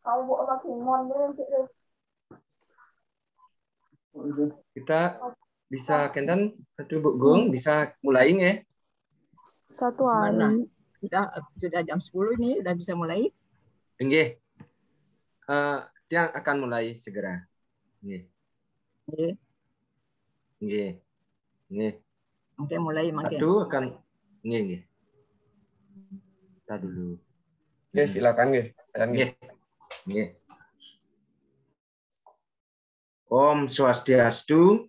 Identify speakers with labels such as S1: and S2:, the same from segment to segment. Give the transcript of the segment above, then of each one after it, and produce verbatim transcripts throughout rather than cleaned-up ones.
S1: Kita bisa Kendan, aduh Bu Gung, bisa mulai nggak?
S2: Satu hari. Sudah sudah jam sepuluh ini, udah bisa mulai?
S1: Nggih. Uh, dia akan mulai segera. Nggih.
S2: Nggih.
S1: Nggih. Nggih.
S2: Oke, mulai makin.
S1: Aduh akan nggih nggih. Kita dulu. Nggih, silakan nggih. Nggih. Nggih. Om Swastiastu.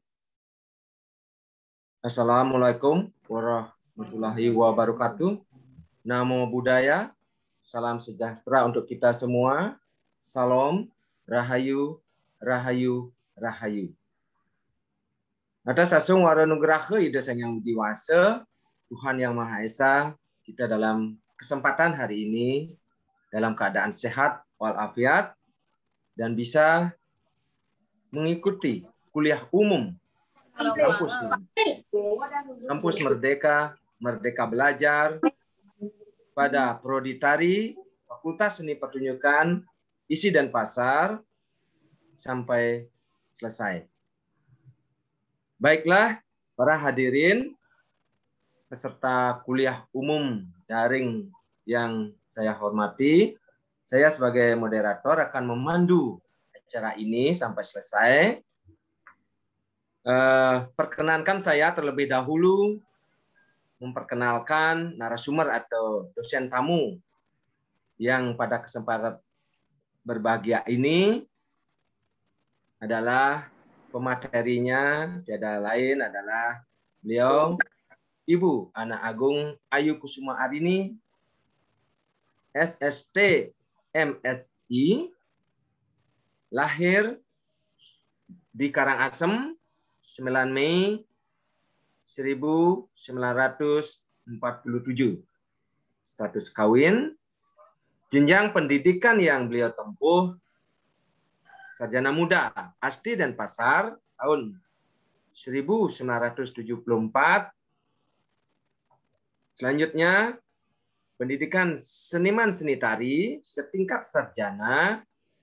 S1: Assalamualaikum warahmatullahi wabarakatuh. Namo Buddhaya. Salam sejahtera untuk kita semua. Salam, Rahayu, Rahayu, Rahayu. Nada sasung waranugraha ida sang yang diwasa, Tuhan yang Maha Esa, kita dalam kesempatan hari ini dalam keadaan sehat walafiat dan bisa mengikuti kuliah umum kampus kampus Merdeka, Merdeka Belajar pada Prodi Tari, Fakultas Seni Pertunjukan, Isi dan Pasar sampai selesai. Baiklah, para hadirin peserta kuliah umum daring yang saya hormati, saya sebagai moderator akan memandu acara ini sampai selesai. Eh, perkenankan saya terlebih dahulu memperkenalkan narasumber atau dosen tamu yang pada kesempatan berbahagia ini adalah pematerinya, tiada lain adalah beliau Ibu Ana Agung Ayu Kusuma Arini, S S T M S I, lahir di Karangasem sembilan Mei seribu sembilan ratus empat puluh tujuh. Status kawin, jenjang pendidikan yang beliau tempuh, sarjana muda Asti dan Pasar tahun seribu sembilan ratus tujuh puluh empat. Selanjutnya, pendidikan seniman seni tari setingkat sarjana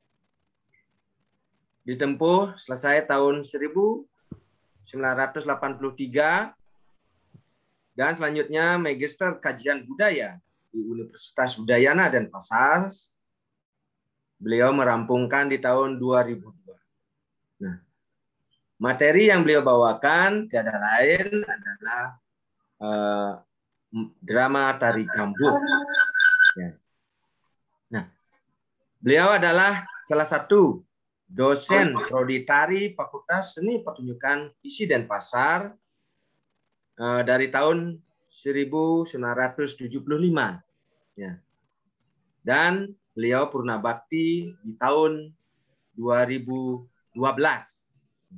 S1: ditempuh selesai tahun seribu sembilan ratus delapan puluh tiga. Dan selanjutnya Magister Kajian Budaya di Universitas Udayana dan Pasar. Beliau merampungkan di tahun dua ribu dua. Nah, materi yang beliau bawakan tiada lain adalah uh, drama tari gambus. Ya. Nah, beliau adalah salah satu dosen prodi tari Fakultas Seni Pertunjukan Isi dan Pasar dari tahun seribu sembilan ratus tujuh puluh lima. Ya. Dan beliau purna bakti di tahun dua ribu dua belas.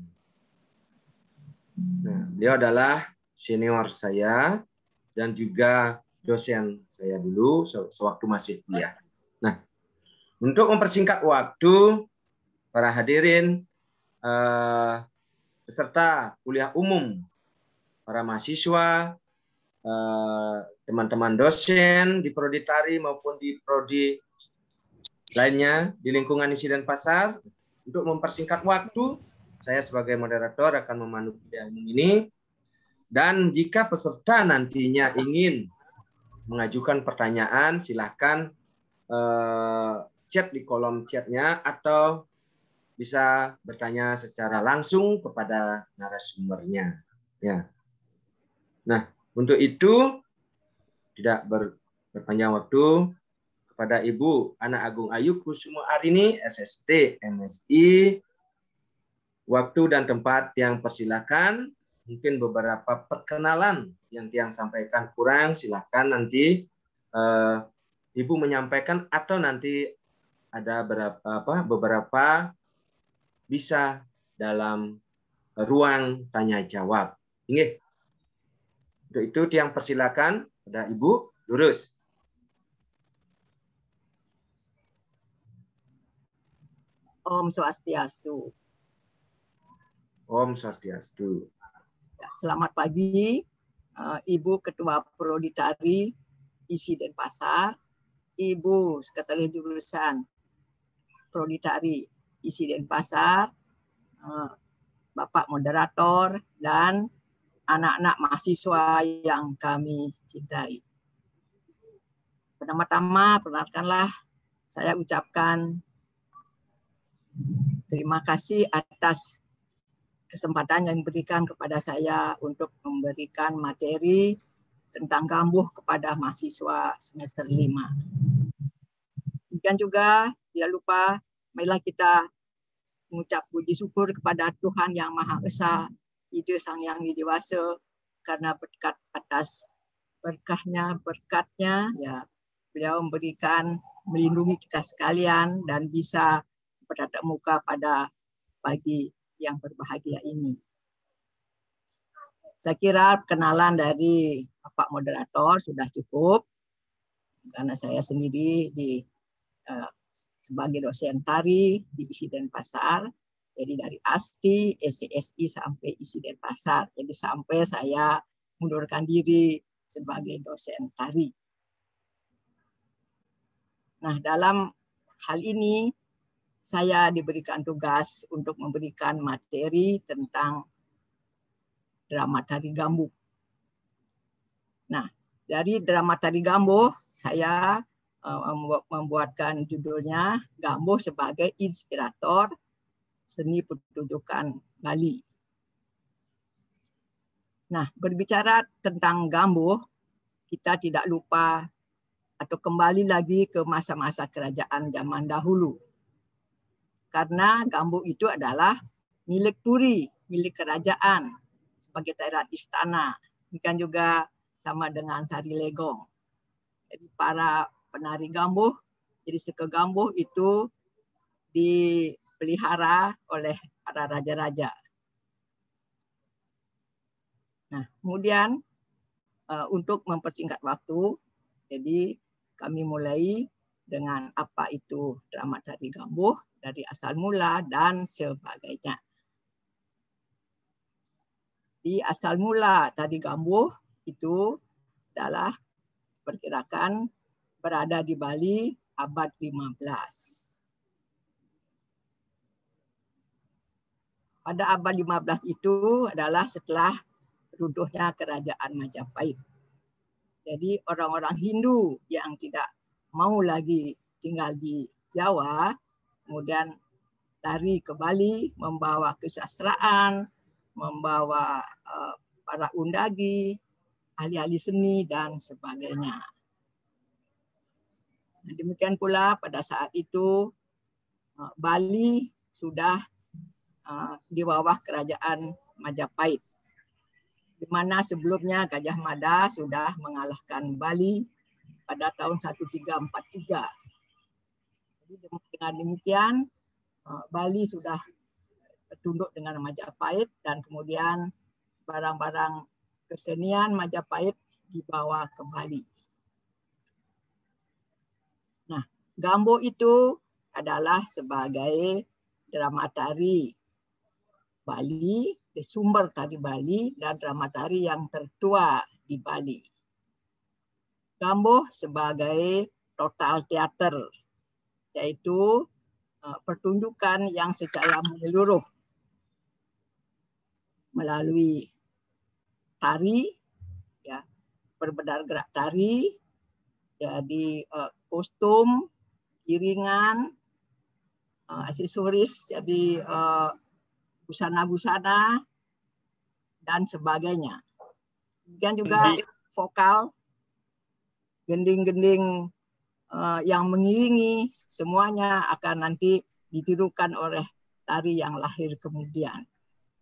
S1: Nah, beliau adalah senior saya dan juga dosen saya dulu sewaktu masih kuliah. Nah, untuk mempersingkat waktu, para hadirin eh, peserta kuliah umum, para mahasiswa, teman-teman dosen di prodi tari maupun di prodi lainnya di lingkungan Isi dan Pasar, untuk mempersingkat waktu, saya sebagai moderator akan memandu kuliah umum ini. Dan jika peserta nantinya ingin mengajukan pertanyaan, silahkan eh, chat di kolom chatnya atau bisa bertanya secara langsung kepada narasumbernya. Ya. Nah, untuk itu tidak ber, berpanjang waktu, kepada Ibu Ana Agung Ayu Kusuma Arini, S S T M S I, waktu dan tempat yang persilakan. Mungkin beberapa perkenalan yang Tiang sampaikan kurang, silakan nanti eh, Ibu menyampaikan atau nanti ada beberapa, apa, beberapa bisa dalam ruang tanya jawab. Ini untuk itu Tiang persilakan pada Ibu lurus.
S2: Om Swastiastu.
S1: Om Swastiastu.
S2: Selamat pagi, Ibu Ketua Prodi Tari Isi dan Pasar, Ibu Sekretaris Jurusan Prodi Tari Isi Denpasar, Bapak moderator, dan anak-anak mahasiswa yang kami cintai. Pertama-tama, perkenalkanlah saya ucapkan terima kasih atas kesempatan yang diberikan kepada saya untuk memberikan materi tentang Gambuh kepada mahasiswa semester lima. Demikian juga, tidak lupa, marilah kita mengucap puji syukur kepada Tuhan Yang Maha Esa, Ide Sang Yang Widiwasa, karena berkat atas berkahnya, berkatnya, ya beliau memberikan, melindungi kita sekalian dan bisa bertatap muka pada pagi yang berbahagia ini. Saya kira kenalan dari Bapak Moderator sudah cukup, karena saya sendiri di uh, sebagai dosen tari di Isi Denpasar, jadi dari A S T I, S C S I sampai Isi Denpasar. Jadi sampai saya mundurkan diri sebagai dosen tari. Nah, dalam hal ini saya diberikan tugas untuk memberikan materi tentang drama tari Gambuh. Nah, dari drama tari Gambuh, saya uh, membuatkan judulnya Gambuh sebagai Inspirator Seni Pertunjukan Bali. Nah, berbicara tentang Gambuh, kita tidak lupa atau kembali lagi ke masa-masa kerajaan zaman dahulu. Karena Gambuh itu adalah milik Puri, milik kerajaan sebagai tarian istana. Demikian juga sama dengan tari Legong. Jadi para penari Gambuh, jadi seke Gambuh itu dipelihara oleh para raja-raja. Nah, kemudian uh, untuk mempersingkat waktu, jadi kami mulai dengan apa itu drama tari Gambuh, dari asal mula dan sebagainya. Di asal mula tari Gambuh itu adalah perkirakan berada di Bali abad lima belas. Pada abad lima belas itu adalah setelah runtuhnya kerajaan Majapahit. Jadi orang-orang Hindu yang tidak mau lagi tinggal di Jawa, kemudian lari ke Bali, membawa kesusastraan, membawa uh, para undagi, ahli-ahli seni, dan sebagainya. Nah, demikian pula pada saat itu uh, Bali sudah uh, di bawah kerajaan Majapahit, di mana sebelumnya Gajah Mada sudah mengalahkan Bali pada tahun seribu tiga ratus empat puluh tiga. Jadi dengan demikian Bali sudah tunduk dengan Majapahit dan kemudian barang-barang kesenian Majapahit dibawa ke Bali. Nah, Gambuh itu adalah sebagai drama tari Bali, sumber tari Bali dan drama tari yang tertua di Bali. Gambuh sebagai total teater, yaitu pertunjukan yang secara menyeluruh melalui tari, ya, perbedaan gerak tari, jadi uh, kostum, iringan, uh, aksesoris, jadi uh, busana-busana dan sebagainya. Kemudian juga vokal, gending-gending Uh, yang mengiringi, semuanya akan nanti ditirukan oleh tari yang lahir kemudian.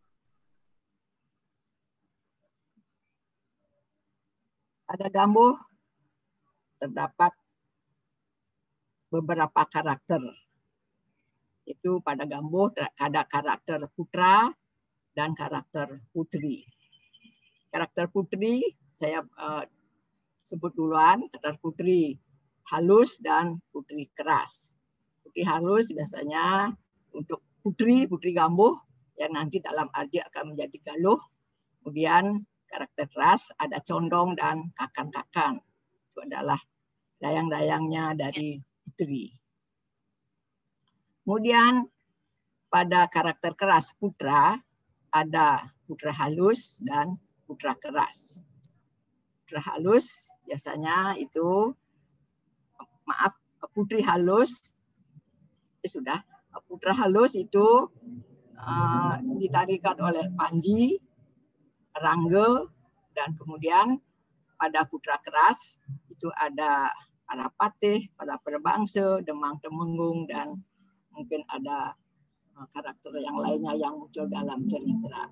S2: Pada Gambuh terdapat beberapa karakter. Itu pada Gambuh ada karakter putra dan karakter putri. Karakter putri saya uh, sebut duluan, karakter putri halus dan putri keras. Putri halus biasanya untuk putri, putri Gambuh yang nanti dalam arti akan menjadi galuh. Kemudian karakter keras ada condong dan kakan-kakan. Itu adalah dayang-dayangnya dari putri. Kemudian pada karakter keras putra ada putra halus dan putra keras. Putra halus biasanya itu, maaf, putri halus, eh, sudah, putra halus itu uh, ditarikan oleh Panji, Rangga, dan kemudian pada putra keras itu ada para patih, para perbangsa, Demang Temenggung, dan mungkin ada karakter yang lainnya yang muncul dalam cerita.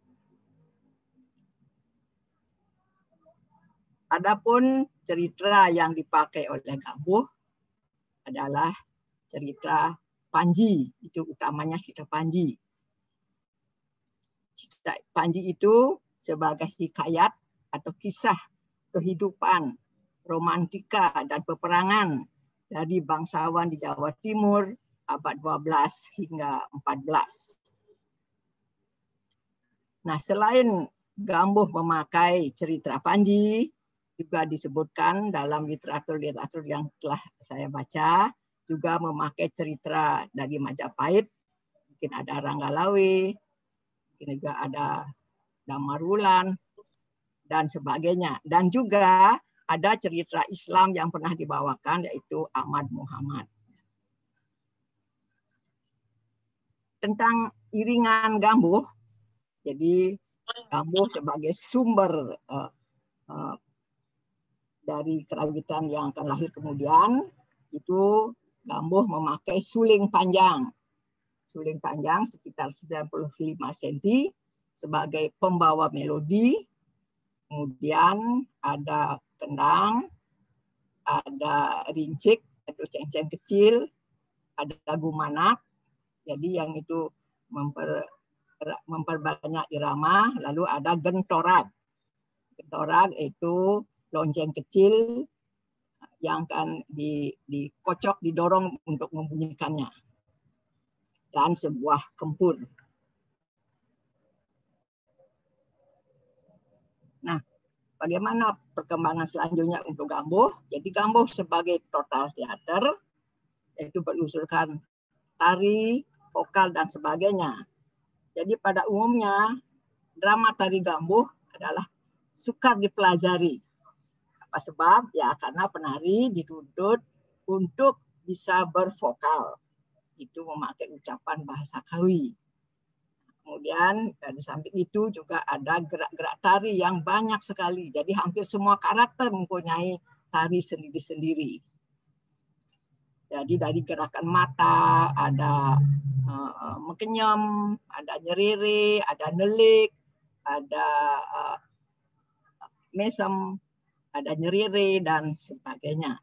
S2: Adapun cerita yang dipakai oleh Gambuh adalah cerita Panji, itu utamanya cerita Panji. Cerita Panji itu sebagai hikayat atau kisah kehidupan, romantika, dan peperangan dari bangsawan di Jawa Timur abad dua belas hingga empat belas. Nah, selain Gambuh memakai cerita Panji, juga disebutkan dalam literatur-literatur yang telah saya baca, juga memakai cerita dari Majapahit, mungkin ada Ranggalawe, mungkin juga ada Damarulan, dan sebagainya. Dan juga ada cerita Islam yang pernah dibawakan, yaitu Ahmad Muhammad. Tentang iringan Gambuh, jadi Gambuh sebagai sumber uh, uh, dari kerawitan yang akan lahir kemudian, itu Gambuh memakai suling panjang. Suling panjang sekitar sembilan puluh lima sentimeter sebagai pembawa melodi. Kemudian ada kendang, ada rincik atau cengceng kecil, ada gumanak. Jadi yang itu memper, memperbanyak irama. Lalu ada gentorak. Gentorak itu lonceng kecil yang akan di, dikocok, didorong untuk membunyikannya. Dan sebuah kempur. Nah, bagaimana perkembangan selanjutnya untuk Gambuh? Jadi Gambuh sebagai total teater, yaitu berusulkan tari, vokal, dan sebagainya. Jadi pada umumnya drama tari Gambuh adalah sukar dipelajari. Apa sebab? Ya karena penari dituntut untuk bisa bervokal. Itu memakai ucapan bahasa Kawi. Kemudian di samping itu juga ada gerak-gerak tari yang banyak sekali. Jadi hampir semua karakter mempunyai tari sendiri-sendiri. Jadi dari gerakan mata, ada uh, mekenyam, ada nyerere, ada nelik, ada uh, mesem, ada nyerere, dan sebagainya.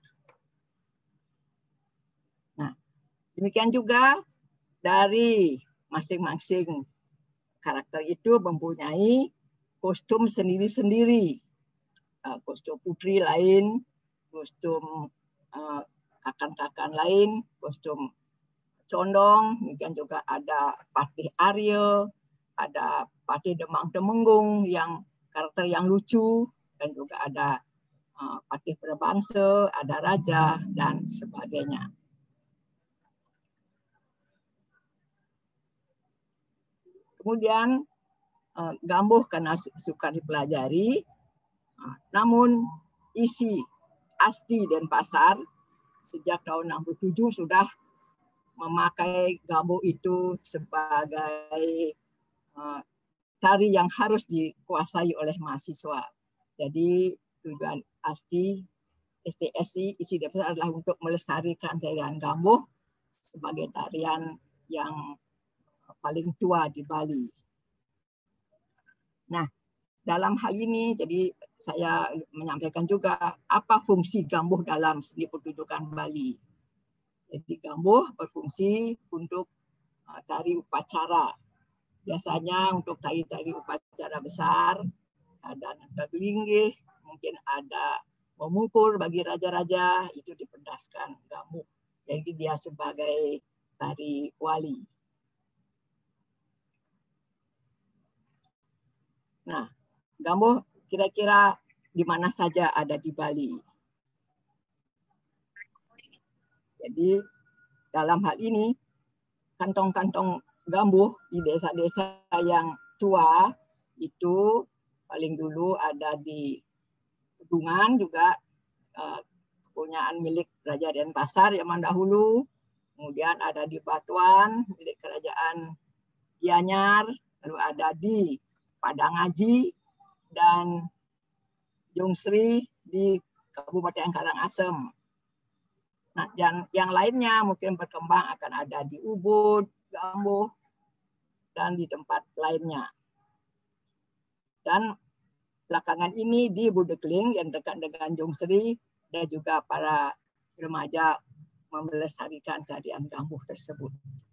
S2: Nah, demikian juga dari masing-masing karakter itu mempunyai kostum sendiri-sendiri. Uh, kostum putri lain, kostum uh, kakan-kakan lain, kostum condong, demikian juga ada patih Arya, ada patih Demang Temenggung yang karakter yang lucu, dan juga ada uh, patih perbangsa, ada raja, dan sebagainya. Kemudian Gambuh karena suka dipelajari, namun isi Asti Denpasar sejak tahun enam puluh tujuh sudah memakai Gambuh itu sebagai uh, tari yang harus dikuasai oleh mahasiswa. Jadi tujuan Asti S T S I isi Denpasar adalah untuk melestarikan tarian Gambuh sebagai tarian yang paling tua di Bali. Nah, dalam hal ini jadi saya menyampaikan juga apa fungsi Gambuh dalam seni pertunjukan Bali. Jadi Gambuh berfungsi untuk uh, tari upacara. Biasanya untuk tari-tari upacara besar ada nangka-gelinggih, mungkin ada memungkur bagi raja-raja, itu diperdaskan Gambuh. Jadi dia sebagai tari wali. Nah, Gambuh kira-kira di mana saja ada di Bali. Jadi dalam hal ini kantong-kantong gambuh di desa-desa yang tua itu paling dulu ada di Pedungan juga, uh, kepunyaan milik Raja Denpasar zaman dahulu. Kemudian ada di Batuan milik Kerajaan Gianyar, lalu ada di Padangaji dan Jungsri di Kabupaten Karangasem. Nah, dan yang lainnya mungkin berkembang akan ada di Ubud, Gambuh, dan di tempat lainnya. Dan belakangan ini di Budekling yang dekat dengan Jungsri, dan juga para remaja melestarikan tarian gambuh tersebut.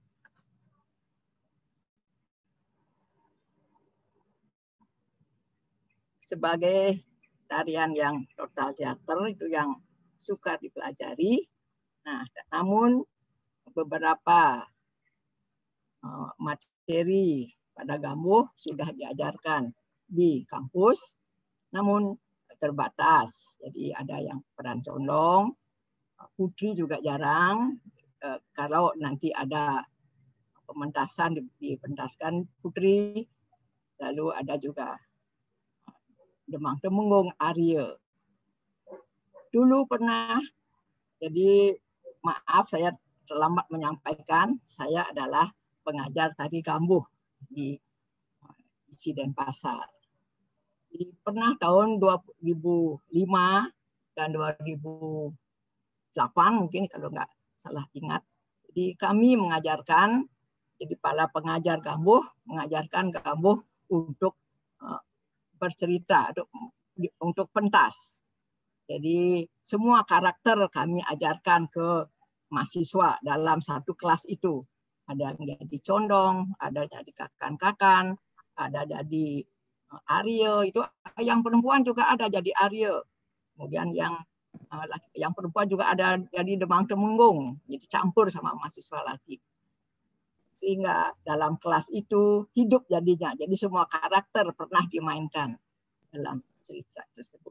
S2: Sebagai tarian yang total teater itu yang suka dipelajari, nah, namun beberapa uh, materi pada gambuh sudah diajarkan di kampus, namun terbatas. Jadi ada yang peran condong, putri juga jarang. Uh, kalau nanti ada pementasan dipentaskan putri, lalu ada juga Demang Temenggung, Arya. Dulu pernah, jadi maaf saya terlambat menyampaikan, saya adalah pengajar tari gambuh di I C I Denpasar. Di, pernah tahun dua ribu lima dan dua ribu delapan mungkin kalau nggak salah ingat. Jadi kami mengajarkan, jadi para pengajar gambuh mengajarkan gambuh untuk uh, bercerita, untuk, untuk pentas. Jadi semua karakter kami ajarkan ke mahasiswa dalam satu kelas itu. Ada yang jadi condong, ada jadi kakan-kakan, ada jadi Arya, itu yang perempuan juga ada jadi Arya. Kemudian yang yang perempuan juga ada jadi Demang Temenggung, jadi campur sama mahasiswa laki. Sehingga dalam kelas itu hidup jadinya. Jadi semua karakter pernah dimainkan dalam cerita tersebut.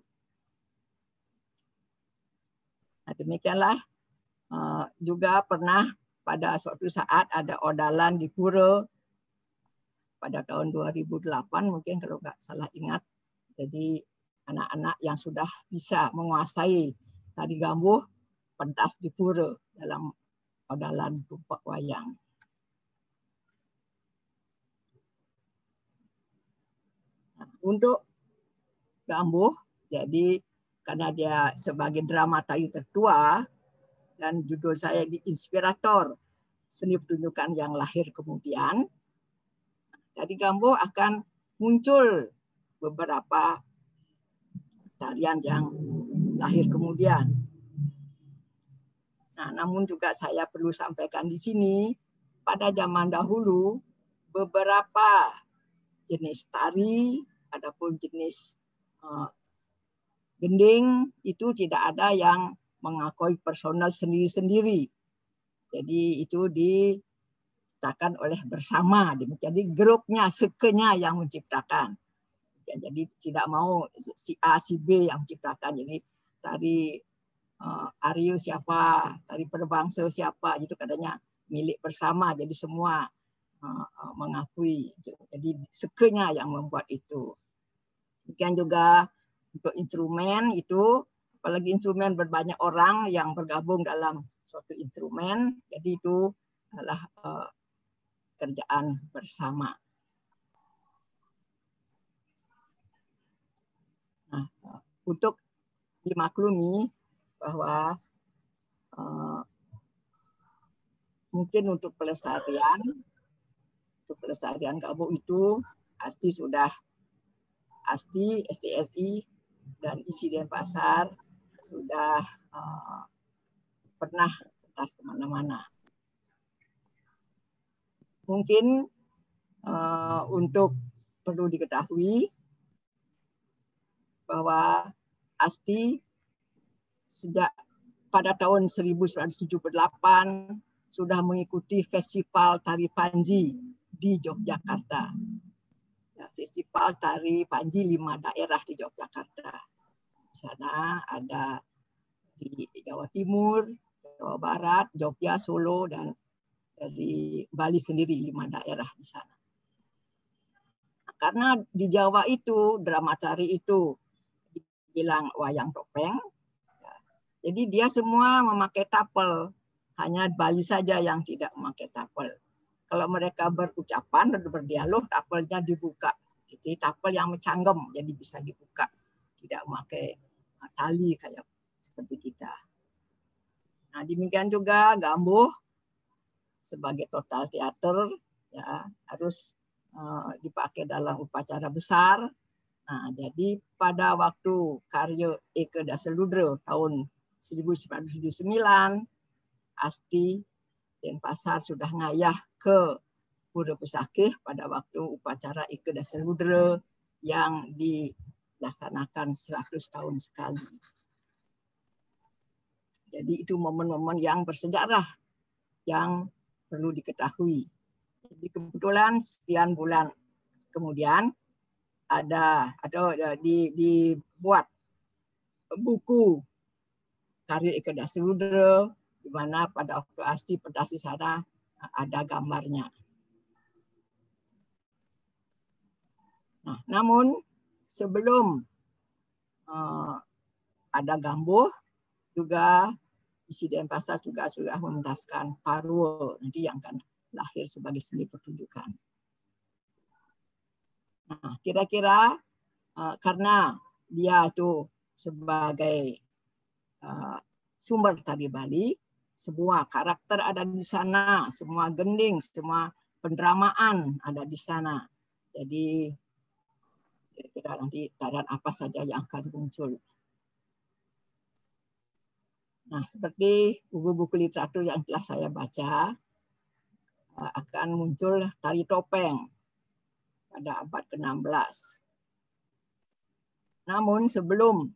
S2: Nah, demikianlah uh, juga pernah pada suatu saat ada odalan di Pura pada tahun dua ribu delapan mungkin kalau nggak salah ingat. Jadi anak-anak yang sudah bisa menguasai tari gambuh pentas di Pura dalam odalan tumpak wayang. Nah, untuk gambuh, jadi karena dia sebagai drama tari tertua dan judul saya di inspirator seni pertunjukan yang lahir kemudian, jadi gambuh akan muncul beberapa tarian yang lahir kemudian. Nah, namun juga saya perlu sampaikan di sini, pada zaman dahulu beberapa jenis tari, adapun jenis uh, gending itu tidak ada yang mengakui personal sendiri-sendiri. Jadi itu diciptakan oleh bersama. Jadi grupnya, sekenya yang menciptakan. Ya, jadi tidak mau si A, si B yang menciptakan. Jadi tari uh, Arya siapa, tari Perbangsa siapa, itu katanya milik bersama. Jadi semua uh, uh, mengakui. Jadi sekenya yang membuat itu. Demikian juga untuk instrumen itu, apalagi instrumen berbanyak orang yang bergabung dalam suatu instrumen, jadi itu adalah uh, kerjaan bersama. Nah, uh, untuk dimaklumi bahwa uh, mungkin untuk pelestarian, untuk pelestarian gambuh itu pasti sudah pasti S T S I dan I C I Denpasar sudah uh, pernah pentas kemana-mana. Mungkin uh, untuk perlu diketahui bahwa A S T I sejak pada tahun seribu sembilan ratus tujuh puluh delapan sudah mengikuti Festival Tari Panji di Yogyakarta. Ya, Festival Tari Panji lima daerah di Yogyakarta. Di sana ada di Jawa Timur, Jawa Barat, Jogja, Solo, dan dari Bali sendiri, lima daerah di sana. Karena di Jawa itu drama tari itu dibilang wayang topeng, ya. Jadi dia semua memakai tapel, hanya Bali saja yang tidak memakai tapel. Kalau mereka berucapan dan berdialog, tapelnya dibuka. Jadi tapel yang mencanggem, jadi bisa dibuka, tidak memakai tali kayak seperti kita. Nah, demikian juga Gambuh sebagai total teater, ya harus uh, dipakai dalam upacara besar. Nah, jadi pada waktu karya Eke Daseludra tahun seribu sembilan ratus tujuh puluh sembilan, Asti Denpasar sudah ngayah ke Pura Pesakih pada waktu upacara Eke Daseludra yang dilaksanakan seratus tahun sekali. Jadi itu momen-momen yang bersejarah yang perlu diketahui. Jadi kebetulan sekian bulan kemudian ada atau di, dibuat buku karya Eke Daseludra di mana pada waktu Asti pentas di sana ada gambarnya. Nah, namun sebelum uh, ada Gambuh juga Isi Denpasar juga sudah mementaskan Parwo, nanti yang akan lahir sebagai seni pertunjukan. Nah, kira-kira uh, karena dia itu sebagai uh, sumber tari Bali, semua karakter ada di sana, semua gending, semua pendramaan ada di sana. Jadi kira-kira nanti tarian apa saja yang akan muncul. Nah, seperti buku-buku literatur yang telah saya baca, akan muncul tari topeng pada abad ke enam belas. Namun sebelum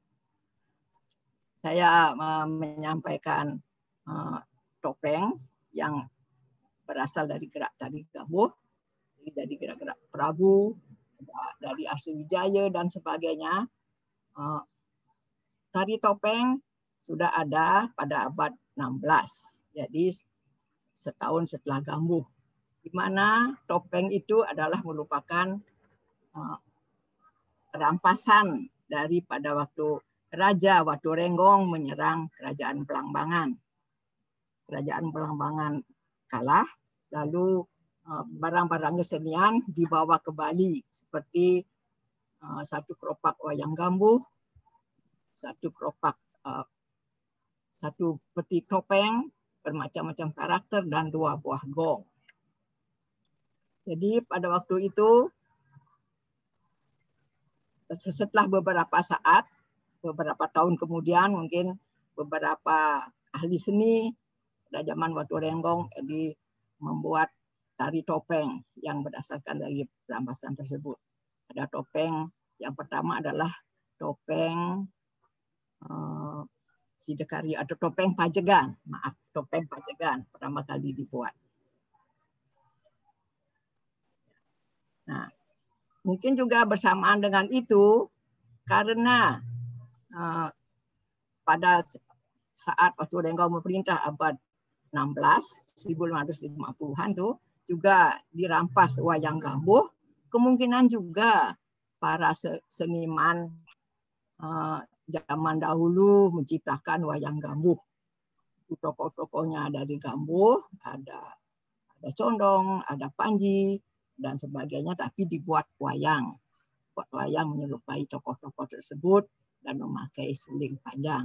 S2: saya menyampaikan topeng yang berasal dari gerak tari Gambuh, dari gerak-gerak Prabu, dari Asriwijaya dan sebagainya, tari topeng sudah ada pada abad enam belas, jadi setahun setelah Gambuh, di mana topeng itu adalah merupakan uh, rampasan daripada waktu Raja Waturenggong menyerang Kerajaan Belambangan. Kerajaan Belambangan kalah, lalu uh, barang-barang kesenian dibawa ke Bali, seperti uh, satu keropak wayang Gambuh, satu keropak uh, satu peti topeng bermacam-macam karakter dan dua buah gong. Jadi pada waktu itu setelah beberapa saat, beberapa tahun kemudian mungkin beberapa ahli seni pada zaman Waturenggong jadi membuat tari topeng yang berdasarkan dari rampasan tersebut. Ada topeng yang pertama adalah topeng uh, Sidekari atau topeng Pajegan, maaf, topeng Pajegan pertama kali dibuat. Nah, mungkin juga bersamaan dengan itu, karena uh, pada saat Waturenggong memerintah abad enam belas, seribu lima ratus lima puluhan tuh juga dirampas wayang Gambuh, kemungkinan juga para seniman uh, zaman dahulu menciptakan wayang Gambuh. Tokoh-tokohnya dari Gambuh, ada ada Condong, ada Panji dan sebagainya, tapi dibuat wayang. Buat wayang menyerupai tokoh-tokoh tersebut dan memakai suling panjang.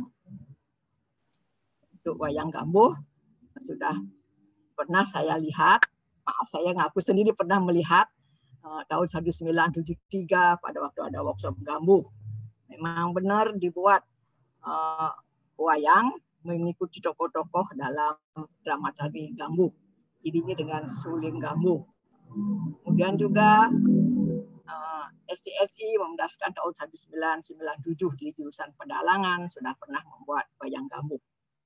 S2: Untuk wayang Gambuh sudah pernah saya lihat, maaf saya ngaku sendiri pernah melihat uh, tahun seribu sembilan ratus tujuh puluh tiga pada waktu ada workshop Gambuh. Memang benar dibuat uh, wayang mengikuti tokoh-tokoh dalam drama tari Gambuh. Ini dengan suling Gambuh. Kemudian juga uh, S T S I memendaskan tahun seribu sembilan ratus sembilan puluh tujuh di jurusan Pedalangan sudah pernah membuat wayang Gambuh.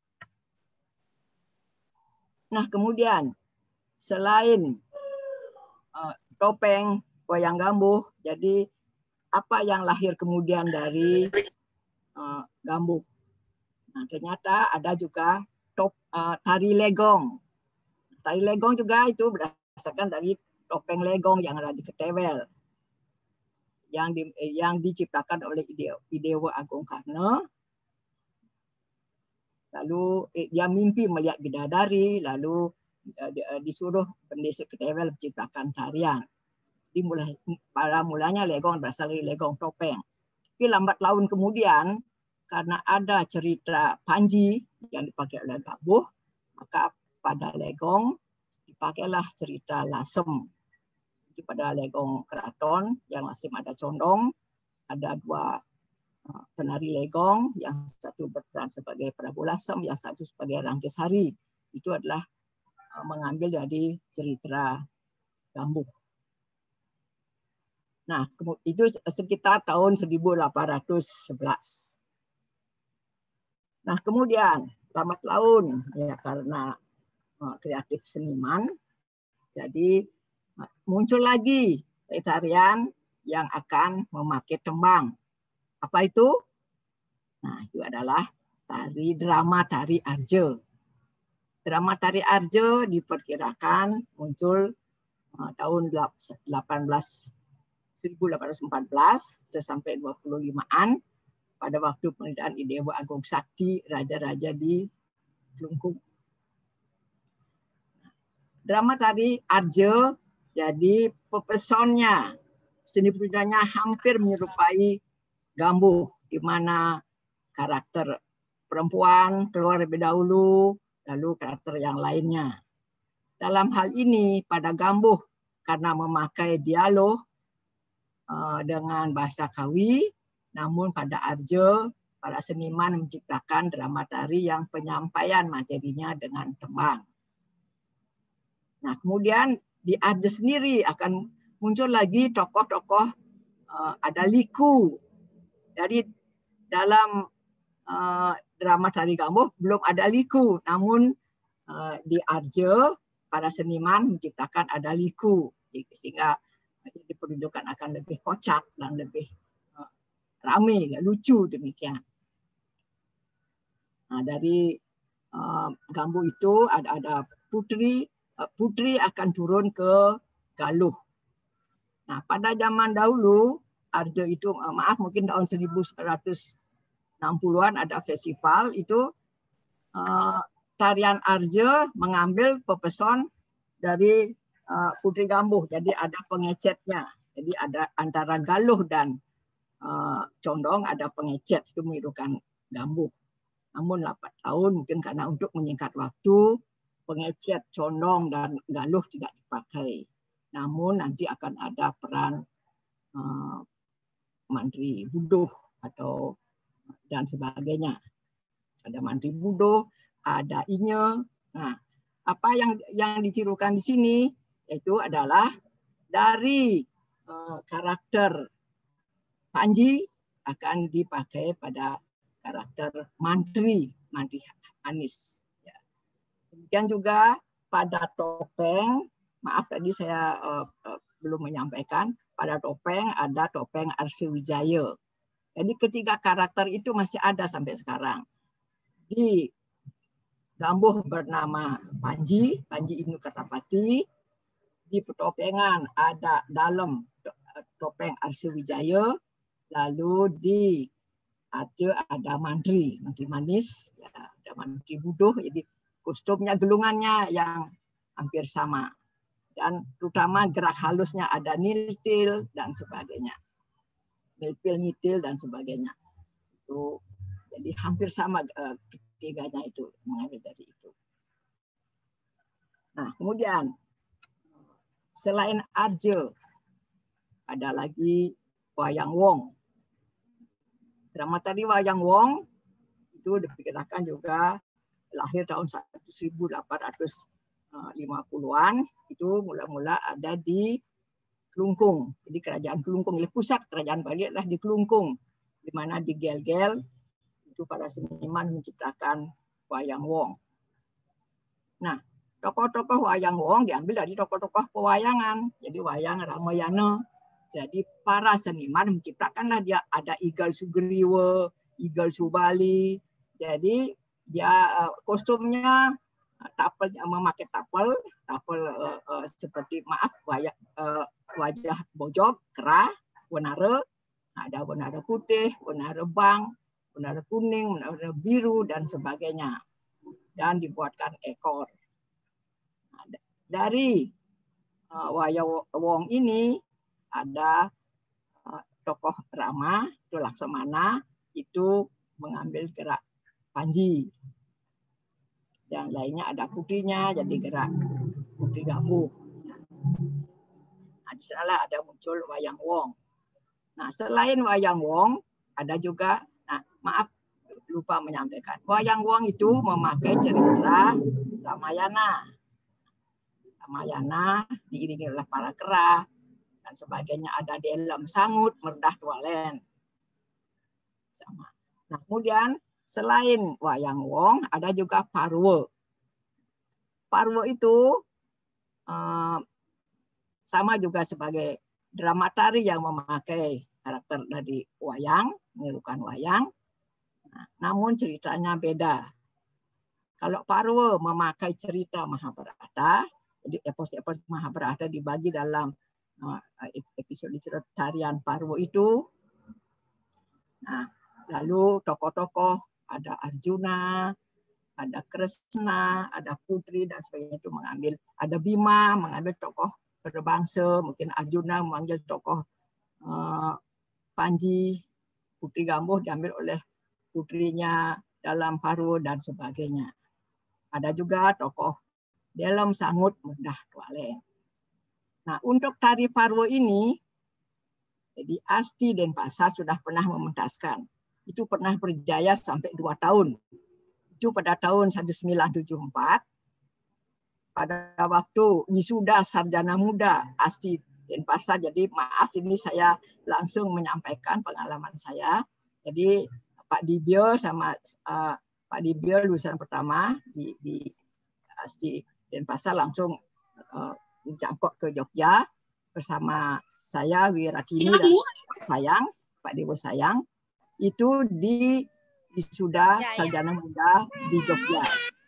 S2: Nah, kemudian selain uh, topeng wayang Gambuh, jadi apa yang lahir kemudian dari uh, Gambuh? Nah, ternyata ada juga top, uh, tari legong. Tari legong juga itu berdasarkan dari topeng legong yang ada di Ketewel, yang di, yang diciptakan oleh Idewa Agung Karna. Lalu dia mimpi melihat bidadari, lalu disuruh pendesa Ketewel menciptakan tarian. Jadi mulai pada mulanya legong berasal dari legong topeng. Tapi lambat laun kemudian karena ada cerita Panji yang dipakai oleh Gabuh, maka pada legong dipakailah cerita Lasem. Jadi pada legong keraton yang Lasem ada condong, ada dua penari legong, yang satu berperan sebagai Prabu Lasem, yang satu sebagai Rangkis Hari. Itu adalah mengambil dari cerita Gabuh. Nah, itu sekitar tahun seribu delapan ratus sebelas. Nah, kemudian lambat laun ya karena kreatif seniman, jadi muncul lagi tarian yang akan memakai tembang. Apa itu? Nah, itu adalah tari drama tari Arja. Drama tari Arja diperkirakan muncul tahun seribu delapan ratus empat belas sampai dua puluh limaan pada waktu penerimaan Idewa Agung Sakti raja-raja di Kelungkung. Drama tari Arja, jadi pepesonnya, seni pertunjukannya hampir menyerupai Gabuh, di mana karakter perempuan keluar lebih dahulu, lalu karakter yang lainnya. Dalam hal ini pada Gabuh karena memakai dialog uh, dengan bahasa Kawi, namun pada Arja para seniman menciptakan drama tari yang penyampaian materinya dengan tembang. Nah, kemudian di Arja sendiri akan muncul lagi tokoh-tokoh, uh, ada liku. Jadi dalam uh, drama tari Gabuh belum ada liku, namun uh, di Arja para seniman menciptakan ada liku, sehingga diperuntukkan akan lebih kocak dan lebih uh, ramai, lucu demikian. Nah, dari uh, Gabuh itu ada ada putri. Putri akan turun ke Galuh. Nah, pada zaman dahulu, Arja itu, maaf mungkin tahun seribu sembilan ratus enam puluhan ada festival, itu uh, tarian Arja mengambil pepeson dari uh, Putri Gabuh. Jadi ada pengecetnya. Jadi ada antara Galuh dan uh, Condong ada pengecet, itu menirukan Gabuh. Namun delapan tahun mungkin karena untuk menyingkat waktu, pengecet, condong, dan Galuh tidak dipakai. Namun nanti akan ada peran uh, Mantri Buduh atau dan sebagainya. Ada Mantri Buduh, ada Inye. Nah, apa yang yang ditirukan di sini itu adalah dari uh, karakter Panji akan dipakai pada karakter Mantri, Mantri Anis. Demikian juga pada topeng, maaf tadi saya uh, uh, belum menyampaikan, pada topeng ada topeng Arsiwijaya. Jadi ketiga karakter itu masih ada sampai sekarang. Di Gabuh bernama Panji, Panji Ibnu Kertapati. Di Petopengan ada dalam topeng Arsiwijaya. Lalu di Arja ada Mantri, Mantri Manis, ya, ada Mantri Buduh. Jadi kostumnya, gelungannya yang hampir sama. Dan terutama gerak halusnya ada niltil dan sebagainya. Nilpil, nitil, dan sebagainya. Itu, jadi hampir sama uh, ketiganya itu, mengambil dari itu. Nah, kemudian selain Arja, ada lagi Wayang Wong. Drama tadi Wayang Wong itu diperkirakan juga lahir tahun seribu delapan ratus lima puluhan, itu mula-mula ada di Kelungkung. Jadi kerajaan Kelungkung, pusat kerajaan Bali adalah di Kelungkung, di mana di Gel-Gel itu para seniman menciptakan Wayang Wong. Nah, tokoh-tokoh Wayang Wong diambil dari tokoh-tokoh pewayangan. Jadi wayang Ramayana. Jadi para seniman menciptakanlah dia, ada Igal Sugriwa, Igal Subali. Jadi dia kostumnya tapel, memakai tapel, tapel uh, uh, seperti maaf wajah, uh, wajah bojok, kerah, warna, ada warna putih, warna bang, warna kuning, warna biru dan sebagainya, dan dibuatkan ekor. Nah, dari uh, wayang wong ini ada uh, tokoh Rama, itu Laksamana, itu mengambil gerak Panji. Yang lainnya ada putrinya jadi gerak Putri Gambuh. Nah, di sanalah ada muncul wayang wong. Nah, selain wayang wong ada juga, nah maaf lupa menyampaikan, wayang wong itu memakai cerita Ramayana. Ramayana diiringi oleh para kera dan sebagainya, ada Delem Sangut, Merdah Tualen. Sama. Nah, kemudian selain wayang wong ada juga Parwo. Parwo itu uh, sama juga sebagai drama tari yang memakai karakter dari wayang, menirukan wayang. Nah, namun ceritanya beda. Kalau Parwo memakai cerita Mahabharata, jadi epos-epos Mahabharata dibagi dalam uh, episode tarian Parwo itu. Nah, lalu tokoh-tokoh ada Arjuna, ada Kresna, ada Putri dan sebagainya itu mengambil, ada Bima mengambil tokoh berbangsa, mungkin Arjuna mengambil tokoh uh, Panji, Putri Gambuh diambil oleh putrinya dalam Parwo dan sebagainya. Ada juga tokoh Delem Sangut, Merdah Tualen. Nah, untuk tari Parwo ini, jadi Asti Denpasar sudah pernah mementaskan. Itu pernah berjaya sampai dua tahun. Itu pada tahun seribu sembilan ratus tujuh puluh empat, pada waktu wisuda sarjana muda Asti Denpasar. Jadi maaf ini saya langsung menyampaikan pengalaman saya. Jadi Pak Dibyo sama uh, Pak Dibyo lulusan pertama di, di Asti Denpasar langsung uh, dicangkok ke Jogja bersama saya, Wiratini dan Pak Sayang, Pak Dewo Sayang, itu di wisuda ya, sarjana ya. muda di Jogja.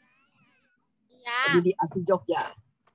S2: Ya. Jadi di Asti Jogja.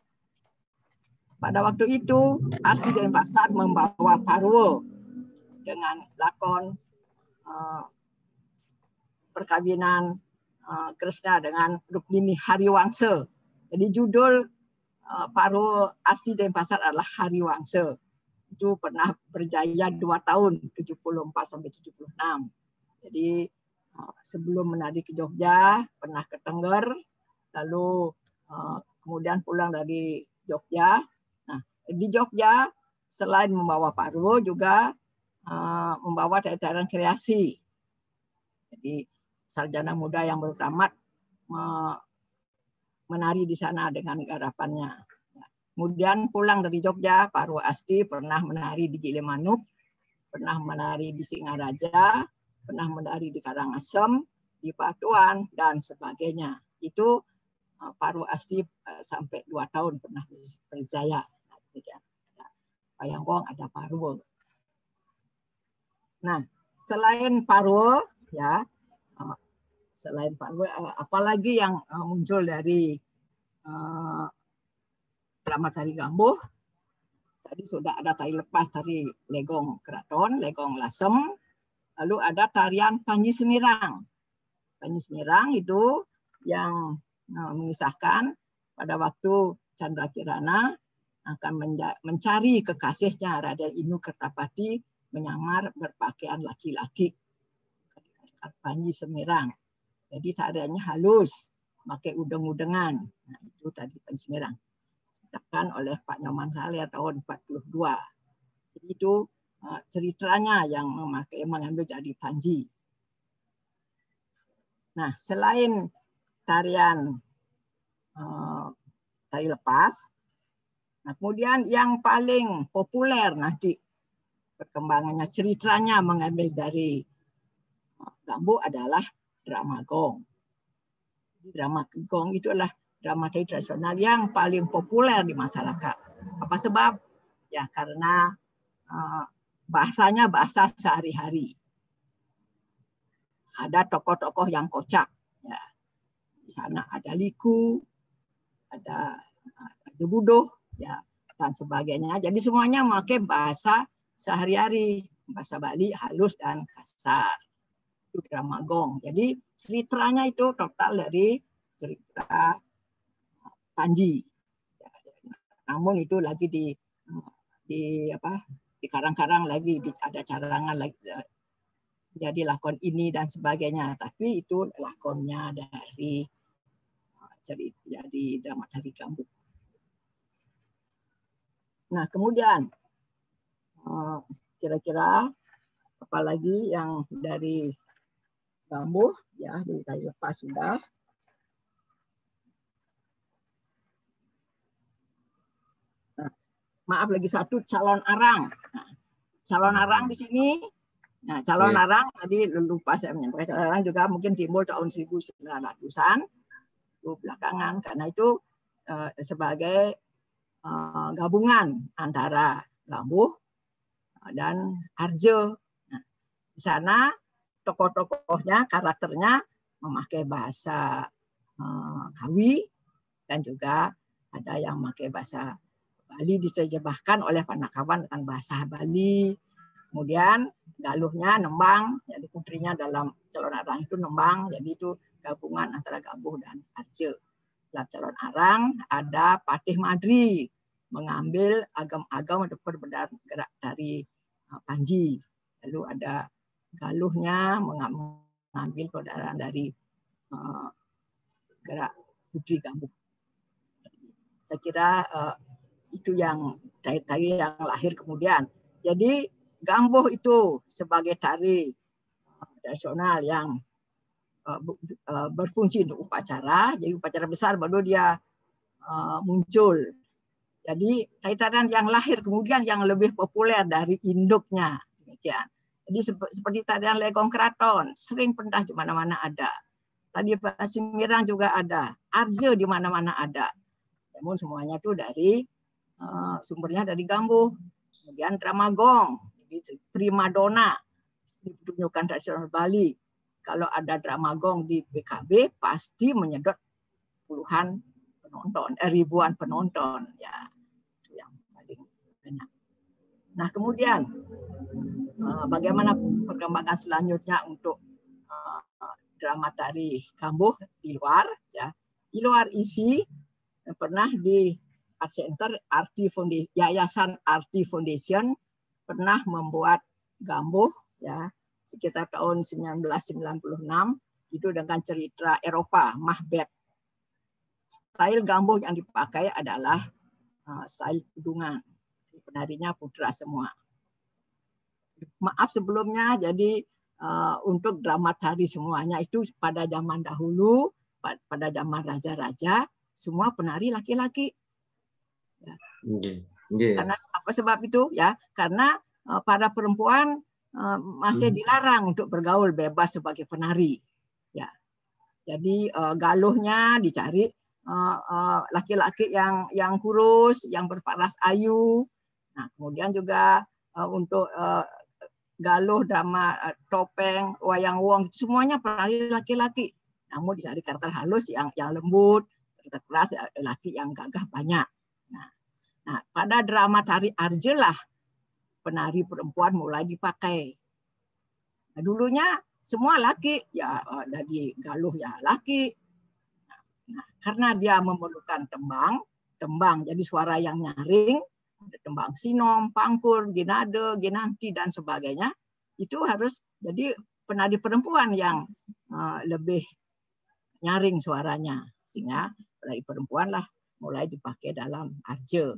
S2: Pada waktu itu Asti Denpasar membawa Parwo dengan lakon uh, perkawinan uh, Kresna dengan Rukmini Hariwangsa. Jadi judul uh, Parwo Asti Denpasar adalah Hariwangsa. Itu pernah berjaya dua tahun, tujuh puluh empat sampai tujuh puluh enam. Jadi uh, sebelum menari ke Jogja, pernah ke Tengger, lalu uh, kemudian pulang dari Jogja. Nah, di Jogja selain membawa Parwo juga uh, membawa tarian kreasi. Jadi sarjana muda yang baru tamat menari di sana dengan garapannya. Kemudian pulang dari Jogja, Parwo Asti pernah menari di Gilimanuk, pernah menari di Singaraja, pernah menari di Karangasem, di Batuan dan sebagainya. Itu Parwo Asti sampai dua tahun pernah berjaya. Wayang wong ada Parwo. Nah, selain Parwo, ya, selain Parwo, apalagi yang muncul dari uh, drama tari Gambuh? Tadi sudah ada tari lepas, tari Legong Keraton, Legong Lasem. Lalu ada tarian Panji Semirang. Panji Semirang itu yang uh, mengisahkan pada waktu Chandra Kirana akan mencari kekasihnya Raden Inu Kertapati menyamar berpakaian laki-laki. Panji Semirang. Jadi tariannya halus, pakai udeng-udengan. Nah, itu tadi Panji Semirang. Diciptakan oleh Pak Nyoman Saleh tahun empat puluh dua. Jadi itu uh, ceritanya yang memakai mengambil dari Panji. Nah, selain tarian uh, tari lepas, nah kemudian yang paling populer nanti perkembangannya ceritanya mengambil dari uh, Gambuh adalah drama gong. Drama gong itu adalah drama tari tradisional yang paling populer di masyarakat. Apa sebab? Ya karena uh, bahasanya bahasa sehari-hari. Ada tokoh-tokoh yang kocak. Ya. Di sana ada liku, ada Raja Buduh, ya, dan sebagainya. Jadi semuanya memakai bahasa sehari-hari, bahasa Bali halus dan kasar. Itu drama gong. Jadi ceriteranya itu total dari cerita Panji. Namun itu lagi di di apa? Di karang-karang lagi, di, ada carangan lagi, jadi lakon ini dan sebagainya. Tapi itu lakonnya dari cerita jadi drama dari Gambuk. Nah, kemudian kira-kira apa lagi yang dari Gambuk, ya, dari tadi lepas sudah. Nah, maaf, lagi satu, calon arang. Nah, calon arang di sini, nah calon
S1: yeah.
S2: arang tadi lupa saya menyampaikan. Calon arang juga mungkin timbul tahun seribu sembilan ratusan itu belakangan, karena itu eh, sebagai eh, gabungan antara Gambuk dan Arjo. Nah, di sana tokoh-tokohnya, karakternya memakai bahasa eh, Kawi dan juga ada yang memakai bahasa Bali, diterjemahkan oleh Panakawan dengan bahasa Bali. Kemudian galuhnya nembang, jadi putrinya dalam calon arang itu nembang, jadi itu gabungan antara Gambuk dan Arjo. Dalam calon arang ada Patih Madri, mengambil agam-agam atau bergerak dari Panji. Lalu ada galuhnya mengambil persaudaraan dari uh, gerak putri Gambuk. Saya kira uh, itu yang tari-tari yang lahir kemudian. Jadi Gambuk itu sebagai tari tradisional yang uh, uh, berfungsi untuk upacara. Jadi upacara besar baru dia uh, muncul. Jadi tari-tarian yang lahir kemudian yang lebih populer dari induknya. Demikian. Jadi seperti tarian Legong Keraton, sering pentas di mana-mana ada. Tadi Simirang juga ada, Arjo di mana-mana ada. Namun semuanya itu dari uh, sumbernya dari Gambuk. Kemudian drama gong, jadi primadona, ditunjukkan tradisional Bali. Kalau ada drama gong di B K B pasti menyedot puluhan penonton, eh, ribuan penonton, ya itu yang paling banyak. Nah, kemudian bagaimana perkembangan selanjutnya untuk uh, drama tari Gambuk di luar, ya. Di luar isi pernah di Art Center Arti Foundation, Yayasan Arti Foundation pernah membuat Gambuk, ya, sekitar tahun seribu sembilan ratus sembilan puluh enam itu dengan cerita Eropa, Macbeth. Style Gambuk yang dipakai adalah uh, style kudungan. Penarinya putra semua. Maaf sebelumnya, jadi uh, untuk drama tari semuanya itu pada zaman dahulu, pada zaman raja-raja, semua penari laki-laki. Ya.
S1: Okay. Okay.
S2: Karena apa sebab itu? Ya, karena uh, para perempuan uh, masih dilarang untuk bergaul bebas sebagai penari. Ya, jadi uh, galuhnya dicari laki-laki uh, uh, yang yang kurus, yang berparas ayu. Nah, kemudian juga uh, untuk uh, galuh, drama uh, topeng, wayang wong, semuanya penari laki-laki. Namun dicari karakter halus yang yang lembut, karakter keras laki yang gagah banyak. Nah, nah pada drama tari Arjo lah penari perempuan mulai dipakai. Nah, dulunya semua laki, ya dari galuh ya laki. Nah, karena dia memerlukan tembang, tembang jadi suara yang nyaring, ada tembang sinom, pangkur, ginade, ginanti dan sebagainya, itu harus jadi penari perempuan yang uh, lebih nyaring suaranya, sehingga penari perempuan lah mulai dipakai dalam Arjo.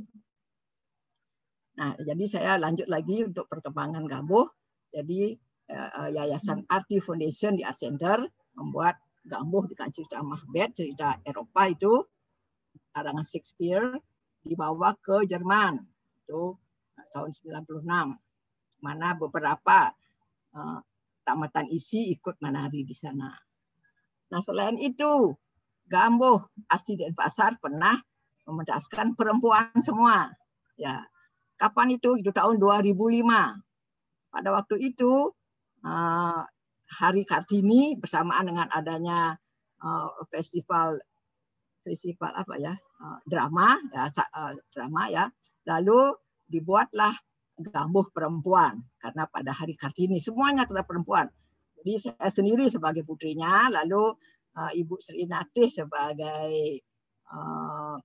S2: Nah, jadi saya lanjut lagi untuk perkembangan Gambuk. Jadi uh, Yayasan Arti Foundation di Art Center membuat Gambuk dengan cerita Macbeth, cerita Eropa itu, karangan Shakespeare, dibawa ke Jerman itu tahun sembilan puluh enam, mana beberapa uh, tamatan isi ikut menari di sana. Nah, selain itu, Gambuk Asli Denpasar pernah mementaskan perempuan semua. Ya, kapan itu? Itu tahun dua ribu lima. Pada waktu itu uh, Hari Kartini bersamaan dengan adanya uh, festival festival apa ya uh, drama ya uh, drama ya. Lalu dibuatlah Gambuh Perempuan karena pada hari Kartini semuanya kita perempuan. Jadi saya sendiri sebagai putrinya, lalu uh, Ibu Sri Natih sebagai uh,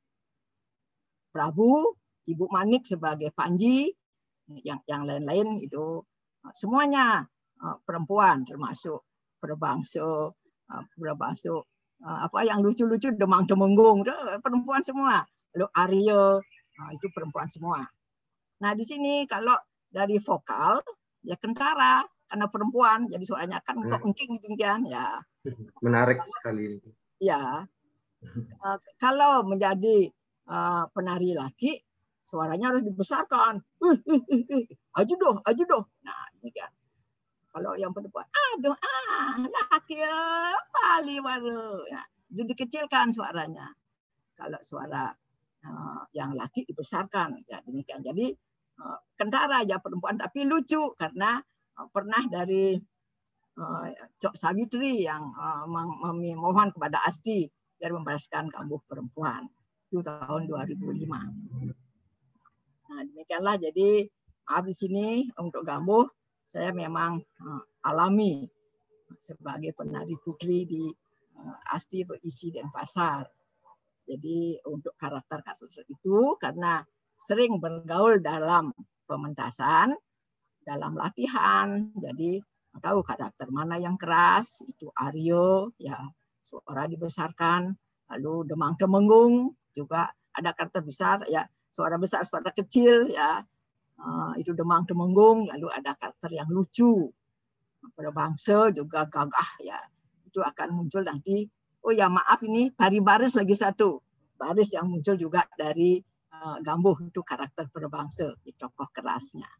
S2: Prabu, Ibu Manik sebagai Panji, yang yang lain-lain itu uh, semuanya uh, perempuan, termasuk Perbangsa, uh, Perbangsa uh, apa yang lucu-lucu Demang Temenggung itu perempuan semua. Lalu Arya uh, itu perempuan semua. Nah, di sini kalau dari vokal ya kentara karena perempuan jadi suaranya kan kok engking gitu kan ya.
S1: Menarik sekali.
S2: Ya. Uh, kalau menjadi uh, penari laki suaranya harus dibesarkan. Uh, uh, uh, uh. Aju doh, aju doh. Nah, demikian. Kalau yang perempuan, aduh ah laki pali baru. Ya, itu dikecilkan suaranya. Kalau suara uh, yang laki dibesarkan ya demikian. Jadi kentara aja perempuan tapi lucu karena pernah dari uh, Cok Savitri yang uh, memohon kepada Asti biar membebaskan Gambuh Perempuan itu tahun dua ribu lima. Nah, demikianlah jadi maaf di sini untuk Gambuh saya memang uh, alami sebagai penari putri di uh, Asti Berisi Denpasar. Jadi untuk karakter-karakter itu karena sering bergaul dalam pementasan, dalam latihan, jadi tahu karakter mana yang keras, itu Arya, ya suara dibesarkan, lalu Demang Temenggung juga ada karakter besar, ya suara besar, suara kecil, ya itu Demang Temenggung, lalu ada karakter yang lucu, Perbangsa juga gagah, ya itu akan muncul nanti. Oh ya maaf ini tari baris lagi satu, baris yang muncul juga dari Gambuh itu karakter Perbangsa di tokoh kerasnya.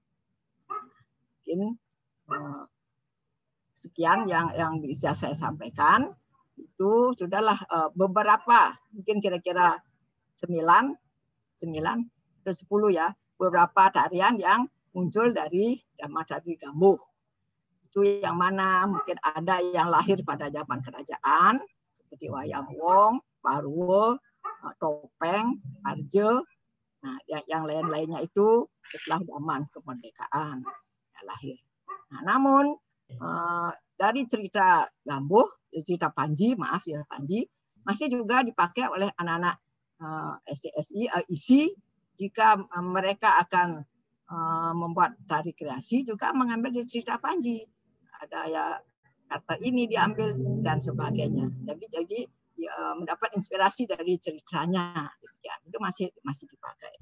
S2: Mungkin uh, sekian yang yang bisa saya sampaikan. Itu sudahlah uh, beberapa mungkin kira-kira sembilan sembilan atau sepuluh ya beberapa tarian yang muncul dari drama tari Gambuh. Itu yang mana mungkin ada yang lahir pada zaman kerajaan seperti wayang wong, parwo, topeng, arjo, nah yang, yang lain-lainnya itu setelah zaman kemerdekaan ya, lahir. Nah, namun uh, dari cerita Gambuh, cerita Panji, maaf cerita Panji, masih juga dipakai oleh anak-anak uh, S D S I, uh, I S I, jika uh, mereka akan uh, membuat tari kreasi juga mengambil dari cerita Panji. Ada ya kata ini diambil dan sebagainya. Jadi jadi ya, mendapat inspirasi dari ceritanya, ya, itu masih masih dipakai.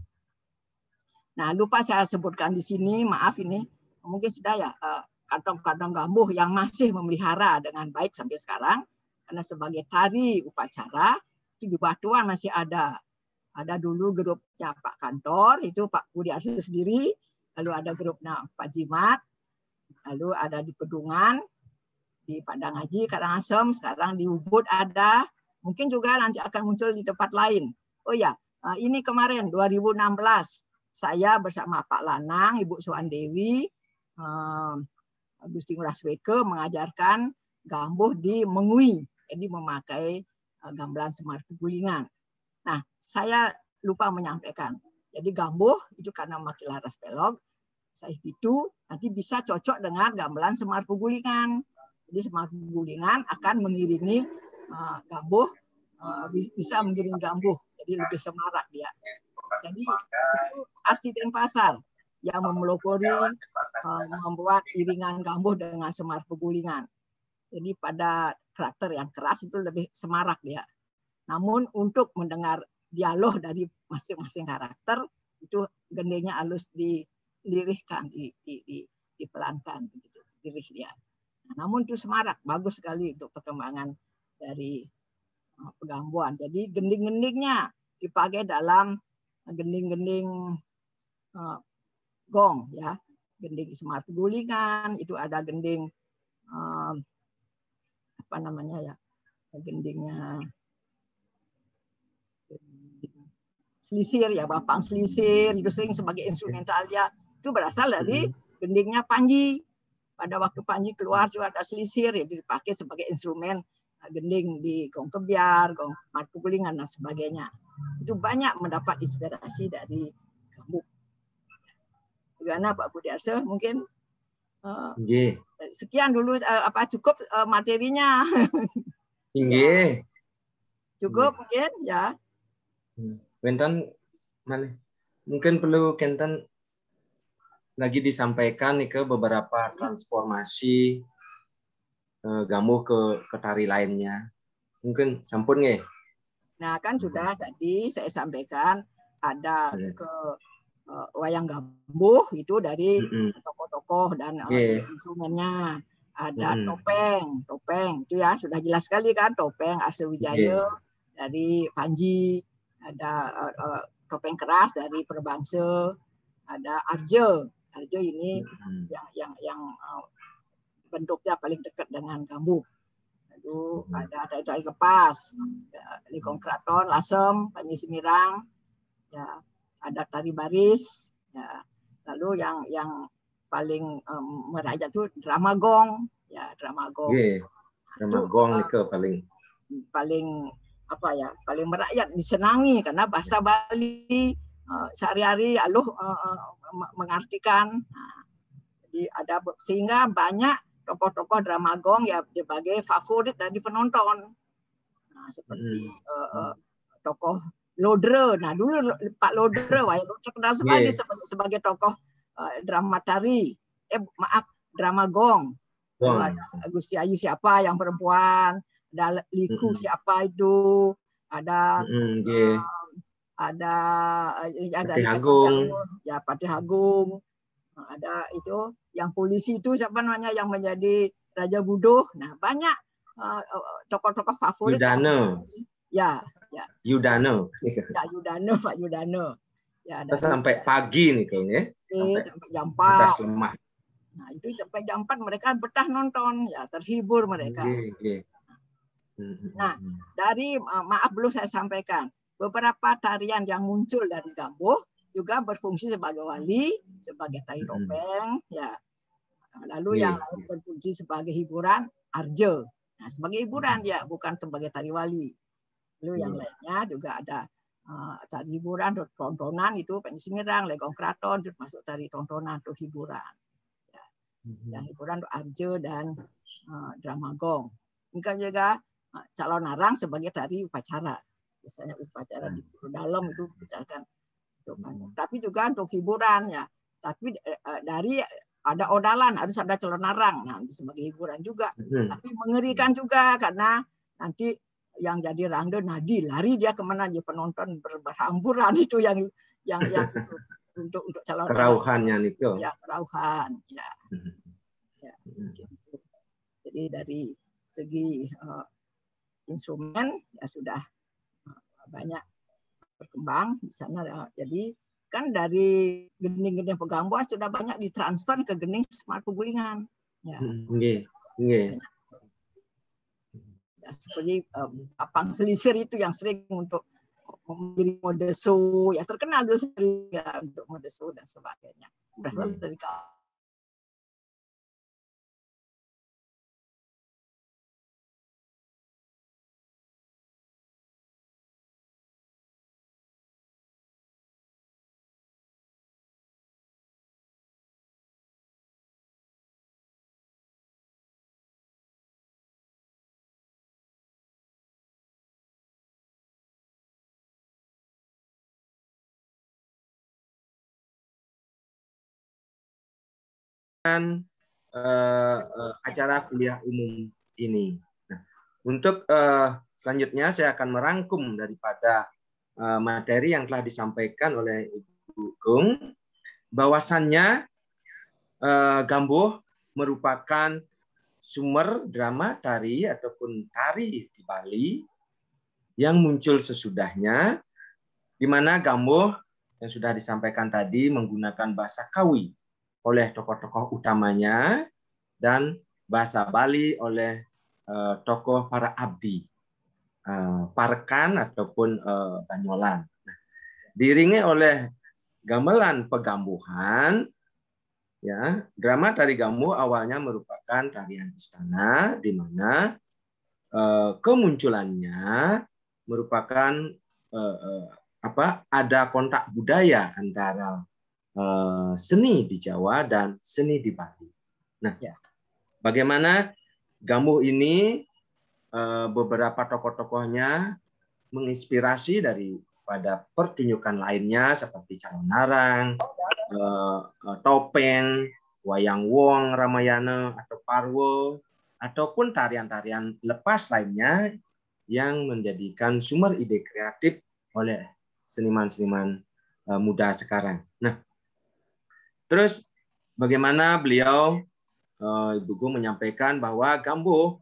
S2: Nah lupa saya sebutkan di sini, maaf ini mungkin sudah ya kantong-kantong Gambuh yang masih memelihara dengan baik sampai sekarang, karena sebagai tari upacara itu di Batuan masih ada, ada dulu grupnya Pak Kantor itu Pak Budi Arsi sendiri, lalu ada grupnya Pak Jimat, lalu ada di Pedungan, di Padang Haji, Karangasem, sekarang di Ubud ada. Mungkin juga nanti akan muncul di tempat lain. Oh ya, ini kemarin dua ribu enam belas saya bersama Pak Lanang, Ibu Suwandewi, Gusti Ngurah Sweke mengajarkan Gambuh di Mengui, jadi memakai gamelan Semar Pegulingan. Nah, saya lupa menyampaikan. Jadi Gambuh itu karena memakai laras pelog, saya itu nanti bisa cocok dengan gamelan Semar Pegulingan. Jadi Semar Pegulingan akan mengiringi Uh, Gambuh, uh, bisa mengiring Gambuh, jadi lebih semarak dia. Jadi itu Asti Denpasar yang memelopori uh, membuat iringan Gambuh dengan Semar Pegulingan. Jadi pada karakter yang keras itu lebih semarak dia. Namun untuk mendengar dialog dari masing-masing karakter itu gendengnya halus dilirihkan, di, di, di, dipelankan begitu, lirih dia. Nah, namun itu semarak, bagus sekali untuk perkembangan dari Pegambuan. Jadi gending-gendingnya dipakai dalam gending-gending uh, gong ya, gending Semar Pegulingan, itu ada gending uh, apa namanya ya, gendingnya selisir ya, Bapang Selisir itu sering sebagai instrumental ya, itu berasal dari gendingnya Panji. Pada waktu Panji keluar juga ada selisir ya, dipakai sebagai instrumen gending di Gong Kebiar, Gong Mat Pukulingan dan sebagainya. Itu banyak mendapat inspirasi dari gambuk. Bagaimana Pak Budiarso? Mungkin uh, sekian dulu uh, apa cukup uh, materinya.
S1: Ya.
S2: Cukup mungkin ya.
S1: Kentan mana? Mungkin perlu Kentan lagi disampaikan nih ke beberapa transformasi uh, gambuh ke, ke tari lainnya. Mungkin sampun nggih.
S2: Nah, kan sudah tadi saya sampaikan ada ke uh, wayang gambuh itu dari tokoh-tokoh dan uh, yeah. instrumennya. Ada mm-hmm. topeng, topeng itu ya sudah jelas sekali kan, topeng Arsa Wijaya yeah. dari Panji, ada uh, uh, topeng keras dari Perbangsa, ada Arjo. Arjo ini mm-hmm. yang yang yang uh, bentuknya paling dekat dengan gambuh. Lalu mm-hmm. ada tari-tari lepas, Likong Kraton, Lasem, Panji Semirang, ya ada tari baris, ya lalu yang yang paling um, merakyat itu drama gong, ya drama gong.
S1: Yeah, drama itu, gong itu uh, paling
S2: paling apa ya, paling merakyat, disenangi karena bahasa Bali uh, sehari-hari aluh uh, uh, mengartikan. Nah, jadi ada sehingga banyak tokoh-tokoh drama gong ya sebagai favorit dari penonton. Nah, seperti hmm. uh, uh, tokoh Lodre. Nah, dulu Pak Lodre wah terkenal sebagai yeah. sebagai tokoh uh, drama tari. Eh maaf, drama gong. Lalu wow. ada Gusti Ayu siapa yang perempuan, ada Liku mm-hmm. siapa itu, ada mm-hmm. yeah. uh, ada ya dari
S1: Agung.
S2: Ya Patih Agung. Ada itu yang polisi itu siapa namanya yang menjadi Raja Buduh. Nah, banyak tokoh-tokoh uh, favorit.
S1: Yudano.
S2: Ya, ya.
S1: Yudano.
S2: Ya, Yudano, Pak Yudano. Ya,
S1: dari, sampai pagi nih kayaknya.
S2: Sampai, sampai jam empat.
S1: Lemah.
S2: Nah, itu sampai jam empat mereka betah nonton, ya terhibur mereka.
S1: Okay, okay.
S2: Nah, dari maaf belum saya sampaikan, beberapa tarian yang muncul dari gambuh juga berfungsi sebagai wali, sebagai tari topeng, ya. Lalu yeah. yang lain berfungsi sebagai hiburan, arjo. Nah, sebagai hiburan ya, bukan sebagai tari wali. Lalu yeah. yang lainnya juga ada uh, tari hiburan, tontonan itu Panji Semirang, Legong Kraton, masuk tari tontonan untuk hiburan. Ya. Mm-hmm. Yang hiburan untuk arjo dan uh, drama gong. Mungkin juga uh, calon narang sebagai tari upacara. Biasanya upacara di dalam itu bicarakan. Hmm. Tapi juga untuk hiburan ya. Tapi uh, dari ada odalan harus ada calon narang, nah sebagai hiburan juga. Hmm. Tapi mengerikan juga karena nanti yang jadi rangde nadi lari dia kemana aja, penonton berhamburan itu yang yang yang itu, untuk untuk calon
S1: kerauhannya itu.
S2: Ya kerauhan ya. Hmm. Ya gitu. Jadi dari segi uh, instrumen ya sudah uh, banyak berkembang di sana. Jadi kan dari gending-gending Pegambuan sudah banyak ditransfer ke gending Semar Pugulingan. Ya.
S1: Nggih, nggih.
S2: Ya, seperti uh, Apang Selisir itu yang sering untuk menjadi mode show, ya terkenal dulu sering ya untuk mode show dan sebagainya. Berasal dari
S1: Uh, uh, acara kuliah umum ini. Nah, untuk uh, selanjutnya saya akan merangkum daripada uh, materi yang telah disampaikan oleh Ibu Gung, bahwasannya uh, gambuh merupakan sumber drama tari ataupun tari di Bali yang muncul sesudahnya, di mana gambuh yang sudah disampaikan tadi menggunakan bahasa Kawi oleh tokoh-tokoh utamanya dan bahasa Bali oleh uh, tokoh para abdi, uh, parekan ataupun uh, banyolan. Nah, diiringi oleh gamelan pegambuhan, ya drama tari gambuh awalnya merupakan tarian istana di mana uh, kemunculannya merupakan uh, uh, apa? Ada kontak budaya antara uh, seni di Jawa dan seni di Bali. Nah, ya. Bagaimana Gambuh ini uh, beberapa tokoh-tokohnya menginspirasi daripada pertunjukan lainnya seperti Calonarang, uh, uh, topeng, wayang wong, Ramayana atau Parwo, ataupun tarian-tarian lepas lainnya yang menjadikan sumber ide kreatif oleh seniman-seniman uh, muda sekarang. Nah, terus bagaimana beliau uh, Ibu Gung menyampaikan bahwa Gambuh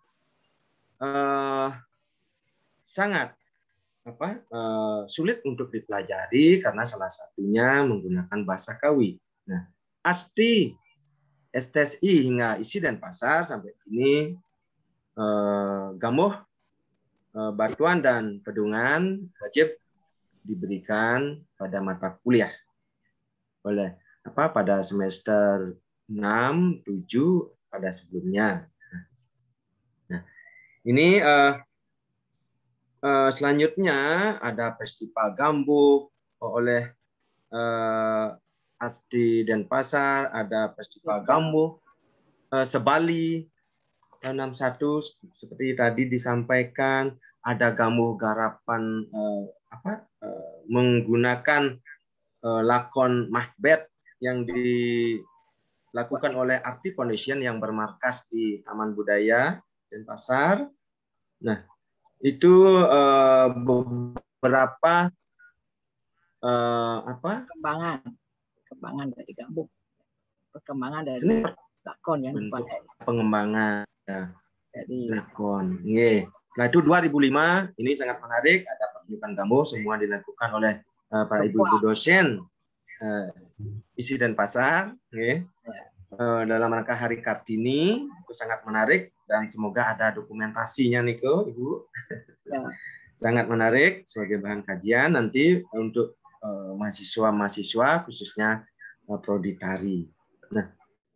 S1: uh, sangat apa uh, sulit untuk dipelajari karena salah satunya menggunakan bahasa Kawi. Nah, Asti, S T S I hingga Isi Denpasar sampai kini uh, Gambuh uh, Batuan dan Pedungan wajib diberikan pada mata kuliah oleh apa pada semester enam, tujuh pada sebelumnya. Nah, ini uh, uh, selanjutnya ada Festival Gambuh oleh uh, Asti Denpasar, ada Festival Gambuh uh, Sebali tahun enam puluh satu seperti tadi disampaikan, ada Gambuh Garapan uh, apa uh, menggunakan uh, lakon Macbeth yang dilakukan oleh Arti Foundation yang bermarkas di Taman Budaya Denpasar. Nah, itu uh, beberapa uh, apa
S2: perkembangan perkembangan dari Gambuh, perkembangan dari lakon yang dipakai,
S1: pengembangan ya,
S2: dari
S1: lakon. Nggih. Nah, itu dua ribu lima ini sangat menarik, ada pertunjukan Gambuh semua dilakukan oleh uh, para ibu-ibu dosen uh, Isi Denpasar, nggih. Ya. Uh, dalam rangka Hari Kartini, itu sangat menarik dan semoga ada dokumentasinya nih kok Ibu. Ya. Sangat menarik sebagai bahan kajian nanti untuk mahasiswa-mahasiswa uh, khususnya uh, prodi tari. Nah,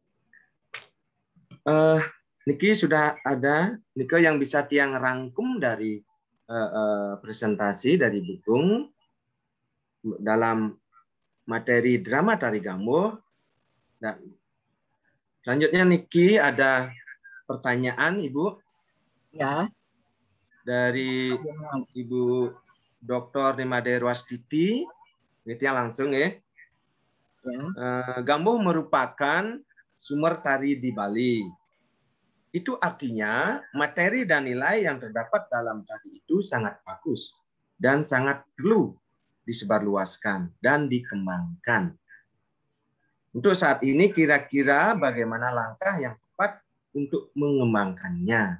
S1: uh, Niki sudah ada Niko yang bisa tiang rangkum dari uh, uh, presentasi dari Bu Gung dalam materi drama tari Gambuh. Nah, selanjutnya Niki ada pertanyaan Ibu.
S2: Ya.
S1: Dari Ibu Doktor Nimade Rwastiti, ini yang langsung ya. Ya. Gambuh merupakan sumber tari di Bali. Itu artinya materi dan nilai yang terdapat dalam tari itu sangat bagus dan sangat perlu disebarluaskan dan dikembangkan. Untuk saat ini kira-kira bagaimana langkah yang tepat untuk mengembangkannya?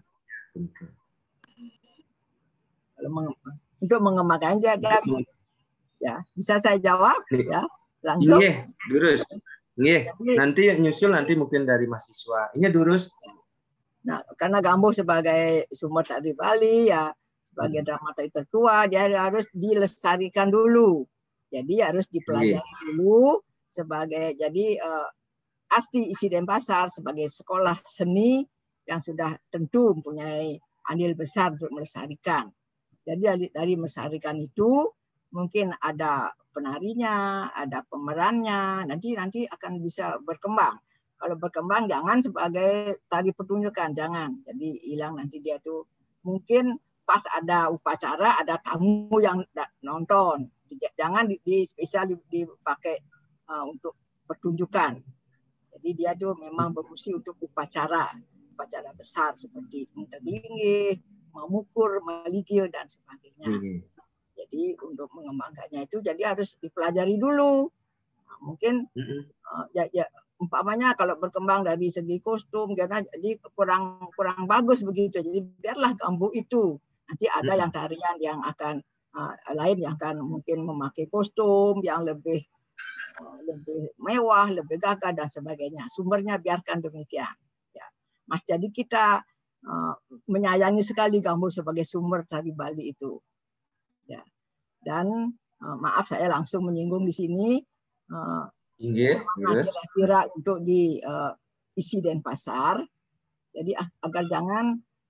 S2: Untuk mengembangkan dia, ya bisa saya jawab ya langsung.
S1: Iya, Durus. Iya, nanti nyusul nanti mungkin dari mahasiswa. Ini Durus.
S2: Nah, karena Gambuh sebagai sumber tari Bali ya sebagai drama tari tertua dia harus dilestarikan dulu. Jadi harus dipelajari iya. dulu sebagai jadi uh, Asti Isi Denpasar sebagai sekolah seni yang sudah tentu mempunyai andil besar untuk melestarikan. Jadi dari, dari melestarikan itu mungkin ada penarinya, ada pemerannya, nanti nanti akan bisa berkembang. Kalau berkembang jangan sebagai tari pertunjukan, jangan. Jadi hilang nanti dia tuh mungkin pas ada upacara ada tamu yang nonton, jangan di, di spesial dipakai uh, untuk pertunjukan. Jadi dia tuh memang berfungsi untuk upacara, upacara besar seperti Muntaglingih, Mamukur, Maligil dan sebagainya. Hmm. Jadi untuk mengembangkannya itu jadi harus dipelajari dulu. Nah, mungkin hmm. uh, ya, ya umpamanya kalau berkembang dari segi kostum karena jadi kurang kurang bagus begitu. Jadi biarlah Gambuh itu nanti ada hmm. yang tarian yang akan uh, lain yang akan mungkin memakai kostum yang lebih uh, lebih mewah, lebih gagah dan sebagainya. Sumbernya biarkan demikian. Ya, Mas. Jadi kita Uh, menyayangi sekali Gambuh sebagai sumber tari Bali itu, ya. Dan uh, maaf saya langsung menyinggung di sini, uh,
S1: Inge,
S2: kira-kira untuk di uh, Isi Denpasar. Jadi agar jangan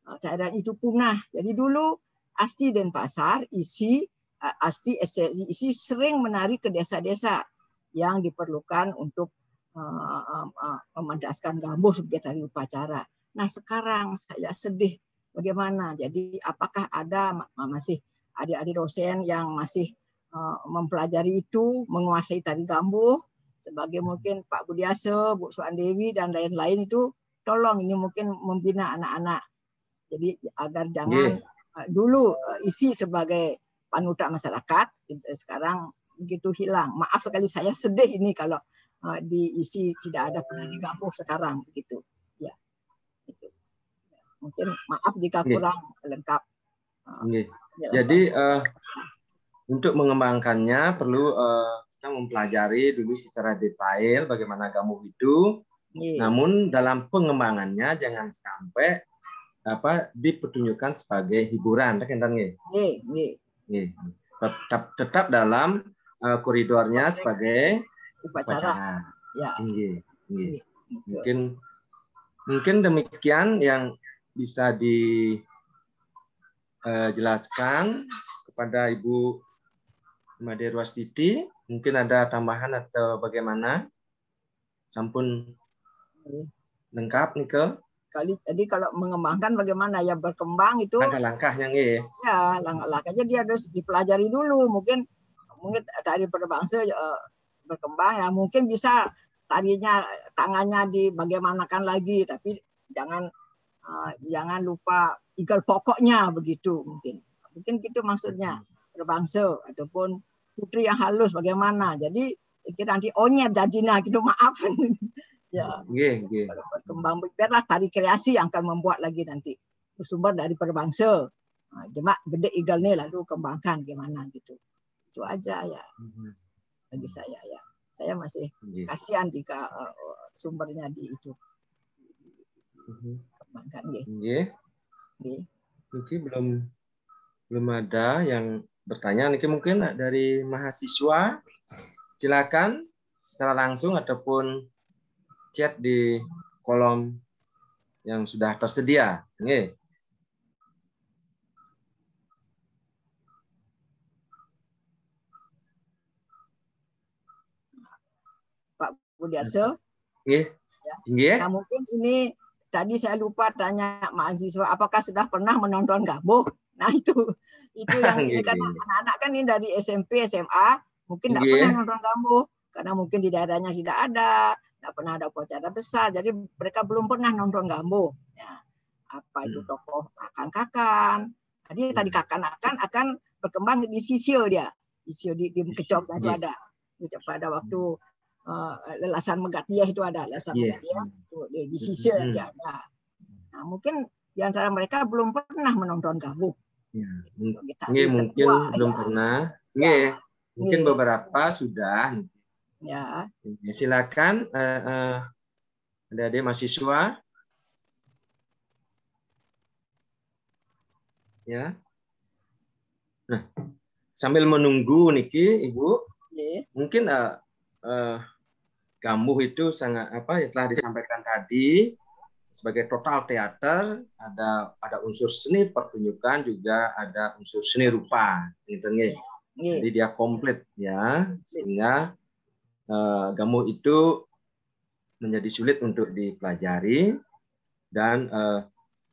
S2: cairan itu punah. Jadi dulu Asti Denpasar isi Asti isi sering menari ke desa-desa yang diperlukan untuk uh, uh, uh, memandaskan gambuh sebagai tari upacara. Nah sekarang saya sedih bagaimana. Jadi apakah ada masih adik-adik dosen yang masih uh, mempelajari itu, menguasai tari gambuh, sebagai mungkin Pak Budiase, Bu Suandewi dan lain-lain itu, tolong ini mungkin membina anak-anak. Jadi agar jangan yeah. dulu isi sebagai panutan masyarakat, sekarang begitu hilang. Maaf sekali saya sedih ini kalau diisi tidak ada penari gambuh sekarang begitu. Ya, itu. Mungkin maaf jika kurang yeah. lengkap.
S1: Yeah. Jadi uh, untuk mengembangkannya perlu uh, kita mempelajari dulu secara detail bagaimana gambuh itu. Yeah. Namun dalam pengembangannya jangan sampai apa dipertunjukkan sebagai hiburan, kan nggih? Nggih, nggih. Nggih. Tetap tetap dalam uh, koridornya konteks sebagai upacara. upacara. Ya. Nggih, nggih. Mungkin mungkin demikian yang bisa dijelaskan uh, kepada Ibu Made Ruwastiti. Mungkin ada tambahan atau bagaimana? Sampun lengkap nih ke?
S2: Kali jadi kalau mengembangkan bagaimana ya berkembang itu
S1: langkah-langkahnya nih.
S2: Ya, langkah-langkahnya dia harus dipelajari dulu. Mungkin mungkin tari perbangsa uh, berkembang ya mungkin bisa tarinya tangannya dibagaimanakan lagi, tapi jangan uh, jangan lupa igal pokoknya begitu mungkin. Mungkin gitu maksudnya perbangsa ataupun putri yang halus bagaimana. Jadi kita nanti onyet jadinya gitu, maaf. Ya,
S1: yeah, yeah.
S2: Kalau berkembang biarlah tari kreasi yang akan membuat lagi nanti bersumber dari perbangsa. Nah, jemak bedek igal nih lalu kembangkan gimana gitu. Itu aja ya bagi saya ya. Saya masih yeah. kasihan jika uh, sumbernya di itu kembangkan gitu.
S1: Yeah. Yeah. Mungkin belum belum ada yang bertanya. Mungkin mungkin dari mahasiswa silakan secara langsung ataupun chat di kolom yang sudah tersedia. Nih.
S2: Pak Budiase.
S1: Nggih.
S2: Ya. Nah, mungkin ini tadi saya lupa tanya mahasiswa apakah sudah pernah menonton gambuh. Nah, itu itu yang ini karena anak-anak kan ini dari S M P, S M A mungkin tidak pernah nonton gambuh karena mungkin di daerahnya tidak ada. Tidak pernah ada upacara besar, jadi mereka belum pernah nonton gambuh. Ya, apa itu tokoh kakan-kakan. Jadi tadi kakan-kakan akan berkembang di sisio dia, sisio di, di kecopnya itu ada. Kecop pada waktu uh, lelasan Megatiah itu ada, lelasan yeah. Megatiah itu di, di sisio mm. aja ada. Nah mungkin di antara mereka belum pernah menonton gambuh.
S1: Ya. So, Nge, mungkin kedua, belum ya. pernah. Nge, ya. Mungkin Nge. beberapa sudah.
S2: Ya.
S1: Silakan uh, uh, adik-adik mahasiswa. Ya. Nah, sambil menunggu niki Ibu, yeah. mungkin uh, uh, gambuh itu sangat apa ya telah disampaikan tadi sebagai total teater, ada ada unsur seni pertunjukan juga ada unsur seni rupa, gitu nih. Yeah. Jadi dia komplit ya, sehingga Uh, gambuh itu menjadi sulit untuk dipelajari dan uh,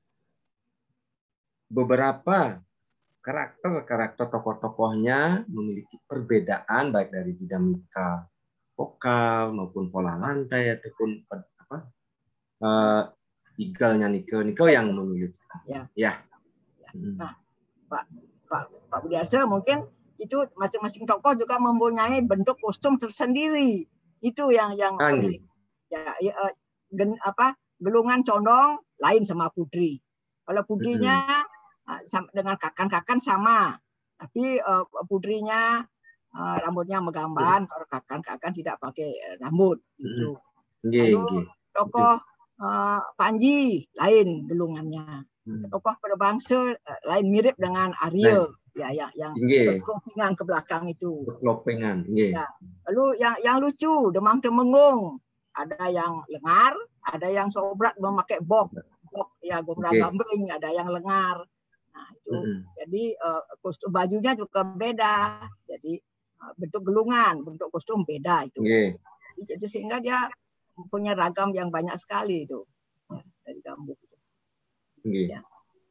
S1: beberapa karakter-karakter tokoh-tokohnya memiliki perbedaan baik dari dinamika vokal maupun pola lantai ataupun apa uh, igalnya Nike Nike yang memiliki
S2: ya.
S1: ya.
S2: Nah, Pak Pak Pak Budiase mungkin itu masing-masing tokoh juga mempunyai bentuk kostum tersendiri. Itu yang yang penting. Ya, ya gen, apa gelungan condong lain sama putri. Kalau putrinya mm-hmm. dengan kakan-kakan sama, tapi uh, putrinya uh, rambutnya megamban, mm-hmm. kalau kakan-kakan tidak pakai rambut. Gitu. Mm-hmm. Lalu tokoh uh, Panji lain gelungannya. Mm-hmm. Tokoh perbangsa uh, lain mirip dengan Arya. Nah. Ya, yang yang berkelopingan ke belakang itu.
S1: Berkelopingan.
S2: Ya. Lalu yang yang lucu, Demang Temengung, ada yang lengar, ada yang sobrat memakai bob ya gombrang
S1: Oke.
S2: gambring, ada yang lengar. Nah, itu
S1: Mm-mm.
S2: jadi uh, kostum bajunya juga beda. Jadi uh, bentuk gelungan, bentuk kostum beda itu.
S1: Oke.
S2: Jadi, jadi sehingga dia punya ragam yang banyak sekali itu ya, dari gambuk itu.
S1: Oke.
S2: Ya.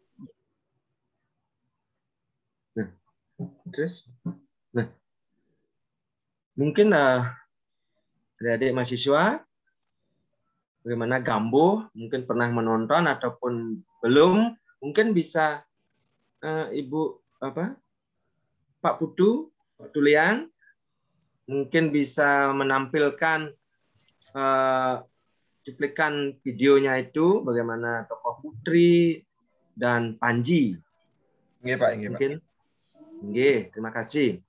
S1: Nah, terus, nah, mungkin uh, adik-adik mahasiswa bagaimana Gambuh mungkin pernah menonton ataupun belum, mungkin bisa uh, Ibu apa Pak Putu, Pak Tulian mungkin bisa menampilkan uh, cuplikan videonya itu bagaimana tokoh Putri dan Panji.
S3: Nggih, Pak, nggih, Pak.
S1: Mungkin, nggih, terima kasih.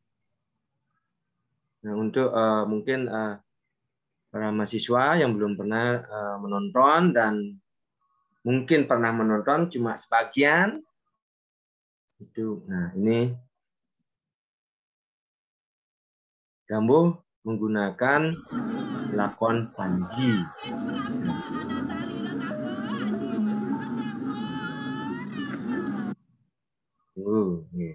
S1: Nah, untuk uh, mungkin uh, para mahasiswa yang belum pernah uh, menonton dan mungkin pernah menonton cuma sebagian itu. Nah, ini Gambuh menggunakan lakon Panji. Uh, nih.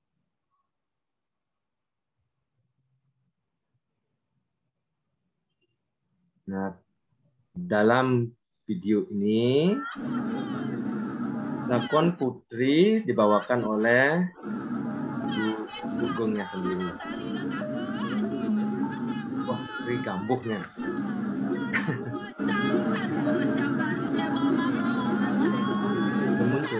S1: Nah, dalam video ini lakon Putri dibawakan oleh Ibu Gugungnya sendiri. Wah, Putri Gambuhnya. Belum muncul.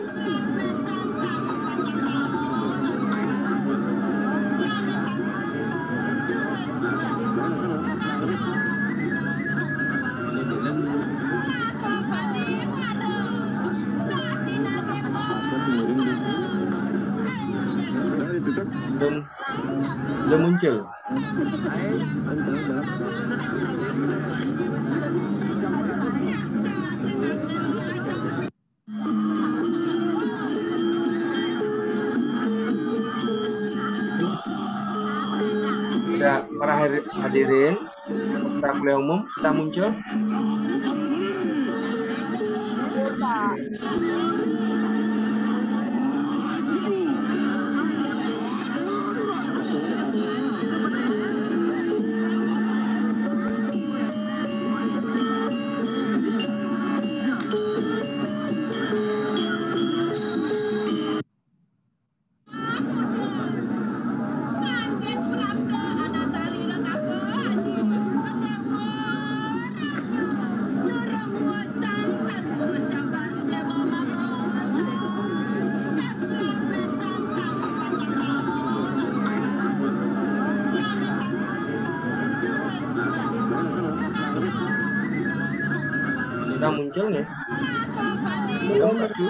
S1: Belum, belum muncul. Sudah para hadirin serta kuliah umum sudah muncul? Sudah muncul ya? Belum, Pak Bu?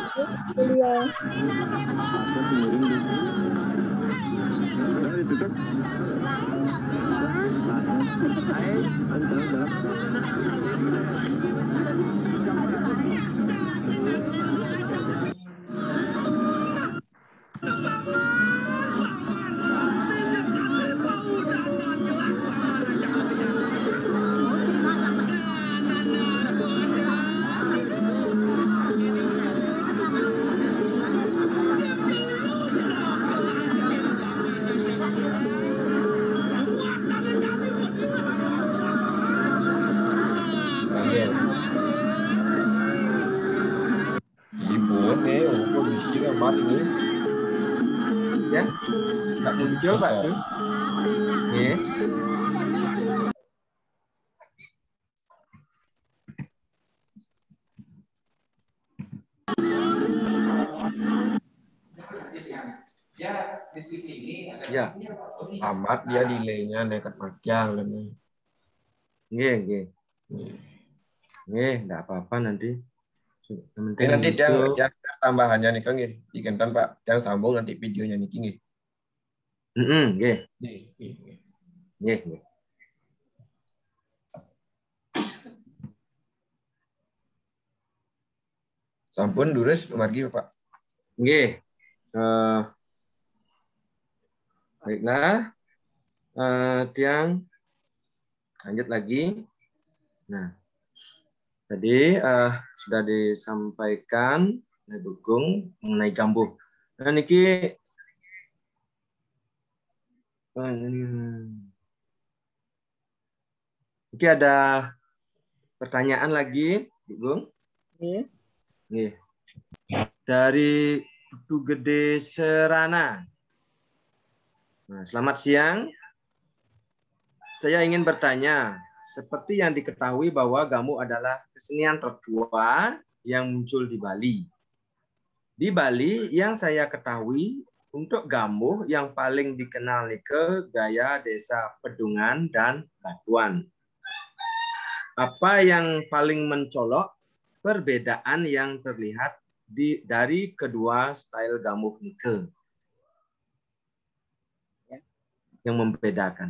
S1: Ya, nggak muncul Pak Bu. Ya. Ya,
S3: amat dia delaynya nekat makiang lebih.
S1: Nggih, nggih. Nggih, enggak apa-apa nanti.
S3: Ini nanti yang, yang tambahannya nih Kang nggih, dikentan Pak, yang sambung nanti videonya nih nggih.
S1: Heeh, nggih.
S3: Nggih, nggih.
S1: Nggih, nggih.
S3: Sampun durus margi Pak.
S1: Nggih. Uh, baiklah. Uh, Tiang lanjut lagi. Nah, Tadi uh, sudah disampaikan oleh Dukung mengenai gambuh. Nah, niki oh, niki ada pertanyaan lagi, Dukung.
S2: Iya.
S1: Nih. Dari Putu Gede Serana. Nah, selamat siang. Saya ingin bertanya, seperti yang diketahui bahwa gamuh adalah kesenian tertua yang muncul di Bali. Di Bali yang saya ketahui untuk gamuh yang paling dikenal nih ke gaya desa Pedungan dan Batuan. Apa yang paling mencolok perbedaan yang terlihat di dari kedua style gamuh nike yang membedakan?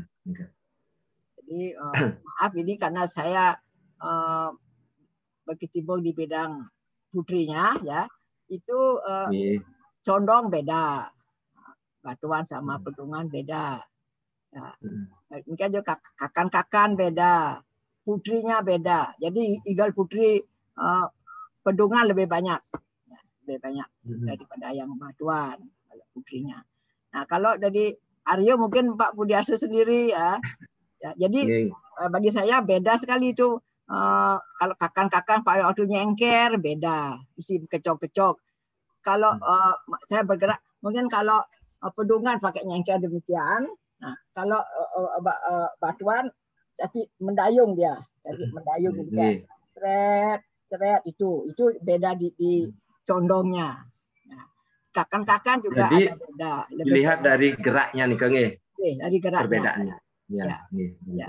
S2: Jadi uh, maaf ini karena saya uh, berkecimpung di bidang putrinya ya, itu uh, condong beda, Batuan sama Pedungan beda. Ya. Mungkin juga kakan-kakan beda, putrinya beda. Jadi Igal Putri uh, Pedungan lebih banyak, ya, lebih banyak daripada yang Batuan putrinya. Nah kalau dari Aryo mungkin Pak Budiarso sendiri ya. Ya, jadi yeah. bagi saya beda sekali itu. Uh, kalau kakan-kakan pada waktu nyengker beda, mesti kecok-kecok. Kalau uh, saya bergerak, mungkin kalau uh, Pedungan pakai nyengker demikian. Nah, kalau uh, uh, uh, Batuan jadi mendayung dia, jadi mendayung demikian. Seret, seret itu, itu beda di, di condongnya. Nah, kakan-kakan juga
S1: jadi,
S2: ada beda.
S1: Lebih dilihat beda. Dari geraknya nih Kang.
S2: Oke, dari geraknya.
S1: Perbedaannya. Ya,
S2: ya.
S1: Nih,
S2: ya.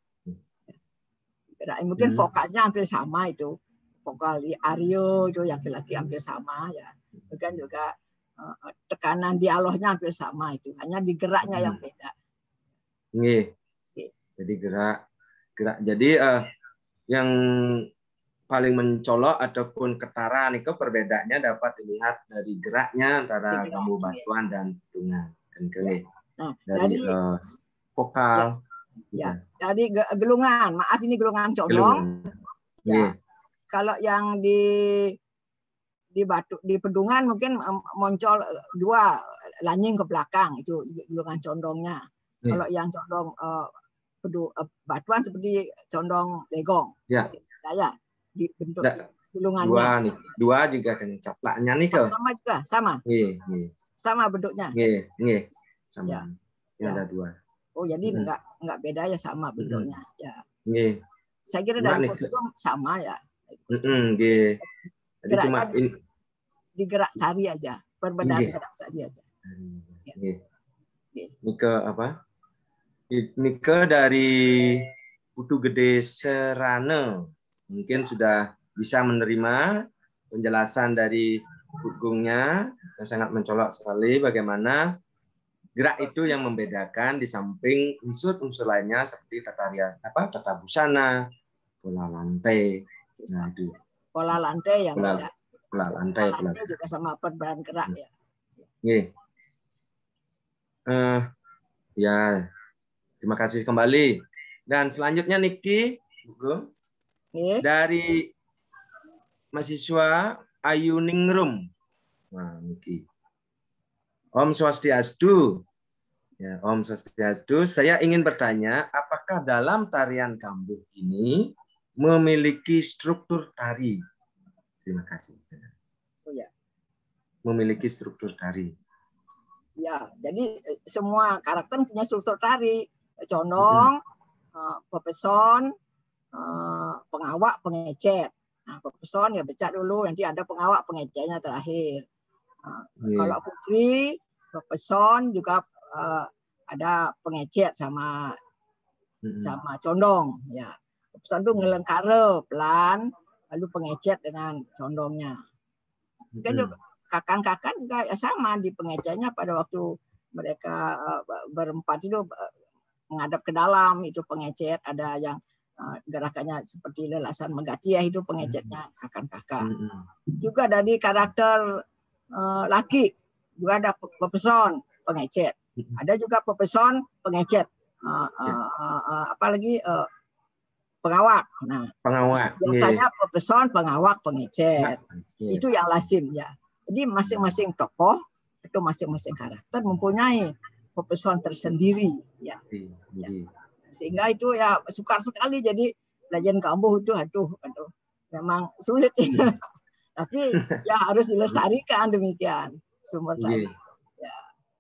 S2: Gerak. Mungkin hmm. vokalnya hampir sama itu. Vokal di Aryo itu yang laki-laki hampir sama ya. Bukan juga uh, tekanan dialognya hampir sama itu. Hanya di geraknya hmm. yang beda.
S1: Nih. Okay. Jadi gerak gerak. Jadi uh, yang paling mencolok ataupun ketara nih ke perbedaannya dapat dilihat dari geraknya antara gamuh Batuan dan Pedungan. Kan ya.
S2: Nah,
S1: dari
S2: jadi,
S1: uh, vokal.
S2: Ya, ya. Dari gelungan. Maaf ini gelungan condong. Ya. Yeah. Kalau yang di di Batu di Pedungan mungkin muncul dua lanying ke belakang itu gelungan condongnya. Yeah. Kalau yang condong uh, pedu, uh, Batuan seperti condong legong.
S1: Ya.
S2: Yeah. Ya, di bentuk
S1: nah,
S2: gelungannya.
S1: Dua nih. Dua juga kan caplaknya nih ke.
S2: Sama juga, sama.
S1: Iya, iya.
S2: Sama bentuknya.
S1: Iya, iya. Sama.
S2: Ya.
S1: Yang
S2: Ya.
S1: ada dua.
S2: Oh, jadi hmm. enggak enggak beda ya, sama bentuknya. Hmm. Ya.
S1: Iya.
S2: Saya kira dari kostum sama ya.
S1: Heeh, nggih. Jadi cuma
S2: di, di gerak tari aja, perbedaan gerak tari aja.
S1: Nggih. Ini ke apa? Ini ke dari Putu Gede Serana. Mungkin ya. Sudah bisa menerima penjelasan dari Dukungnya yang sangat mencolok sekali bagaimana gerak itu yang membedakan di samping unsur-unsur lainnya seperti tata rias apa tata busana, pola lantai. Nah, itu.
S2: Pola lantai yang
S1: pola,
S2: beda.
S1: Pola lantai,
S2: pola lantai juga sama perbedaan gerak ya.
S1: Nggih. Uh, ya. Terima kasih kembali. Dan selanjutnya Niki, Bugo. Dari mahasiswa Ayu Ningrum. Nah, Niki. Om Swastiastu. Ya, Om Swastiastu. Saya ingin bertanya, apakah dalam tarian gambuh ini memiliki struktur tari? Terima kasih.
S2: Oh ya.
S1: Memiliki struktur tari.
S2: Ya, jadi semua karakter punya struktur tari. Condong, mm-hmm. uh, pepeson, uh, pengawak, pengecet. Nah, pepeson ya becak dulu, nanti ada pengawak, pengecetnya terakhir. Uh, yeah. Kalau putri, pepeson juga uh, ada pengecet sama mm-hmm. sama condong. Ya, pepeson itu ngelengkara pelan, lalu pengecet dengan condongnya. Mm-hmm. Kan juga kakan-kakan juga ya sama di pengecetnya pada waktu mereka uh, berempat itu uh, menghadap ke dalam itu pengecet, ada yang uh, gerakannya seperti lelasan menggatiah itu pengecetnya kakan-kakan. Mm-hmm. Juga dari karakter uh, laki juga ada pepeson pengecet, mm-hmm. ada juga pepeson pengecet, uh, uh, uh, uh, apalagi uh, pengawak. Nah,
S1: pengawak.
S2: biasanya pepeson, pengawak, pengecer.
S1: Nah,
S2: itu yang lazim ya. Jadi masing-masing tokoh atau masing-masing karakter mempunyai pepeson tersendiri ya. ya. Sehingga itu ya sukar sekali jadi Legend Kambuh itu aduh aduh memang sulit itu. Tapi ya harus dilestarikan demikian sumber tadi. Ya.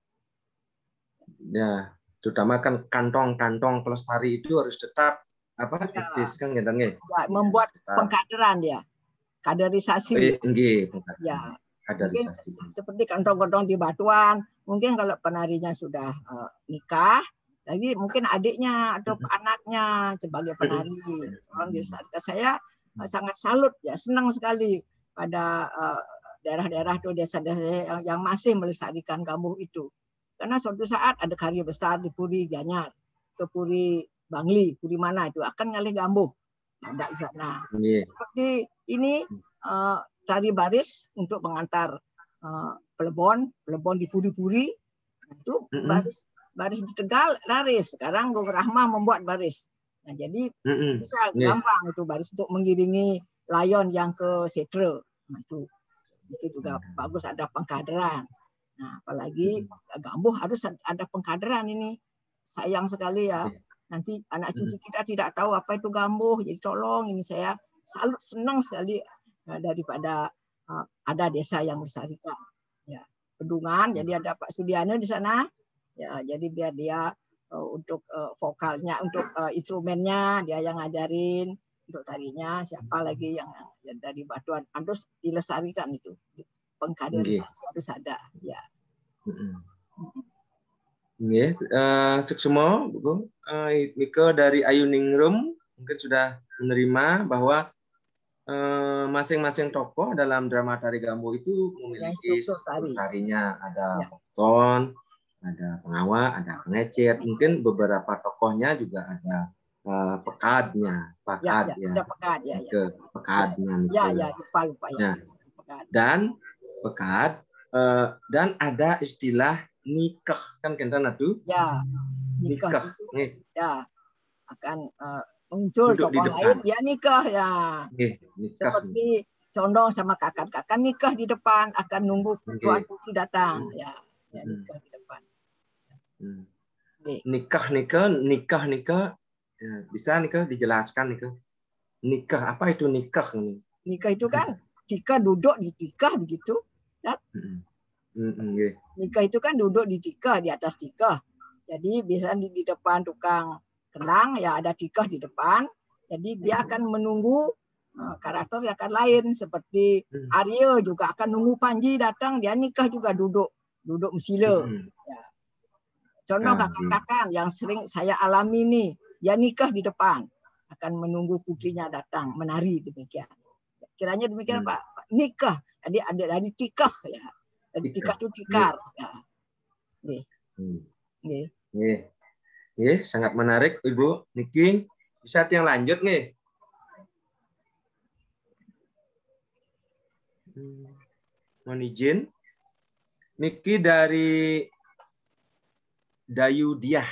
S1: Ya, terutama kan kantong-kantong pelestari itu harus tetap apa ya. eksis kan gitu nggih.
S2: Ya, membuat ya, pengkaderan ya. Kaderisasi.
S1: Nggih,
S2: ya.
S1: Kaderisasi.
S2: Mungkin seperti kantong-kantong di Batuan, mungkin kalau penarinya sudah uh, nikah, lagi mungkin adiknya atau anaknya sebagai penari. Orang di saya uh, sangat salut ya, senang sekali pada daerah-daerah atau desa-desa yang masih melestarikan Kambuh itu. Karena suatu saat ada karya besar di Puri Gianyar, ke Puri Bangli, Puri mana itu akan ngalih Kambuh. Ada di sana. Yeah. Seperti ini uh, tari baris untuk mengantar uh, pelebon, pelebon di puri-puri itu mm-hmm. baris baris di Tegal laris. Sekarang Gong Rahmah membuat baris. Nah, jadi mm-hmm. bisa yeah. gampang itu baris untuk mengiringi layon yang ke setre. Nah, itu itu juga mm-hmm. bagus ada pengkaderan. Nah, apalagi mm-hmm. Kambuh harus ada pengkaderan ini. Sayang sekali ya. Yeah. Nanti anak cucu kita tidak tahu apa itu Kambuh. Jadi tolong ini saya salut senang sekali daripada uh, ada desa yang melestarikan ya Pedungan. Jadi ada Pak Sudiano di sana ya, jadi biar dia uh, untuk uh, vokalnya untuk uh, instrumennya dia yang ngajarin, untuk tarinya siapa lagi yang, yang dari Batuan harus dilestarikan itu pengkaderisasi okay. harus ada ya.
S1: Nggih, uh, Suksmo Bu uh, Mika dari Ayuningrum mungkin sudah menerima bahwa masing-masing uh, tokoh dalam drama tari Kambuh itu memiliki struktur tarinya. Ada pepeson, ya. ada pengawak, ada pengecer. Mungkin beberapa tokohnya juga ada uh, pekadnya, pakad ya, ya.
S2: Ada pekad ya,
S1: ke
S2: ya.
S1: pekadnya.
S2: Ya, ya, lupa lupa ya.
S1: Nah, dan pekad uh, dan ada istilah nikah kan kentan itu?
S2: Ya, nikah. nikah. Ya, akan uh, muncul
S1: duduk
S2: tokoh lain ya nikah ya.
S1: Okay, nikah.
S2: Seperti condong sama kakak-kakak nikah di depan akan nunggu tuan okay. putri datang ya. Ya nikah di depan.
S1: Hmm. Okay. Nikah nikah nikah nikah ya, bisa nikah dijelaskan nikah. Nikah apa itu nikah ini?
S2: Nikah itu kan tika duduk di tika begitu kan?
S1: Hmm. Hmm, okay.
S2: Nikah itu kan duduk di tika di atas tika. Jadi biasanya di, di depan tukang kenang ya ada tikah di depan, jadi dia akan menunggu uh, karakter yang akan lain seperti Arya juga akan nunggu Panji datang, dia nikah juga duduk duduk mesila. Hmm. Ya. Contoh kakak-kakak yang sering saya alami nih, dia nikah di depan akan menunggu putrinya datang menari demikian. Kiranya demikian hmm. Pak, nikah, jadi ada dari tikah ya, dari tikah itu tikar. Ya. Nih.
S1: Hmm. Nih. Nih. Nih, sangat menarik Ibu Niki. Bisa yang lanjut nih. Mohon izin. Niki dari Dayu Diah.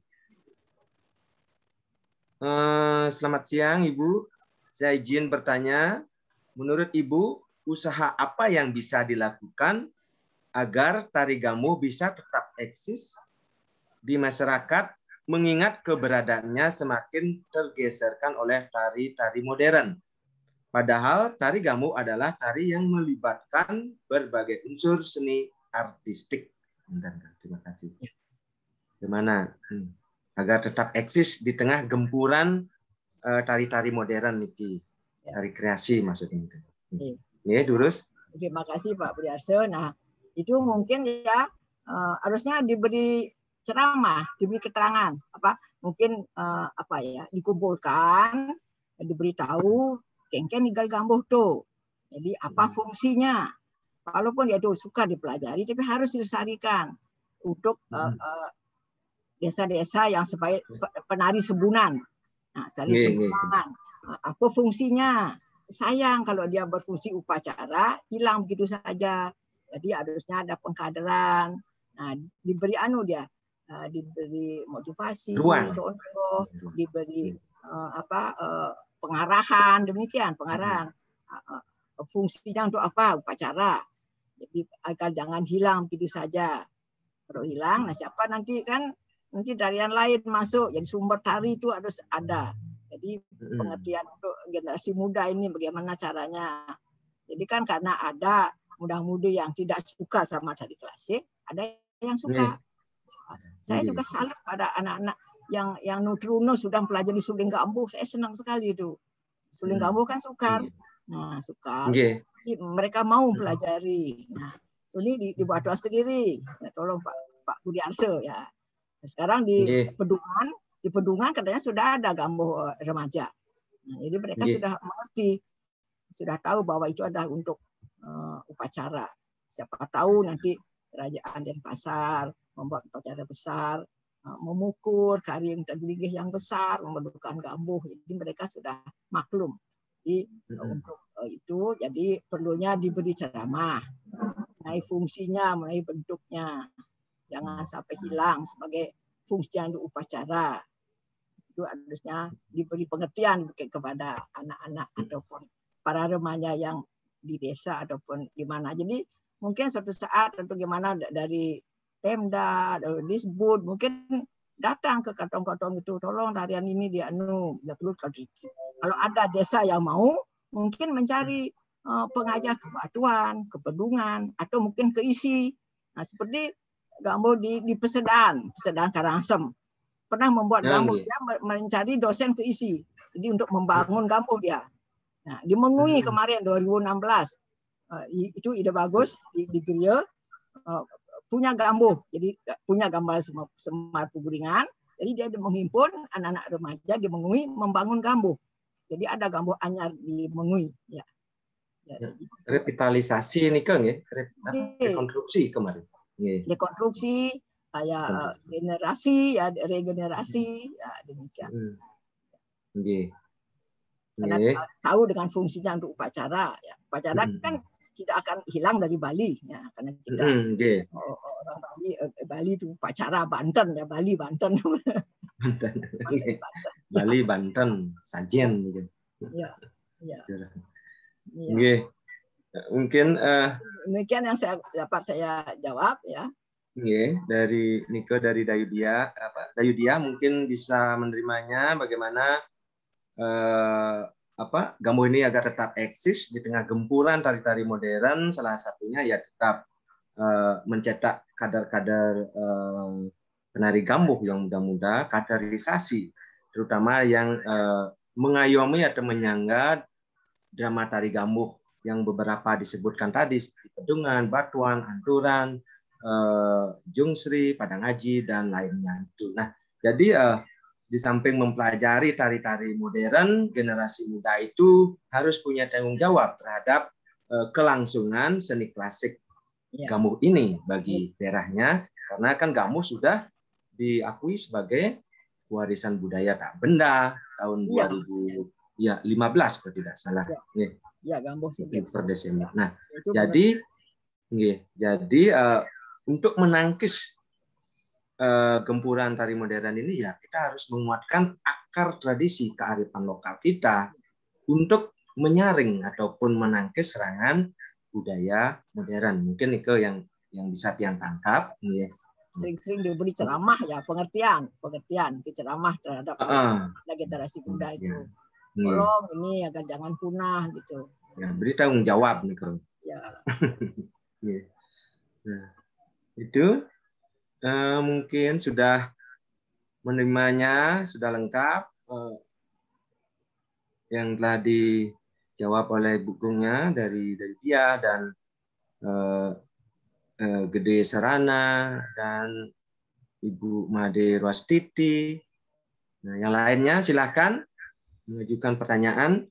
S1: Eh, selamat siang Ibu. Saya izin bertanya. Menurut Ibu, usaha apa yang bisa dilakukan agar tari Kambuh bisa tetap eksis di masyarakat, mengingat keberadaannya semakin tergeserkan oleh tari-tari modern. Padahal tari Kambuh adalah tari yang melibatkan berbagai unsur seni artistik. Terima kasih. Gimana hmm. agar tetap eksis di tengah gempuran tari-tari uh, modern niki, tari kreasi maksudnya. Hmm. Ya, Durus.
S2: Terima kasih Pak Budiarso. Nah, itu mungkin ya uh, harusnya diberi ceramah, diberi keterangan apa mungkin uh, apa ya dikumpulkan, diberitahu kengken ninggal Kambuh tuh. Jadi apa fungsinya? Walaupun ya itu suka dipelajari, tapi harus dilestarikan untuk uh, uh, desa-desa yang supaya penari sebunan. Nah, tari sebunan. Uh, apa fungsinya? Sayang kalau dia berfungsi upacara hilang begitu saja. Jadi harusnya ada pengkaderan. Nah, diberi anu dia. Uh, diberi motivasi, contoh, diberi uh, apa uh, pengarahan, demikian pengarahan. Uh, uh, fungsinya untuk apa? Upacara. Jadi agar jangan hilang begitu saja. Kalau hilang, nah siapa nanti kan nanti tarian lain masuk. Jadi sumber tari itu harus ada. Jadi pengertian untuk generasi muda ini bagaimana caranya. Jadi kan karena ada muda-mudi yang tidak suka sama tari klasik, ada yang suka. Saya juga salut pada anak-anak yang yang Nutruno sudah pelajari suling gambuh. Saya senang sekali itu. Suling gambuh kan sukar. Nah, sukar.
S1: Okay.
S2: Jadi mereka mau pelajari. Nah, ini di, dibuat sendiri. Ya, tolong Pak Pak Budi Arse ya. Sekarang di okay. Pedungan, di Pedungan katanya sudah ada gambuh remaja. Nah, jadi mereka okay. sudah mengerti, sudah tahu bahwa itu adalah untuk uh, upacara. Siapa tahu nanti Kerajaan Denpasar membuat upacara besar, memukul karing tergigih yang besar, memerlukan gambuh. Jadi mereka sudah maklum. Jadi mm-hmm. untuk itu, jadi perlunya diberi ceramah mengenai fungsinya, mengenai bentuknya. Jangan sampai hilang sebagai fungsi untuk upacara. Itu harusnya diberi pengertian kepada anak-anak ataupun para remaja yang di desa ataupun di mana. Jadi mungkin suatu saat atau gimana dari Pemda, dari Disbud, mungkin datang ke kantong-kantong itu, tolong tarian ini dia anu, ya perlu kalau ada desa yang mau, mungkin mencari uh, pengajar kebatuan, kepedungan, atau mungkin keisi. Nah seperti gambuh di, di Pesedan, Pesedan Karangsem, pernah membuat gambuh, dia mencari dosen keisi, jadi untuk membangun gambuh dia. Nah di Mengui kemarin dua ribu enam belas, uh, itu ide bagus di, di Geria, uh, punya gambuh, jadi punya gambar Semar Puguringan, jadi dia menghimpun anak-anak remaja di Mengui membangun gambuh. Jadi ada gambuh anyar di Mengui. Ya.
S1: Ya. Revitalisasi ini kan ya, rekonstruksi kemarin.
S2: Rekonstruksi, kayak uh, generasi, ya regenerasi, ya demikian.
S1: Hmm. Okay.
S2: Karena
S1: okay.
S2: tahu dengan fungsinya untuk upacara, ya. Upacara hmm. kan tidak akan hilang dari Bali, ya karena kita
S1: hmm, okay.
S2: orang Bali, Bali itu upacara Banten ya, Bali Banten.
S1: Banten. Okay. Bali Banten, sajian mungkin.
S2: Ya, ya.
S1: ya. Okay. Mungkin uh,
S2: demikian yang saya dapat saya jawab ya.
S1: Okay. Dari Niko dari Dayudia, apa Dayudia mungkin bisa menerimanya bagaimana uh, apa gambuh ini agar tetap eksis di tengah gempuran tari-tari modern, salah satunya ya tetap uh, mencetak kader-kader uh, penari gambuh yang muda-muda, kaderisasi, terutama yang uh, mengayomi atau menyangga drama tari gambuh yang beberapa disebutkan tadi seperti Pedungan, Batuan, Anturan, uh, Jungsri, Padang Aji dan lainnya itu. Nah, jadi uh, di samping mempelajari tari-tari modern, generasi muda itu harus punya tanggung jawab terhadap uh, kelangsungan seni klasik ya. Gambuh ini bagi daerahnya, karena kan gambuh sudah diakui sebagai warisan budaya tak benda tahun ya. dua ribu lima belas kalau tidak salah. Ya,
S2: ya gambuh
S1: per Desember. Nah, itu jadi ya, jadi uh, untuk menangkis Uh, gempuran tari modern ini ya kita harus menguatkan akar tradisi kearifan lokal kita untuk menyaring ataupun menangkis serangan budaya modern. Mungkin itu yang yang bisa Tiang tangkap. Ya.
S2: Sering-sering diberi ceramah ya, pengertian, pengertian, ceramah terhadap uh, generasi muda itu. Ya. Tolong ini agar jangan punah gitu.
S1: Ya, beri tanggung jawab nih kalau.
S2: Ya.
S1: ya. Nah, itu. Uh, mungkin sudah menerimanya, sudah lengkap uh, yang telah dijawab oleh bukunya dari dari dia dan uh, uh, Gede Serana dan Ibu Made Rwastiti. Nah, yang lainnya silakan mengajukan pertanyaan.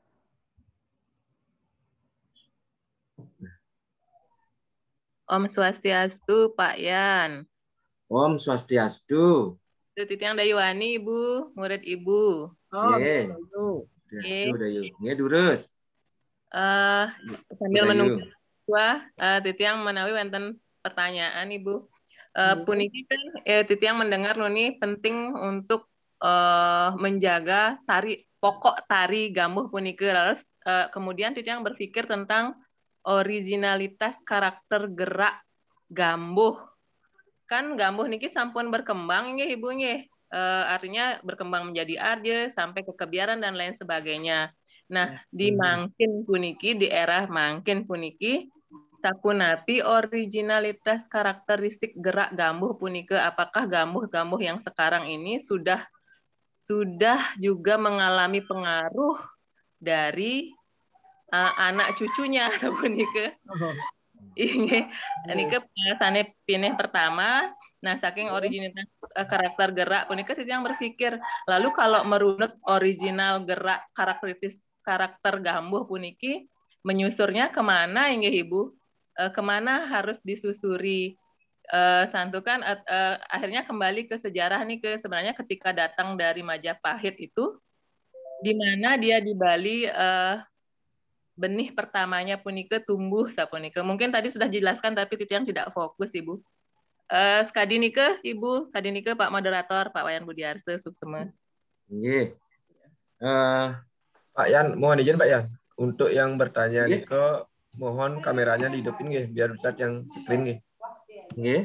S4: Om Swastiastu, Pak Yan.
S1: Om Swastiastu.
S4: Titiang Dayuani, Ibu, murid Ibu.
S2: Oh,
S1: yeah. Swastiastu Dayu. Ya, durus.
S4: Uh, sambil Dayu. Menunggu siswa, uh, Titiang menawi wonten pertanyaan, Ibu. Uh, puniki kan eh, Titiang mendengar nuni penting untuk uh, menjaga tari pokok tari gambuh punike. Lalu uh, kemudian Titiang berpikir tentang originalitas karakter gerak gambuh. Kan gambuh niki sampun berkembang nggih Ibu nggih. Uh, artinya berkembang menjadi arje sampai ke kebiaran dan lain sebagainya. Nah, di mangkin puniki, di era mangkin puniki, sakunapi originalitas karakteristik gerak gambuh punike, apakah gambuh-gambuh yang sekarang ini sudah sudah juga mengalami pengaruh dari uh, anak cucunya atau punike. Oh. Ini ini ke pengasannya pineh pertama. Nah, saking originalitas uh, karakter gerak punika yang berpikir, lalu kalau merunut original gerak karakteristik karakter gambuh puniki, menyusurnya kemana inggih Ibu? Uh, kemana harus disusuri? Uh, santukan uh, uh, akhirnya kembali ke sejarah nih, ke sebenarnya ketika datang dari Majapahit itu, di mana dia di Bali uh, benih pertamanya punike tumbuh sapunike. Mungkin tadi sudah dijelaskan tapi Titiang tidak fokus Ibu. Uh, Skadinike Ibu, Skadinike Pak Moderator, Pak Wayan Budiarse Suksema.
S3: Nggih. Uh, Pak Yan, mohon izin Pak Yan. Untuk yang bertanya nih ke mohon kameranya dihidupin nggih biar bisa yang screen nggih.
S1: Nggih.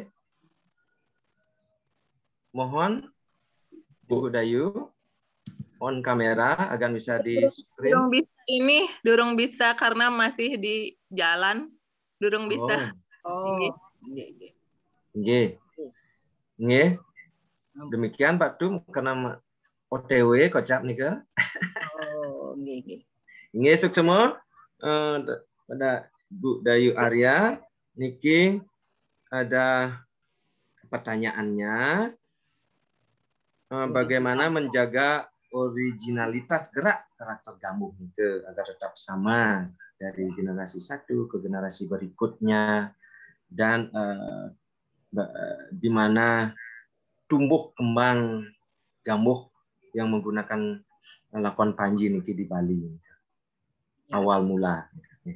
S1: Mohon Bu Dayu on kamera agar bisa di screen.
S4: Durung bisa ini, durung bisa karena masih di jalan. Durung bisa.
S2: Oh.
S1: Nggih. Nggih. Nggih. Demikian Pak Tum karena O T W kocap nika.
S2: Oh, nggih nggih.
S1: Nggih suksema uh, pada Bu Dayu Arya niki ada pertanyaannya uh, bagaimana menjaga originalitas gerak karakter gambuh itu agar tetap sama dari generasi satu ke generasi berikutnya, dan uh, di mana tumbuh kembang gambuh yang menggunakan lakon Panji niki di Bali ya. Awal mula. Ya.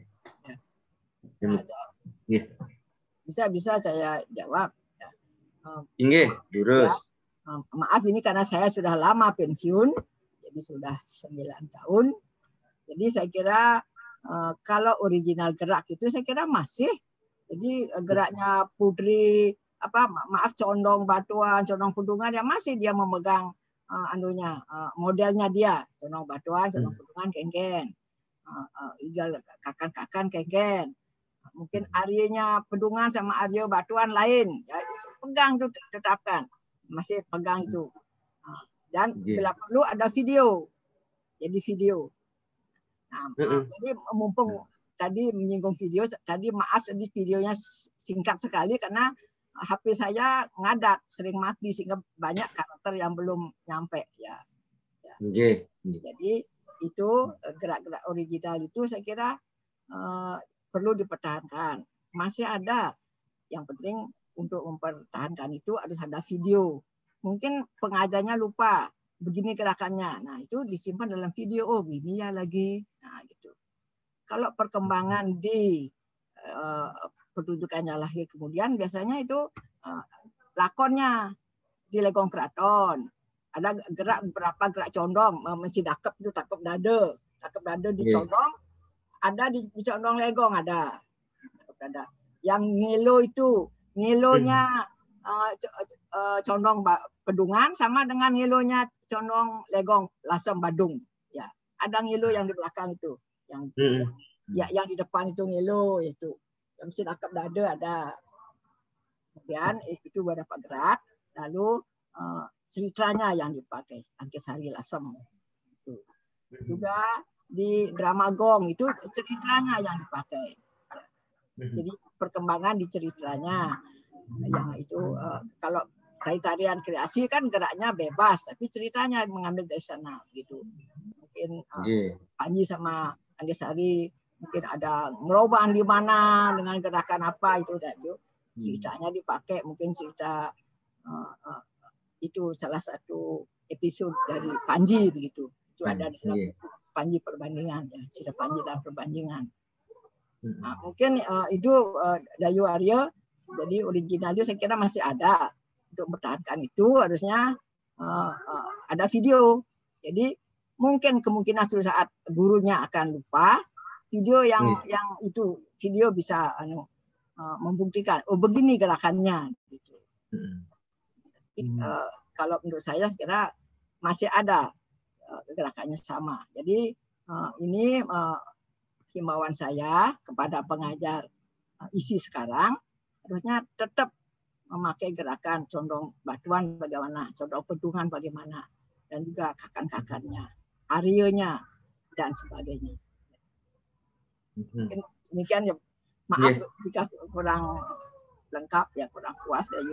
S2: Nah, ya. Bisa bisa saya jawab. Ya.
S1: Inggih, lurus.
S2: Ya. Maaf ini karena saya sudah lama pensiun, jadi sudah sembilan tahun. Jadi saya kira uh, kalau original gerak itu saya kira masih. Jadi geraknya Putri apa maaf Condong Batuan, Condong Pundungan ya masih dia memegang uh, anunya uh, modelnya dia. Condong Batuan, Condong Pundungan Kengken. Uh, uh, Igal Kakan-kakan Kengken. Mungkin Aryanya Pedungan sama Arya Batuan lain. Ya, itu pegang itu tetapkan. Masih pegang itu, dan bila perlu ada video, jadi video. Nah, uh-uh. Jadi mumpung tadi menyinggung video, tadi maaf tadi videonya singkat sekali karena H P saya ngadat, sering mati sehingga banyak karakter yang belum nyampe ya. ya.
S1: Okay.
S2: Jadi itu gerak-gerak original itu saya kira uh, perlu dipertahankan. Masih ada, yang penting untuk mempertahankan itu harus ada video. Mungkin pengajarnya lupa begini gerakannya. Nah, itu disimpan dalam video. Oh, gini ya lagi. Nah, gitu. Kalau perkembangan di uh, pertunjukannya lahir kemudian biasanya itu uh, lakonnya di Legong Keraton. Ada gerak beberapa gerak condong, mesti dakep itu dakep dada. Dakep dada di condong, ada di, di condong Legong ada. Ada. Yang ngelo itu ngelonya uh, uh, Condong Pedungan sama dengan ngelonya Condong Legong Lasem Badung. Ya, ada ngelo yang di belakang itu, yang hmm. ya, yang di depan itu ngelo itu. Yang mesti dakap dada ada. Kemudian itu beberapa gerak, lalu uh, seritranya yang dipakai, Angkesari Lasem. Itu. Juga di drama Gong itu ceritanya yang dipakai. Jadi perkembangan di ceritanya yang itu uh, kalau tari-tarian kreasi kan geraknya bebas tapi ceritanya mengambil dari sana gitu. Mungkin uh, yeah. Panji sama Anggesari mungkin ada ngerobang di mana dengan gerakan apa itu dah itu ceritanya dipakai, mungkin cerita uh, uh, itu salah satu episode dari Panji begitu. Itu ada dalam yeah. Panji perbandingan ya, cerita Panji dalam perbandingan. Nah, mungkin uh, itu uh, Dayu Arya, jadi original itu saya kira masih ada untuk mempertahankan itu harusnya uh, uh, ada video. Jadi mungkin kemungkinan suatu saat gurunya akan lupa, video yang hmm. yang itu video bisa anu uh, membuktikan oh begini gerakannya gitu. Hmm. Tapi, uh, kalau menurut saya kira masih ada uh, gerakannya sama. Jadi uh, ini uh, himbauan saya kepada pengajar uh, isi sekarang harusnya tetap memakai gerakan condong batuan bagaimana, condong pedungan bagaimana, dan juga kakan-kakannya, arionya, dan sebagainya. Mungkin demikian ya. Maaf yeah. jika kurang lengkap ya, kurang puas Dayu.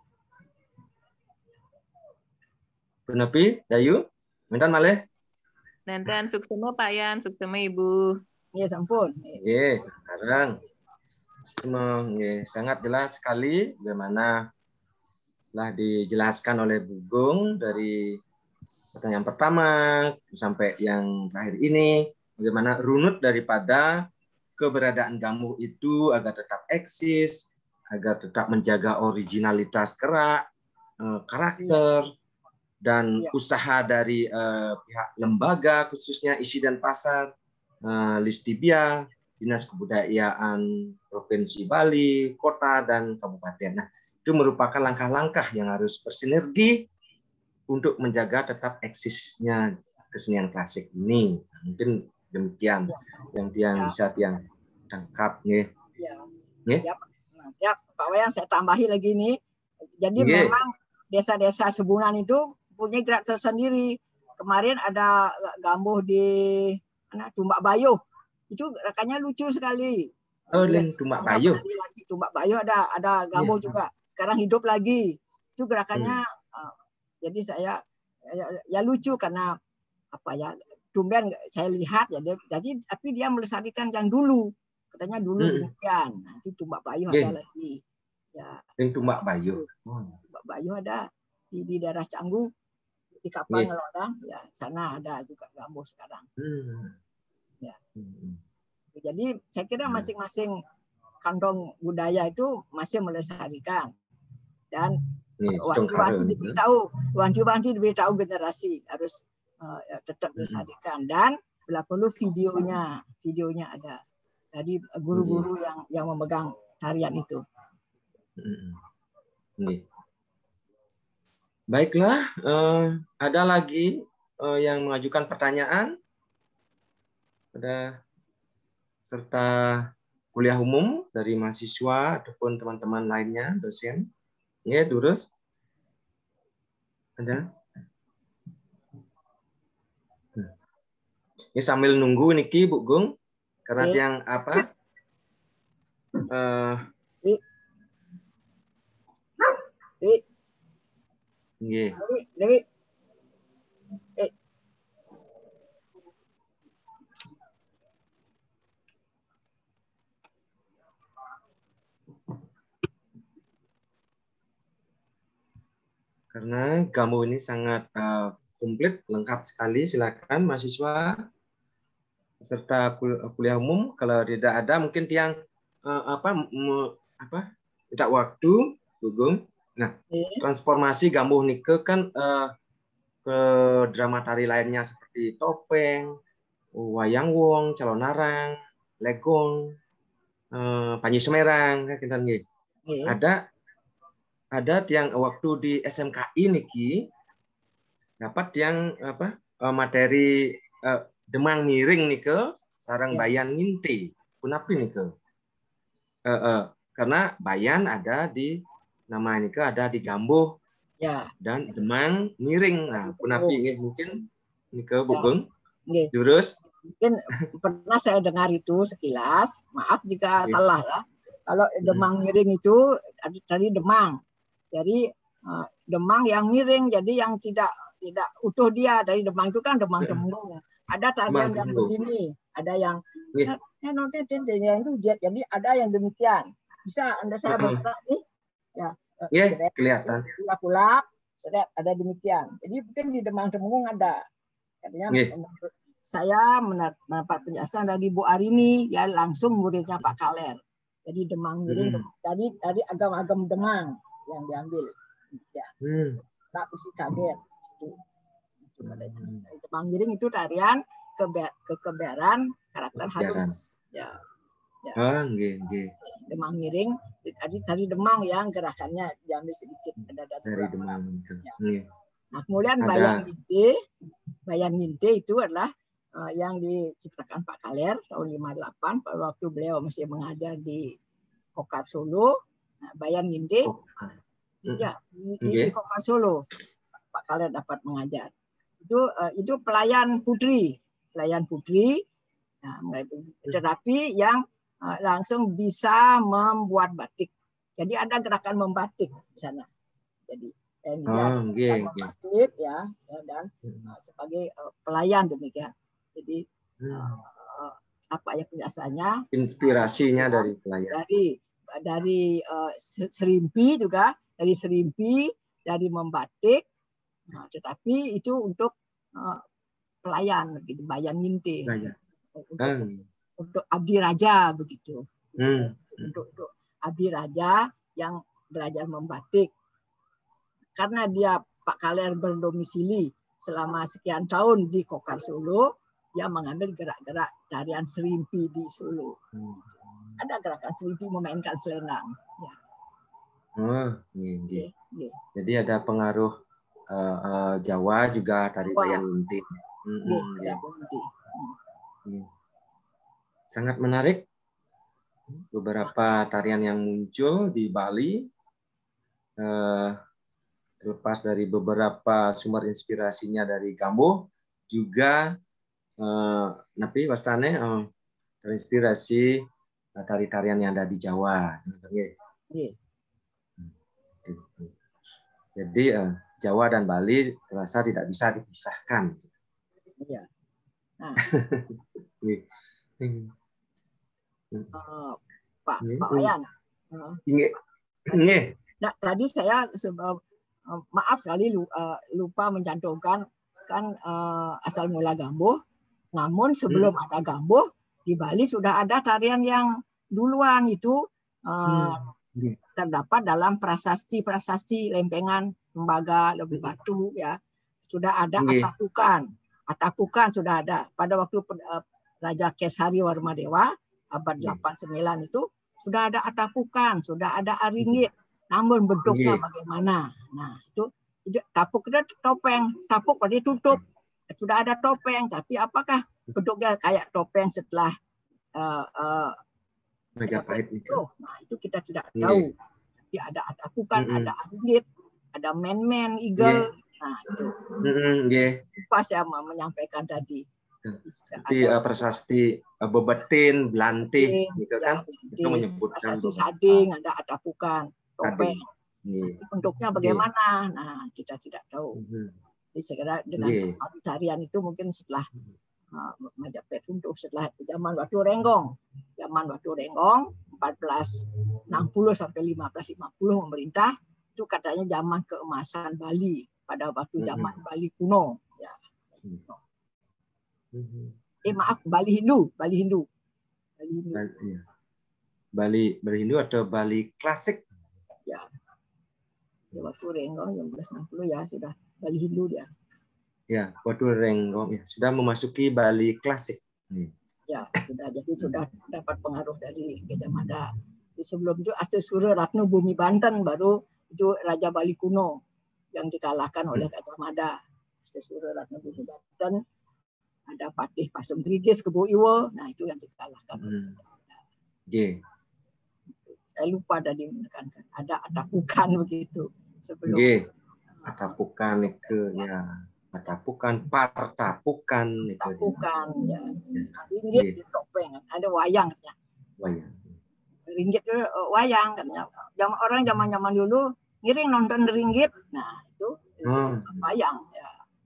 S1: Penepi Dayu, minta malih.
S4: Nenten suksema Pak Yan, suksema Ibu.
S2: Iya sampun.
S1: Iya, sekarang. Semua ya, sangat jelas sekali bagaimana telah dijelaskan oleh Bu Gung dari pertanyaan pertama sampai yang terakhir ini, bagaimana runut daripada keberadaan gamuh itu agar tetap eksis, agar tetap menjaga originalitas gerak, karakter, dan usaha dari uh, pihak lembaga khususnya Isi dan Pasar, uh, Listibia, Dinas Kebudayaan Provinsi Bali, kota, dan kabupaten. Nah, itu merupakan langkah-langkah yang harus bersinergi untuk menjaga tetap eksisnya kesenian klasik ini. Nah, mungkin demikian ya. yang yang ya. bisa yang tangkap nih.
S2: Ya. Ya. ya, Pak Wayan saya tambahi lagi nih. Jadi ya. memang desa-desa Sebungan itu punya gerak tersendiri. Kemarin ada gambuh di mana, Tumbak Bayuh. Itu rekannya lucu sekali.
S1: Oh, Lin Tumbak Bayuh.
S2: Lagi Tumbak Bayuh ada ada gambuh yeah. juga. Sekarang hidup lagi. Itu gerakannya hmm. uh, jadi saya ya, ya lucu karena apa ya? Tumben saya lihat ya dia, jadi tapi dia melestarikan yang dulu. Katanya dulu hmm. demikian. Nah, itu Tumbak Bayuh yeah. ada lagi. Ya.
S1: Lin Tumbak Bayuh.
S2: Oh. Tumbak Bayuh ada di di daerah Canggu di Kapal yeah. Ngelodang. Ya, sana ada juga gambuh sekarang. Hmm. Ya. Jadi saya kira masing-masing kantong budaya itu masih melestarikan dan wanti-wanti diberitahu, wanti-wanti diberitahu generasi harus uh, tetap melestarikan dan bila perlu videonya, videonya ada dari guru-guru yang yang memegang tarian itu.
S1: Baiklah, uh, ada lagi uh, yang mengajukan pertanyaan? Ada serta kuliah umum dari mahasiswa ataupun teman-teman lainnya, dosen. Ya, Durus. Ada? Ini sambil nunggu niki Bu Gung, karena e. yang apa? Uh,
S2: e. E.
S1: Yeah.
S2: Dewi. E.
S1: Karena gamuh ini sangat uh, komplit, lengkap sekali. Silakan mahasiswa serta kuliah umum. Kalau tidak ada, mungkin tiang uh, apa, me, apa tidak waktu, Gugung. Nah, transformasi gamuh nike kan uh, ke drama tari lainnya seperti topeng, wayang wong, calon narang, legong, uh, panji semerang, kan gitu. Ada ada yang waktu di S M K I niki dapat yang apa materi uh, demang miring nike sarang bayan nginti punapi nike uh, uh, karena bayan ada di nama nike ada di gambuh
S2: ya.
S1: Dan demang miring. Nah punapi ini mungkin nike Bu Gung Jurus
S2: mungkin pernah saya dengar itu sekilas, maaf jika okay. salah ya. Kalau demang miring itu tadi demang. Jadi uh, demang yang miring, jadi yang tidak tidak utuh dia dari demang itu kan demang temunggung. Ada tarian yang begini, ada yang yeah. itu jadi ada yang demikian. Bisa Anda saya buka nih, ya.
S1: Yeah, kelihatan.
S2: Kulap-kulap, ada demikian. Jadi mungkin di demang temunggung ada. Katanya yeah. saya mendapat penjelasan dari Bu Arini, ya langsung muridnya Pak Kaler. Jadi demang miring, hmm. jadi dari agam-agam demang yang diambil, ya, hmm. tak mesti kaget. Demang miring itu tarian kebe kekebaran karakter halus. Ya. Ya.
S1: Oh, nggih, nggih.
S2: Demang miring, tadi tadi demang yang gerakannya jambi sedikit ada
S1: dari demang itu.
S2: Ya.
S1: Nggih.
S2: Nah, kemudian
S1: Ada.
S2: Bayan Nginte, Bayan Nginte itu adalah uh, yang diciptakan Pak Kaler tahun lima puluh delapan pada waktu beliau masih mengajar di Kokar Solo. Nah, Bayan Nginte,
S1: Oh.
S2: ya di,
S1: Okay.
S2: di, di Kokar Solo Pak Kaler dapat mengajar. Itu uh, itu pelayan putri, pelayan putri. Nah, tetapi yang uh, langsung bisa membuat batik. Jadi ada gerakan membatik di sana. Jadi ini dia
S1: Oh, okay,
S2: membatik ya, ya dan uh, sebagai uh, pelayan demikian. Jadi uh, uh, apa ya penjelasannya?
S1: Inspirasinya
S2: uh,
S1: dari pelayan.
S2: Dari dari uh, serimpi juga, dari serimpi, dari membatik. Nah, tetapi itu untuk uh, pelayan begitu, Bayan Nginte. Untuk,
S1: Hmm.
S2: untuk abdi raja begitu.
S1: Hmm.
S2: Untuk, untuk abdi raja yang belajar membatik. Karena dia Pak Kaler berdomisili selama sekian tahun di Kokar Solo, dia mengambil gerak-gerak tarian serimpi di Solo. Hmm. Ada gerakan serimpi memainkan selendang. Ya.
S1: Oh, iya, iya.
S2: Okay, okay.
S1: Jadi ada pengaruh uh, uh, Jawa juga tari Bayan Nginte. Hmm,
S2: okay,
S1: iya.
S2: hmm.
S1: Hmm. Sangat menarik. Beberapa tarian yang muncul di Bali. Uh, Lepas dari beberapa sumber inspirasinya dari Gambuh, juga eh, napi wastane eh, terinspirasi tari-tarian yang ada di Jawa.
S2: Yeah.
S1: Jadi eh, Jawa dan Bali terasa tidak bisa dipisahkan.
S2: Iya. Nah, uh, Pak Pak Wayan.
S1: Uh,
S2: nah, tadi saya sebab maaf sekali lupa mencantumkan kan uh, asal mula Gambuh. Namun sebelum hmm. ada Gambuh di Bali sudah ada tarian yang duluan itu uh, hmm. terdapat dalam prasasti-prasasti lempengan Lembaga Lebu Batu ya. Sudah ada hmm. Atapukan. Atapukan sudah ada pada waktu uh, Raja Kesari Warmadewa abad hmm. delapan puluh sembilan itu sudah ada Atapukan, sudah ada Aringgit. Namun bentuknya okay. bagaimana? Nah, itu, itu tapuk itu topeng, tapuk berarti tutup. Sudah ada topeng, tapi apakah bentuknya kayak topeng setelah uh, uh,
S1: Majapahit itu?
S2: Nah, itu kita tidak tahu. Yeah. Tapi ada tapukan, mm-hmm. ada aringgit, ada men-men, eagle. Yeah. Nah, itu.
S1: Mm-hmm. Yeah.
S2: Pas saya menyampaikan tadi.
S1: Seperti ada, uh, prasasti uh, bebetin, belantik, gitu kan?
S2: Ya,
S1: itu menyebutkan
S2: prasasti sading, ada atapukan. Topeng.
S1: Yeah.
S2: Bentuknya bagaimana? Yeah. Nah, kita tidak tahu.
S1: Mm-hmm.
S2: Jadi saya kira dengan yeah. tarian itu mungkin setelah uh, Majapahit runtuh, setelah zaman Watu Renggong. Zaman Watu Renggong empat belas enam puluh sampai lima belas lima puluh memerintah, itu katanya zaman keemasan Bali pada waktu zaman mm-hmm. Bali kuno. Ya. Mm-hmm. Eh maaf, Bali Hindu, Bali Hindu. Bali Hindu.
S1: Bali, iya. Bali, Bali Hindu atau Bali klasik?
S2: Ya, ya Watu Renggong seribu enam ratus enam puluh ya sudah Bali Hindu dia.
S1: Ya, Watu Renggong ya sudah memasuki Bali klasik. Hmm.
S2: Ya sudah, jadi sudah dapat pengaruh dari Gajah Mada. Di sebelum itu Astisura Ratna Bumi Banten, baru itu Raja Bali kuno yang dikalahkan oleh Gajah Mada. Astisura Ratna Bumi Banten, ada Patih Pasung Grigis Kebo Iwo, nah itu yang dikalahkan. Hmm.
S1: Yeah.
S2: Saya lupa tadi menekankan ada atapukan begitu sebelum
S1: yeah. Atapukan itu ya atapukan partapukan itu
S2: atapukan ya ringgit di topeng ada wayang ya
S1: wayang
S2: ringgit itu wayang katanya zaman orang zaman zaman dulu ngiring nonton ringgit nah itu
S1: oh.
S2: wayang ya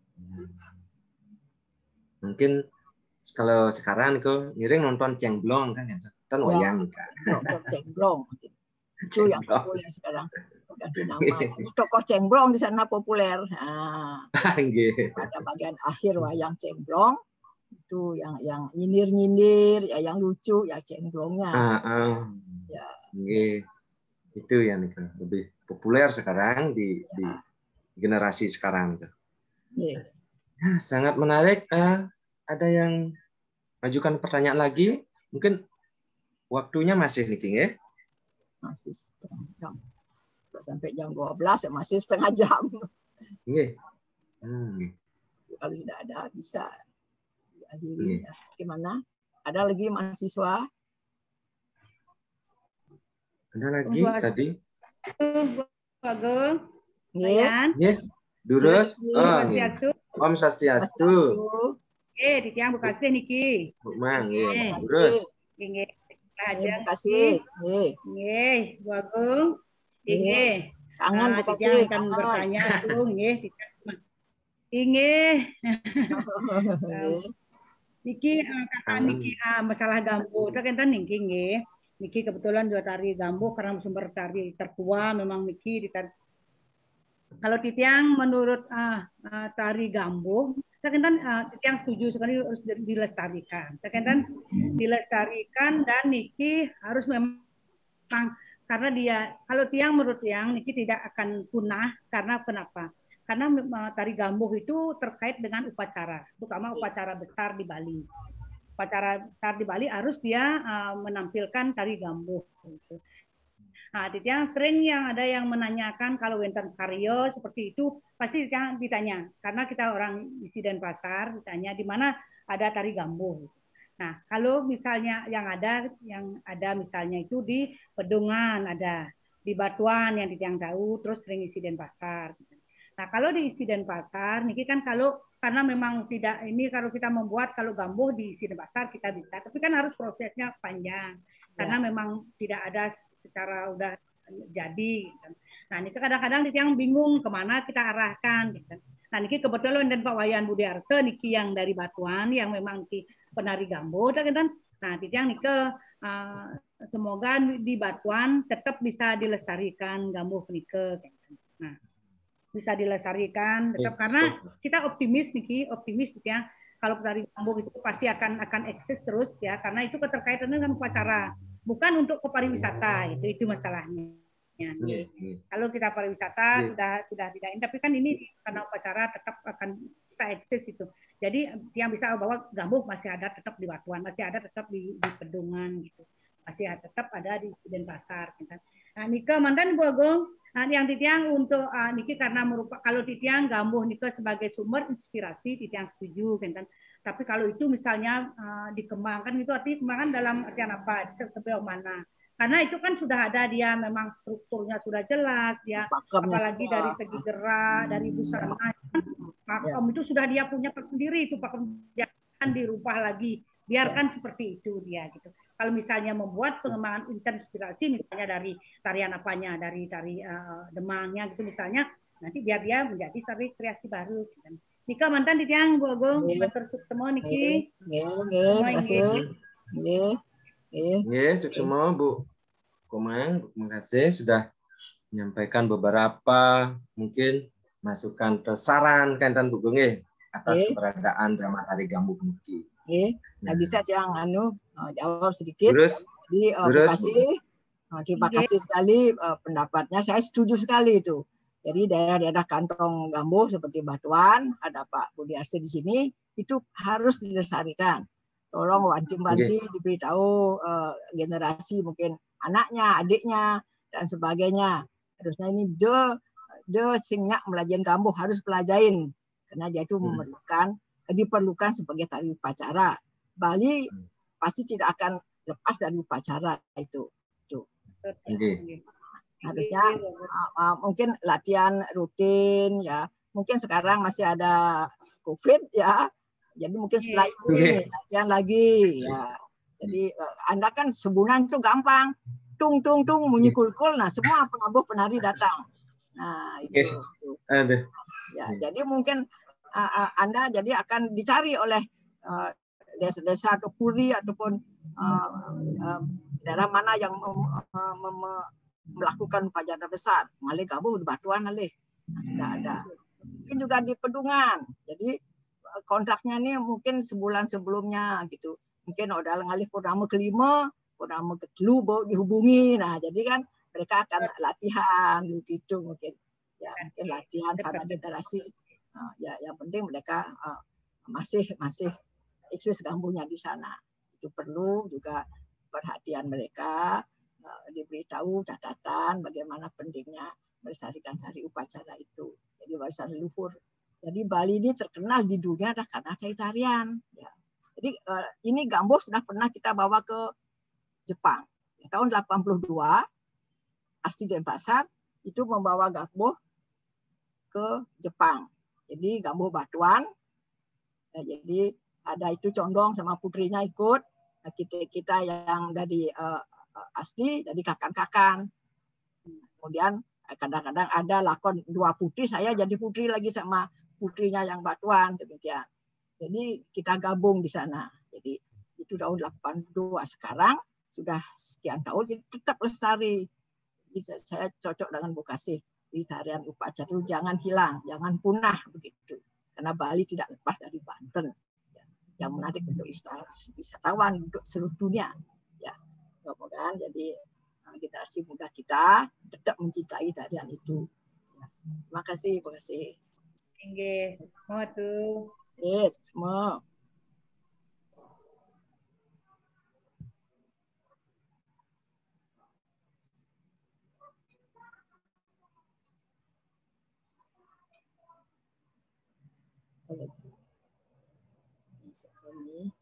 S1: mungkin kalau sekarang itu ngiring nonton cengblong kan ya kan wayang kan
S2: nonton cengblong itu yang populer sekarang ganti nama tokoh cengblong di sana populer nah, ada bagian akhir wayang cengblong itu yang yang nyindir nyindir ya yang lucu ya cengblongnya
S1: ah, ah.
S2: Ya.
S1: Okay. Itu yang lebih populer sekarang di, ya. di generasi sekarang
S2: yeah.
S1: Ya, sangat menarik. Uh, ada yang majukan pertanyaan lagi? Mungkin waktunya masih nih, King, ya?
S2: Masih setengah jam. Sampai jam dua belas ya masih setengah jam.
S1: Iya. Hmm.
S2: Kalau tidak ada bisa diakhiri. Ya. Gimana? Ada lagi mahasiswa?
S1: Ada lagi tadi?
S5: Bagus.
S2: Iya.
S1: Iya. Durus. Oh, Om Swastiastu.
S5: Eh, di tiang bekasih niki.
S1: Bu Mang, iya. Durus.
S5: Nggih.
S2: Terima kasih.
S5: Nggih, Bagung. Nggih.
S2: Kangen
S5: ah,
S2: bekasih.
S5: Akan bertanya tuh nggih. Nggih. Niki kakak niki ah, masalah gambuh. Itu kan niki nggih. Niki kebetulan juga tari gambuh karena sumber tari tertua memang niki di tari. Kalau Titiang menurut uh, uh, tari gambuh, saya kan uh, Titiang setuju sekali harus dilestarikan. Saya kan dilestarikan dan Niki harus memang karena dia kalau Tiang menurut Tiang Niki tidak akan punah karena kenapa? Karena uh, tari gambuh itu terkait dengan upacara, terutama upacara besar di Bali. Upacara besar di Bali harus dia uh, menampilkan tari gambuh. Gitu. Nah, yang sering yang ada yang menanyakan kalau wonten karya seperti itu pasti ditanya karena kita orang isi Denpasar ditanya di mana ada tari gambuh. Nah, kalau misalnya yang ada yang ada misalnya itu di Pedungan ada, di Batuan yang Titiang tahu, terus sering isi Denpasar. Nah, kalau di isi Denpasar niki kan kalau karena memang tidak ini kalau kita membuat kalau gambuh di isi Denpasar kita bisa, tapi kan harus prosesnya panjang karena ya. Memang tidak ada secara udah jadi. Gitu. Nah, ini kadang-kadang yang bingung kemana kita arahkan. Gitu. Nah, ini kebetulan dan Pak Wayan Budiarse niki yang dari Batuan yang memang ki penari gambuh. Dan nah, yang niki uh, semoga di Batuan tetap bisa dilestarikan gambuh niki. Nah, bisa dilestarikan tetap eh, karena stop. Kita optimis niki, optimis ya. Kalau penari gambuh itu pasti akan akan eksis terus ya karena itu keterkaitan dengan upacara. Bukan untuk ke pariwisata, itu itu masalahnya. Ya, yeah, yeah. Kalau kita pariwisata yeah. sudah sudah tidak, tapi kan ini karena upacara tetap akan bisa eksis itu. Jadi yang bisa bahwa gambuh masih ada tetap di Batuan, masih ada tetap di, di Pedungan gitu, masih ada, tetap ada di Denpasar. Gitu. Nah, Nika mantan Bu Agung, nah, yang Titiang untuk uh, Niki karena merupakan kalau Titiang gambuh Nika sebagai sumber inspirasi, Titiang setuju, kan? Tapi kalau itu misalnya uh, dikembangkan itu artinya kembangkan dalam artian apa? Sejauh mana? Karena itu kan sudah ada dia memang strukturnya sudah jelas dia Pakemnya apalagi sudah. Dari segi gerak, dari busana pakem ya. Itu sudah dia punya tersendiri itu pakem jangan dirubah lagi. Biarkan ya. Seperti itu dia gitu. Kalau misalnya membuat pengembangan inspirasi misalnya dari tarian apanya, dari tari uh, demangnya gitu misalnya, nanti biar dia menjadi tari kreasi baru gitu. Nika mantan di tiang Bu Agung, matur semua niki.
S2: Nggih, nggih, terima kasih. Nggih.
S1: Nggih, semua Bu Komang, terima kasih sudah menyampaikan beberapa mungkin masukan atau saran kan Bu Gung atas nggih. Keberadaan drama tari gambuh niki.
S2: Nggih, nah, bisa yang anu jawab sedikit.
S1: Terus,
S2: Jadi uh, terima kasih. Uh, terima kasih sekali uh, pendapatnya. Saya setuju sekali itu. Jadi daerah-daerah kantong gambuh seperti Batuan, ada Pak Budiarse di sini, itu harus dilestarikan. Tolong wanti-wanti okay. diberitahu uh, generasi mungkin anaknya, adiknya, dan sebagainya. Harusnya ini de, de singnya melajain gambuh harus pelajain. Karena dia itu memerlukan, hmm. diperlukan sebagai tari upacara. Bali hmm. pasti tidak akan lepas dari upacara itu. itu.
S1: Okay.
S2: Harusnya uh, uh, mungkin latihan rutin ya mungkin sekarang masih ada COVID ya jadi mungkin setelah ini latihan lagi ya jadi uh, Anda kan sebulan itu gampang tung tung tung bunyi kulkul nah semua pengabuh penari datang nah itu, itu. Ya jadi mungkin uh, uh, Anda jadi akan dicari oleh uh, desa-desa atau puri ataupun uh, uh, daerah mana yang mem, uh, mem, melakukan upacara besar, ngalih gambuh di Batuan ngalih nah, sudah ada. Mungkin juga di Pedungan. Jadi kontraknya ini mungkin sebulan sebelumnya gitu. Mungkin udah ngalih purnama kelima, purnama ketelu baru dihubungi. Nah jadi kan mereka akan latihan gitu mungkin. Ya mungkin latihan para generasi uh, ya yang penting mereka uh, masih masih eksis gambuhnya di sana. Itu perlu juga perhatian mereka, uh, diberitahu catatan bagaimana pentingnya melestarikan hari upacara itu. Jadi warisan leluhur. Jadi Bali ini terkenal di dunia adalah karena tari-tarian. Ya. Jadi uh, ini gambuh sudah pernah kita bawa ke Jepang. Tahun delapan puluh dua, Asti Denpasar itu membawa gambuh ke Jepang. Jadi gambuh batuan. Ya, jadi ada itu condong sama putrinya ikut. Nah, kita kita yang dari uh, Asti jadi kakan-kakan. Kemudian kadang-kadang ada lakon dua putri, saya jadi putri lagi sama putrinya yang batuan, demikian. Jadi kita gabung di sana. Jadi itu tahun delapan puluh dua, sekarang sudah sekian tahun jadi tetap lestari. Jadi saya cocok dengan Bu Kasih di tarian upacara itu jangan hilang, jangan punah begitu. Karena Bali tidak lepas dari Banten. Ya, yang menarik untuk wisatawan untuk seluruh dunia. Ya, mudah-mudahan jadi generasi muda kita tetap mencintai tarian itu. Ya, terima kasih, terima kasih.
S5: Oke, mau tuh.
S2: Yes, semua. Ini.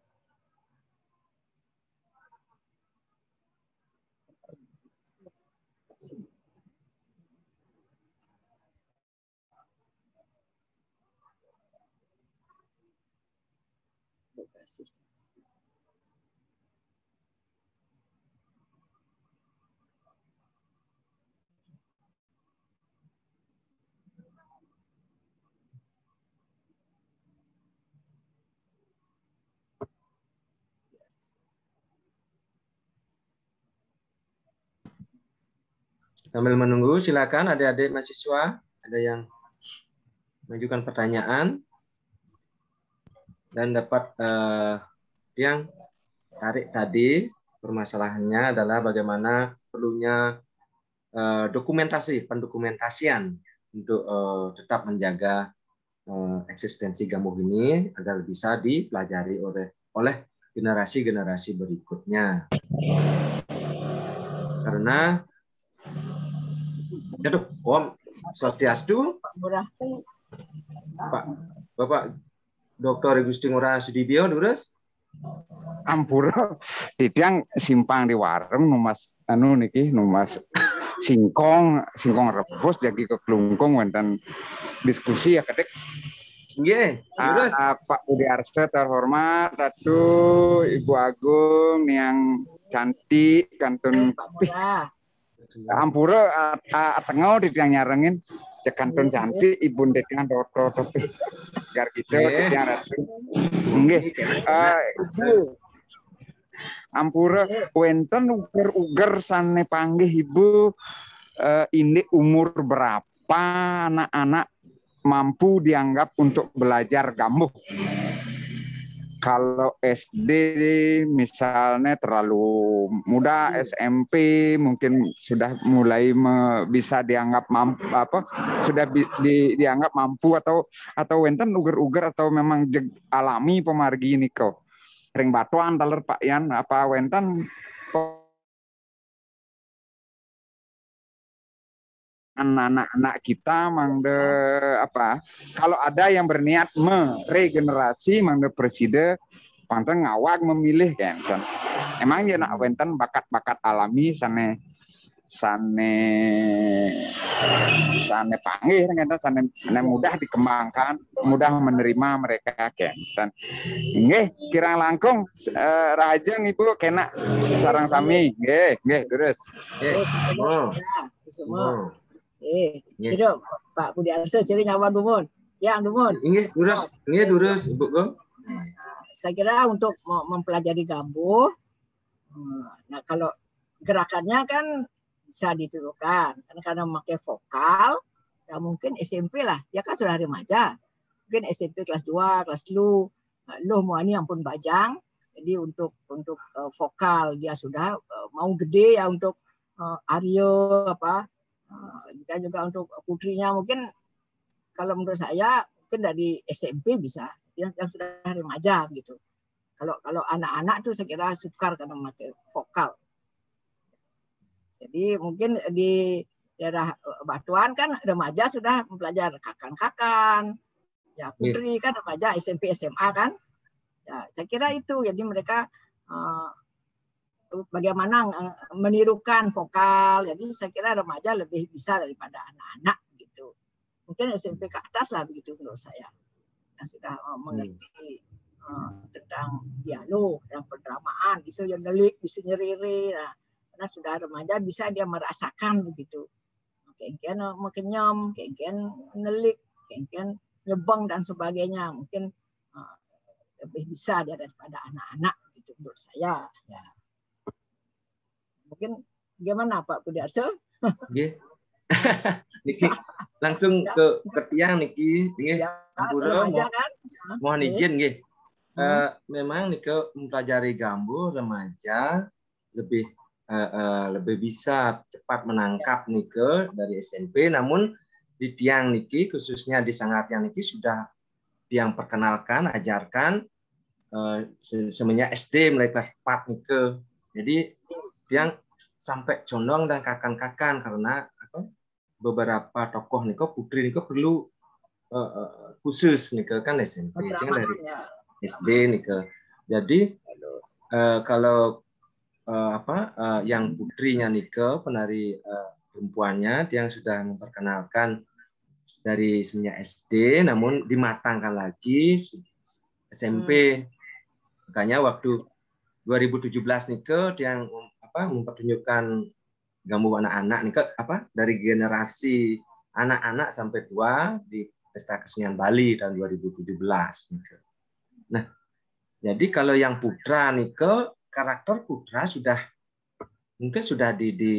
S1: Sambil menunggu, silakan adik-adik mahasiswa, ada yang mengajukan pertanyaan dan dapat eh, yang tarik tadi permasalahannya adalah bagaimana perlunya eh, dokumentasi, pendokumentasian untuk eh, tetap menjaga eh, eksistensi gambuh ini agar bisa dipelajari oleh oleh generasi-generasi berikutnya. Karena aduh, Om Swastiastu, Pak Bapak Doktor Gusti Ngurah Sudibyo, Durus.
S6: Ampura didang simpang di warung numas anu niki numas singkong singkong rebus jadi keklungkung wonten diskusi ya kedek.
S1: Nggih, Durus.
S6: Uh, Pak Budi Arse terhormat, Ratu Ibu Agung yang cantik kantun Ampura atengau didang nyarengin cek kantun cantik Ibu Dedang Dodo gar gitu yang Ratu. Nggih. Uh, Ibu Ampura wenten uger-uger sane panggih Ibu uh, ini umur berapa anak-anak mampu dianggap untuk belajar gambuh? Kalau S D misalnya terlalu muda, S M P mungkin sudah mulai me, bisa dianggap mampu apa sudah bi, di, dianggap mampu atau atau wenten uger-uger atau memang jeg, alami pemargi ini kok ring batuan taler Pak Yan apa wenten anak-anak kita mangde apa kalau ada yang berniat meregenerasi mangde presiden panten ngawak memilih kan emang ya nak wenten bakat-bakat alami sane sane sane panggih kan sane, sane mudah dikembangkan mudah menerima mereka kan nggih kirang langkung eh, rajeng Ibu kena sarang sami nggih nggih terus
S2: nggih semua semua Eh, jadi Pak Budi Arse jadi nyawa dumun. Ya, dumun.
S1: Nggih, durus. Nggih, durus, Ibu Gong.
S2: Saya kira untuk mempelajari gambuh, nah kalau gerakannya kan bisa ditirukan. Karena karena memakai vokal, ya mungkin S M P lah. Ya kan sudah remaja. Mungkin S M P kelas dua, kelas lu, lu mau ini ampun bajang. Jadi untuk untuk uh, vokal dia sudah uh, mau gede ya untuk uh, Aryo apa dan juga untuk putrinya mungkin kalau menurut saya mungkin dari S M P bisa, yang, yang sudah remaja gitu. Kalau kalau anak-anak tuh saya kira sukar karena memakai vokal. Jadi mungkin di daerah Batuan kan remaja sudah mempelajari kakan-kakan, ya putri kan remaja S M P S M A kan. Ya, saya kira itu. Jadi mereka uh, bagaimana uh, menirukan vokal. Jadi saya kira remaja lebih bisa daripada anak-anak gitu. Mungkin S M P ke atas lah begitu menurut saya. Yang sudah uh, mengerti uh, tentang dialog dan pendramaan, bisa yodelik, bisa nyeriri. Nah, karena sudah remaja bisa dia merasakan begitu. Kengken mekenyam, kengken nelik, kengken nyebang dan sebagainya. Mungkin uh, lebih bisa dia daripada anak-anak gitu menurut saya. Ya. Mungkin gimana Pak Budiarso?
S1: Nggih. Niki langsung ya. ke ke tiang niki nggih.
S2: Ya,
S1: Ampura,
S2: remaja kan? Ya.
S1: Mohon izin nggih.
S2: Hmm.
S1: Uh, memang niki mempelajari gambuh remaja lebih uh, uh, lebih bisa cepat menangkap ya. Niki dari S M P, namun di tiang niki khususnya di Sangartiang niki sudah yang perkenalkan, ajarkan uh, semenjak S D mulai kelas empat niki. Jadi yang sampai condong dan kakan-kakan karena apa, beberapa tokoh niko putri niko perlu uh, uh, khusus niko kan S M P kan dari S D niko. Jadi uh, kalau uh, apa uh, yang putrinya niko penari uh, perempuannya yang sudah memperkenalkan dari semenjak S D, namun dimatangkan lagi S M P. Hmm. Makanya waktu dua ribu tujuh belas niko yang apa mempertunjukkan gambuh anak-anak nih apa dari generasi anak-anak sampai tua di Pesta Kesenian Bali tahun dua ribu tujuh belas nih. Nah, jadi kalau yang putra nih karakter putra sudah mungkin sudah di, di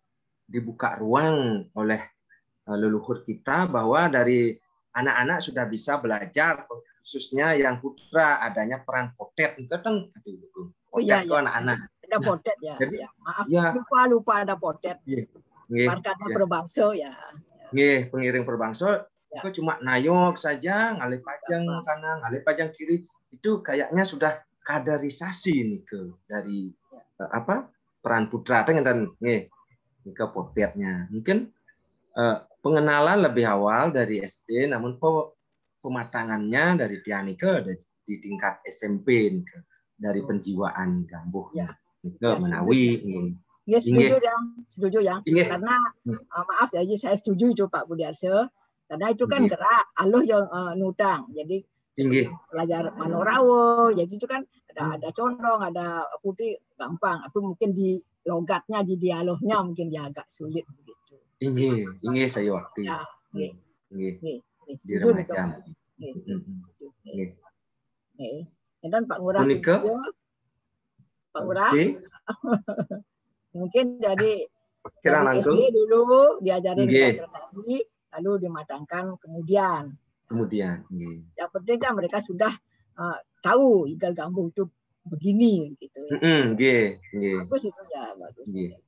S1: dibuka ruang oleh leluhur kita bahwa dari anak-anak sudah bisa belajar khususnya yang putra adanya peran potet itu kan itu.
S2: Oh iya,
S1: ke anak-anak.
S2: Ada potet ya.
S1: Jadi,
S2: ya. Maaf,
S1: ya.
S2: lupa lupa ada potet. Markanya
S1: ya.
S2: perbangsa ya.
S1: Nggih, pengiring perbangsa
S2: ya.
S1: Itu cuma nayok saja, ngalih pajang ya, kanan, ngalih pajang kiri. Itu kayaknya sudah kaderisasi nih ke dari ya. apa? Peran putra dengan nggih ke potetnya. Mungkin eh, pengenalan lebih awal dari S D namun pematangannya dari Tianike di tingkat S M P nih, dari penjiwaan gambuh ya. Ke ya, Menawi ini.
S2: Ya, setuju ya, setuju ya.
S1: Inge.
S2: Karena uh, maaf ya, saya setuju itu Pak Budiarso. Karena itu kan Inge. Gerak aluh yang uh, nutang. Jadi belajar manorawo, jadi itu kan ada ada condong, ada putih gampang. Aku mungkin di logatnya, di dialognya mungkin dia agak sulit begitu.
S1: Inge, inge saya waktu.
S2: Ya, inge.
S1: Inge.
S2: Di remaja. Inge. Inge. Dan Pak Ngurah Sudiyo, Pak Ngurah, mungkin jadi dari S D dulu diajarin belajar tadi, lalu dimatangkan kemudian.
S1: Kemudian.
S2: Yang penting kan mereka sudah uh, tahu igal gambuh itu begini gitu ya.
S1: Mm -hmm.
S2: Bagus itu ya, bagus.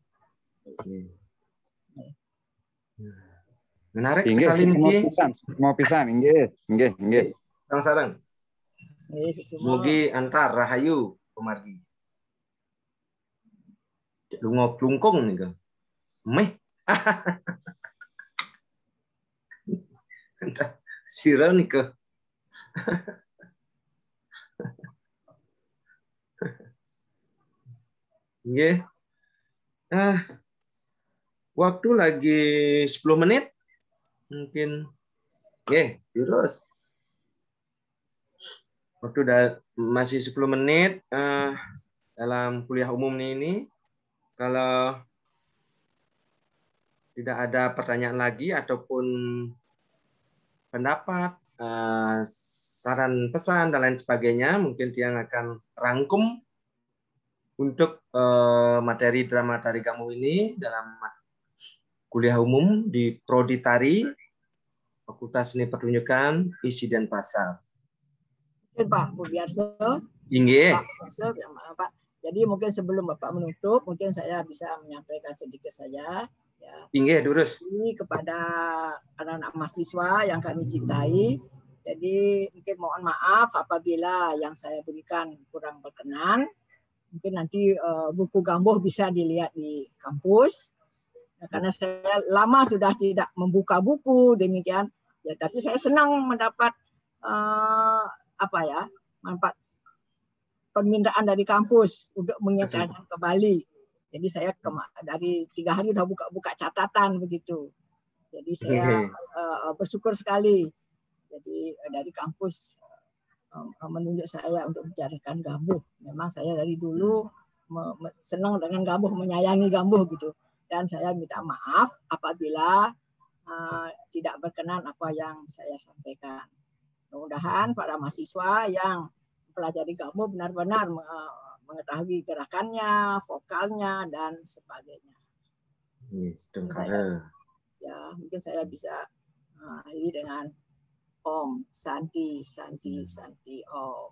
S1: Menarik inge, sekali nih.
S6: Mau pisan, nggih, nggih, nggih.
S1: Sarang-sarang. Mugi antar rahayu pemargi. Lungo plungkung nih kan. Meh. Sira nih ke. Nggih. Ah. Waktu lagi sepuluh menit. Mungkin nggih, terus. Waktu udah masih sepuluh menit uh, dalam kuliah umum ini, kalau tidak ada pertanyaan lagi ataupun pendapat, uh, saran pesan dan lain sebagainya, mungkin Tiang akan rangkum untuk uh, materi drama tari gambuh ini dalam kuliah umum di Prodi Tari, Fakultas Seni Pertunjukan, Isi dan Pasar.
S2: Pak Budiarso,
S1: Inge.
S2: Pak Budiarso, Pak. Jadi mungkin sebelum Bapak menutup, mungkin saya bisa menyampaikan sedikit saja. Ya.
S1: Inge, durus.
S2: Ini kepada anak-anak mahasiswa yang kami cintai, Jadi mungkin mohon maaf apabila yang saya berikan kurang berkenan. Mungkin nanti uh, buku Gambuh bisa dilihat di kampus. Nah, karena saya lama sudah tidak membuka buku demikian. Ya, tapi saya senang mendapat uh, apa ya, manfaat permintaan dari kampus untuk mengingatkan ke Bali. Jadi saya dari tiga hari sudah buka-buka catatan begitu. Jadi saya uh, bersyukur sekali. Jadi dari kampus uh, menunjuk saya untuk mencarikan Gambuh. Memang saya dari dulu senang dengan Gambuh, menyayangi Gambuh gitu. Dan saya minta maaf apabila uh, tidak berkenan apa yang saya sampaikan. Mudah-mudahan para mahasiswa yang mempelajari Gambuh benar-benar uh, mengetahui gerakannya, vokalnya, dan sebagainya.
S1: Yes,
S2: saya, ya, mungkin saya bisa uh, akhiri dengan Om, Santi, Santi, Santi, Om.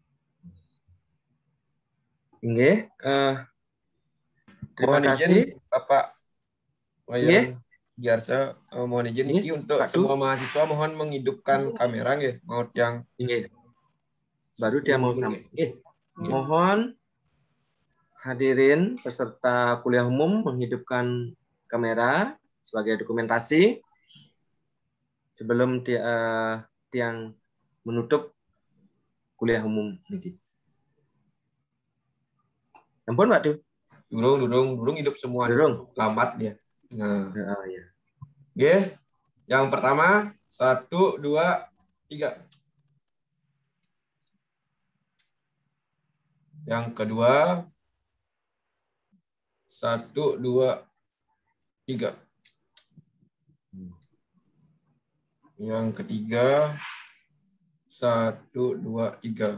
S1: Oke, uh, terima
S3: mohon
S1: kasih
S3: izin, Bapak Wayan Giarsa, uh, mohon izin Niki untuk
S1: Pak
S3: semua mahasiswa mohon menghidupkan kamera nggih, mau yang
S1: Inge. Baru dia mau sampai. Eh, mohon hadirin peserta kuliah umum menghidupkan kamera sebagai dokumentasi sebelum dia, uh, tiang menutup kuliah umum ini. Ampun, Pak Du.
S3: Durung, durung, durung hidup semua.
S1: Durung.
S3: Lambat dia. Nah.
S1: Oh, ya.
S3: Oke. Yang pertama, satu, dua, tiga. Yang kedua, satu, dua, tiga. Yang ketiga, satu, dua, tiga.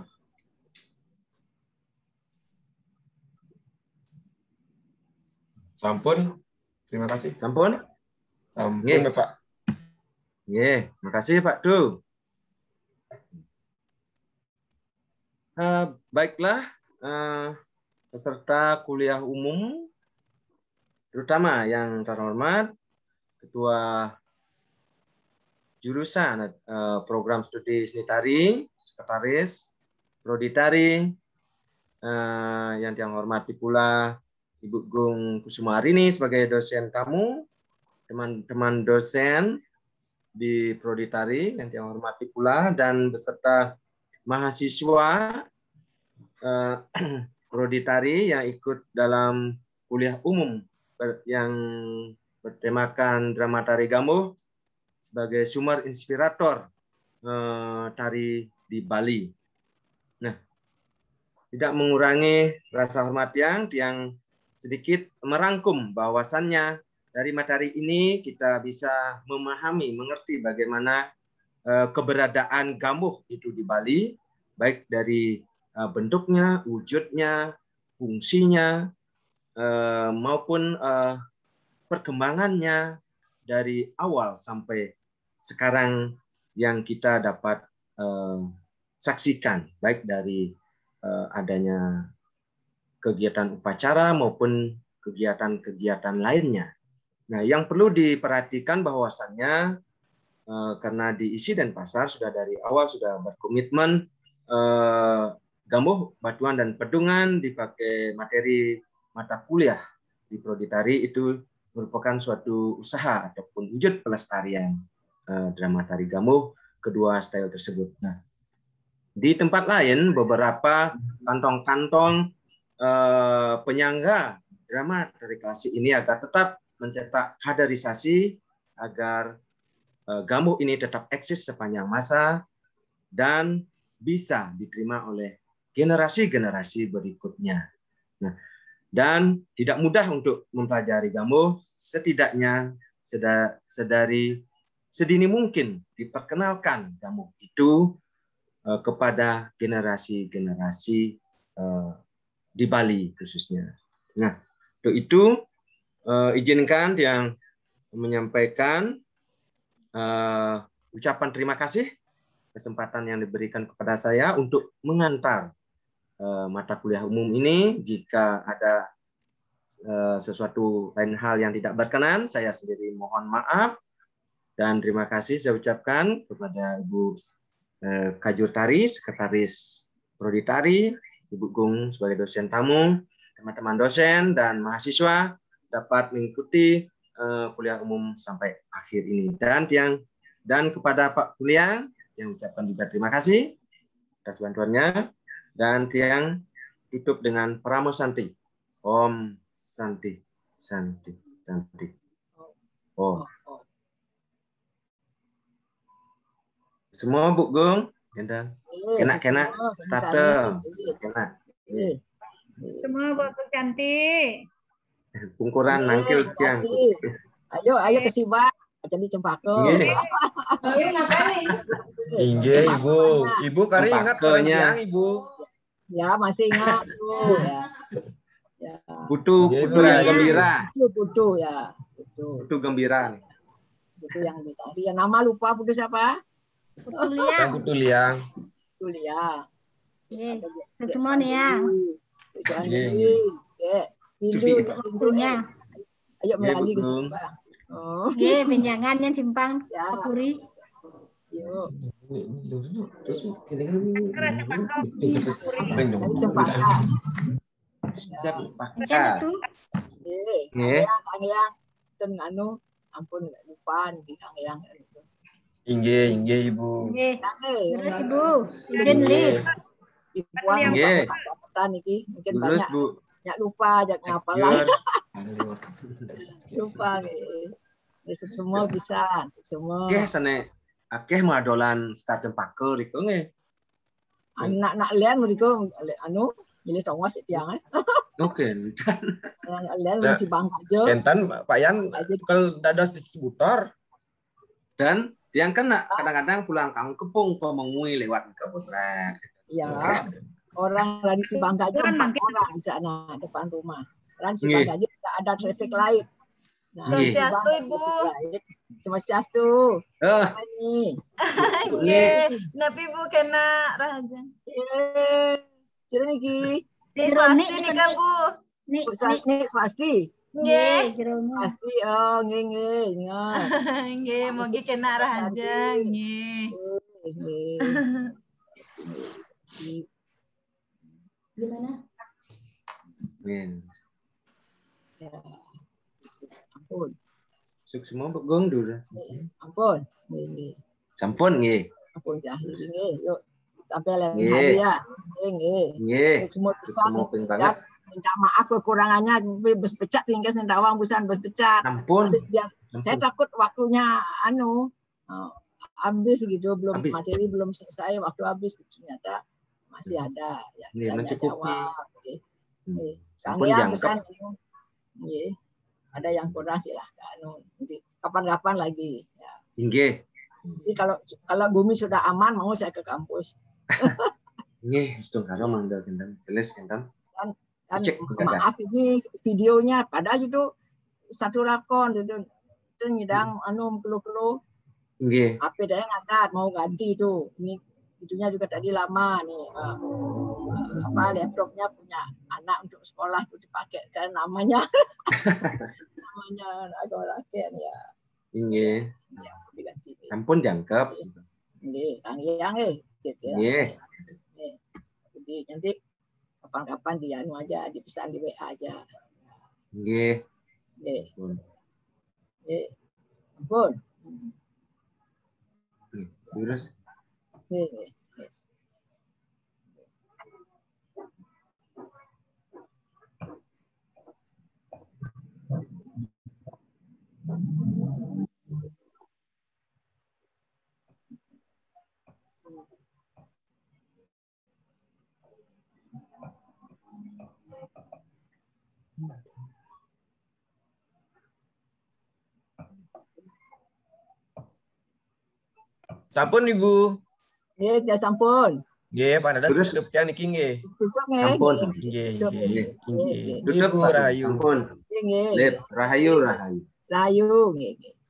S3: Sampun, terima kasih.
S1: Sampun,
S3: sampun,
S1: yeah.
S3: Bapak.
S1: Yeah. Makasih Pak Du. Uh, baiklah, uh, peserta kuliah umum, terutama yang terhormat, Ketua Jurusan uh, Program Studi Seni Tari, Sekretaris, Prodi Tari, uh, yang yang hormati pula Ibu Gung Kusumarini sebagai dosen kamu, teman-teman dosen di Prodi Tari yang yang hormati pula, dan beserta mahasiswa uh, Prodi Tari yang ikut dalam kuliah umum yang bertemakan drama tari Gambuh sebagai sumber inspirator uh, tari di Bali. Nah, tidak mengurangi rasa hormat yang yang sedikit merangkum bahwasannya dari materi ini kita bisa memahami, mengerti bagaimana uh, keberadaan Gambuh itu di Bali, baik dari uh, bentuknya, wujudnya, fungsinya, uh, maupun uh, perkembangannya dari awal sampai sekarang yang kita dapat uh, saksikan, baik dari uh, adanya kegiatan upacara maupun kegiatan-kegiatan lainnya. Nah, yang perlu diperhatikan bahwasannya uh, karena di Isi dan Pasar sudah dari awal sudah berkomitmen uh, Gambuh, Batuan, dan Pedungan dipakai materi mata kuliah di Prodi Tari itu merupakan suatu usaha ataupun wujud pelestarian uh, drama tari Gambuh kedua style tersebut. Nah, di tempat lain beberapa kantong-kantong uh, penyangga drama tari klasik ini agar tetap mencetak kaderisasi agar uh, Gambuh ini tetap eksis sepanjang masa dan bisa diterima oleh generasi-generasi berikutnya. Nah, dan tidak mudah untuk mempelajari Gambuh, setidaknya sedari sedini mungkin diperkenalkan Gambuh itu uh, kepada generasi-generasi uh, di Bali khususnya. Nah, untuk itu uh, izinkan yang menyampaikan uh, ucapan terima kasih kesempatan yang diberikan kepada saya untuk mengantar uh, mata kuliah umum ini. Jika ada uh, sesuatu lain hal yang tidak berkenan, saya sendiri mohon maaf dan terima kasih saya ucapkan kepada Ibu eh, Kajur Tari, Sekretaris Prodi Tari, Ibu Gung sebagai dosen tamu, teman-teman dosen dan mahasiswa dapat mengikuti uh, kuliah umum sampai akhir ini. Dan yang dan kepada Pak Kuliah yang ucapkan juga terima kasih atas bantuannya, dan Tiang tutup dengan Paramo Santi. Om Santi, Santi, Santi. Oh. Semua Bu Gung, kena-kena starter, kena.
S5: Semua buat cantik.
S1: Pungkuran nangkil Tiang.
S2: Ayo, ayo ke Siba. Jadi cempaka.
S7: Ayo ngapain?
S3: Inge, Ibu. Ibu kari ingat Tiang, Ibu.
S2: Ya, masih ingat tuh. Ya. Ya.
S1: Putu, putu yang gembira.
S2: Putu, putu ya. Putu.
S1: Putu gembira.
S2: Putu yang ditari. Ya, nama lupa putu siapa?
S7: Putu Liang.
S3: Putu Liang.
S2: Putu Liang.
S7: Iya. Semua nih ya.
S2: Rindu, rindunya. Ayo melalui ke Simpang. Oh.
S7: Iya, benjangannya Simpang.
S2: Ya.
S7: Puri.
S2: Yuk.
S3: Terus
S2: Cempaka.
S1: Cempaka.
S2: Eh, Kang Yang, ten anu, ampun lupa di Kang Yang.
S3: Inge, Inge Ibu.
S7: Inge. Terus Ibu. Izin li.
S2: Ibu yang catatan iki mungkin banyak. Banyak lupa, jangan ngapalan. Lupa nggih. Semua bisa, semua.
S1: Nggih sane akeh mah dolan sekar cempaka riko nggih.
S2: Anak-anak lian mereka anu milih tongos tiang eh.
S1: Oke.
S2: Anak lian masih bangsa aja.
S3: Kentan Pak Yan kalau dadas distributor
S1: dan yang kena kadang-kadang pulang kampung kepung kok mengui lewat ke pusat.
S2: Iya. Orang dari Sibangga aja empat orang di sana depan rumah. Orang Sibangga aja tidak ada traffic light. Nah,
S8: Swastiastu Ibu.
S2: Swastiastu.
S1: Oh.
S2: Ini.
S8: Nggih, napi Bu kena rahaja.
S2: Eh, sira niki.
S8: Nih swasti nih kan Bu.
S2: Nih, nih swasti.
S8: Nggih,
S2: pasti oh nggih nggih ingat.
S8: Nggih, mogi kena rahaja nggih.
S2: Nggih.
S7: Gimana?
S1: Amin.
S2: Ya. Ampun.
S1: Suk semua begong dulu.
S2: Ampun. Nggih.
S1: Sampun nggih.
S2: Ampun jahil nggih. Yuk sampai lain hari ya. Nggih nggih.
S1: Nggih.
S2: Semua
S1: semua banget.
S2: Minta maaf kekurangannya bespecat hingga sendawang busan bespecat.
S1: Ampun.
S2: Biar, saya takut waktunya anu uh, habis gitu belum habis. Materi belum selesai waktu habis ternyata masih ada ya.
S1: Nggih, mencukupi.
S2: Nggih. Saya pesan nggih. Ada yang kurang silahkan anu nanti kapan-kapan lagi ya.
S1: Nggih.
S2: Jadi kalau kalau bumi sudah aman mau saya ke kampus.
S1: Nggih, setunggal karo mangga gendang. Teles gendang.
S2: Dan maaf ini videonya padahal itu satu lakon itu itu nyidang anu kelu-kelu.
S1: Nggih.
S2: H P saya ngangkat mau ganti itu. Ini itunya juga tadi lama nih uh, apa laptopnya punya anak untuk sekolah itu dipakai kan namanya namanya agak rakyat ya.
S1: Nggih.
S2: Ya, diganti.
S1: Ampun jangkep.
S2: Nggih, Kang Yang eh.
S1: Nggih.
S2: Jadi nanti kapan-kapan di anu aja dipesan di W A aja.
S1: Nggih.
S2: Nggih. Nggih. Ampun.
S1: Terus.
S2: Nggih.
S3: Sampun Ibu.
S2: Nggih, ya sampun.
S3: Nggih, Pak Dadas tutup yang niki nggih.
S2: Tutup nggih.
S1: Sampun.
S3: Nggih, nggih. Nggih.
S1: Tutup Rahayu. Sampun.
S2: Nggih.
S1: Lep Rahayu Rahayu.
S2: Rahayu nggih.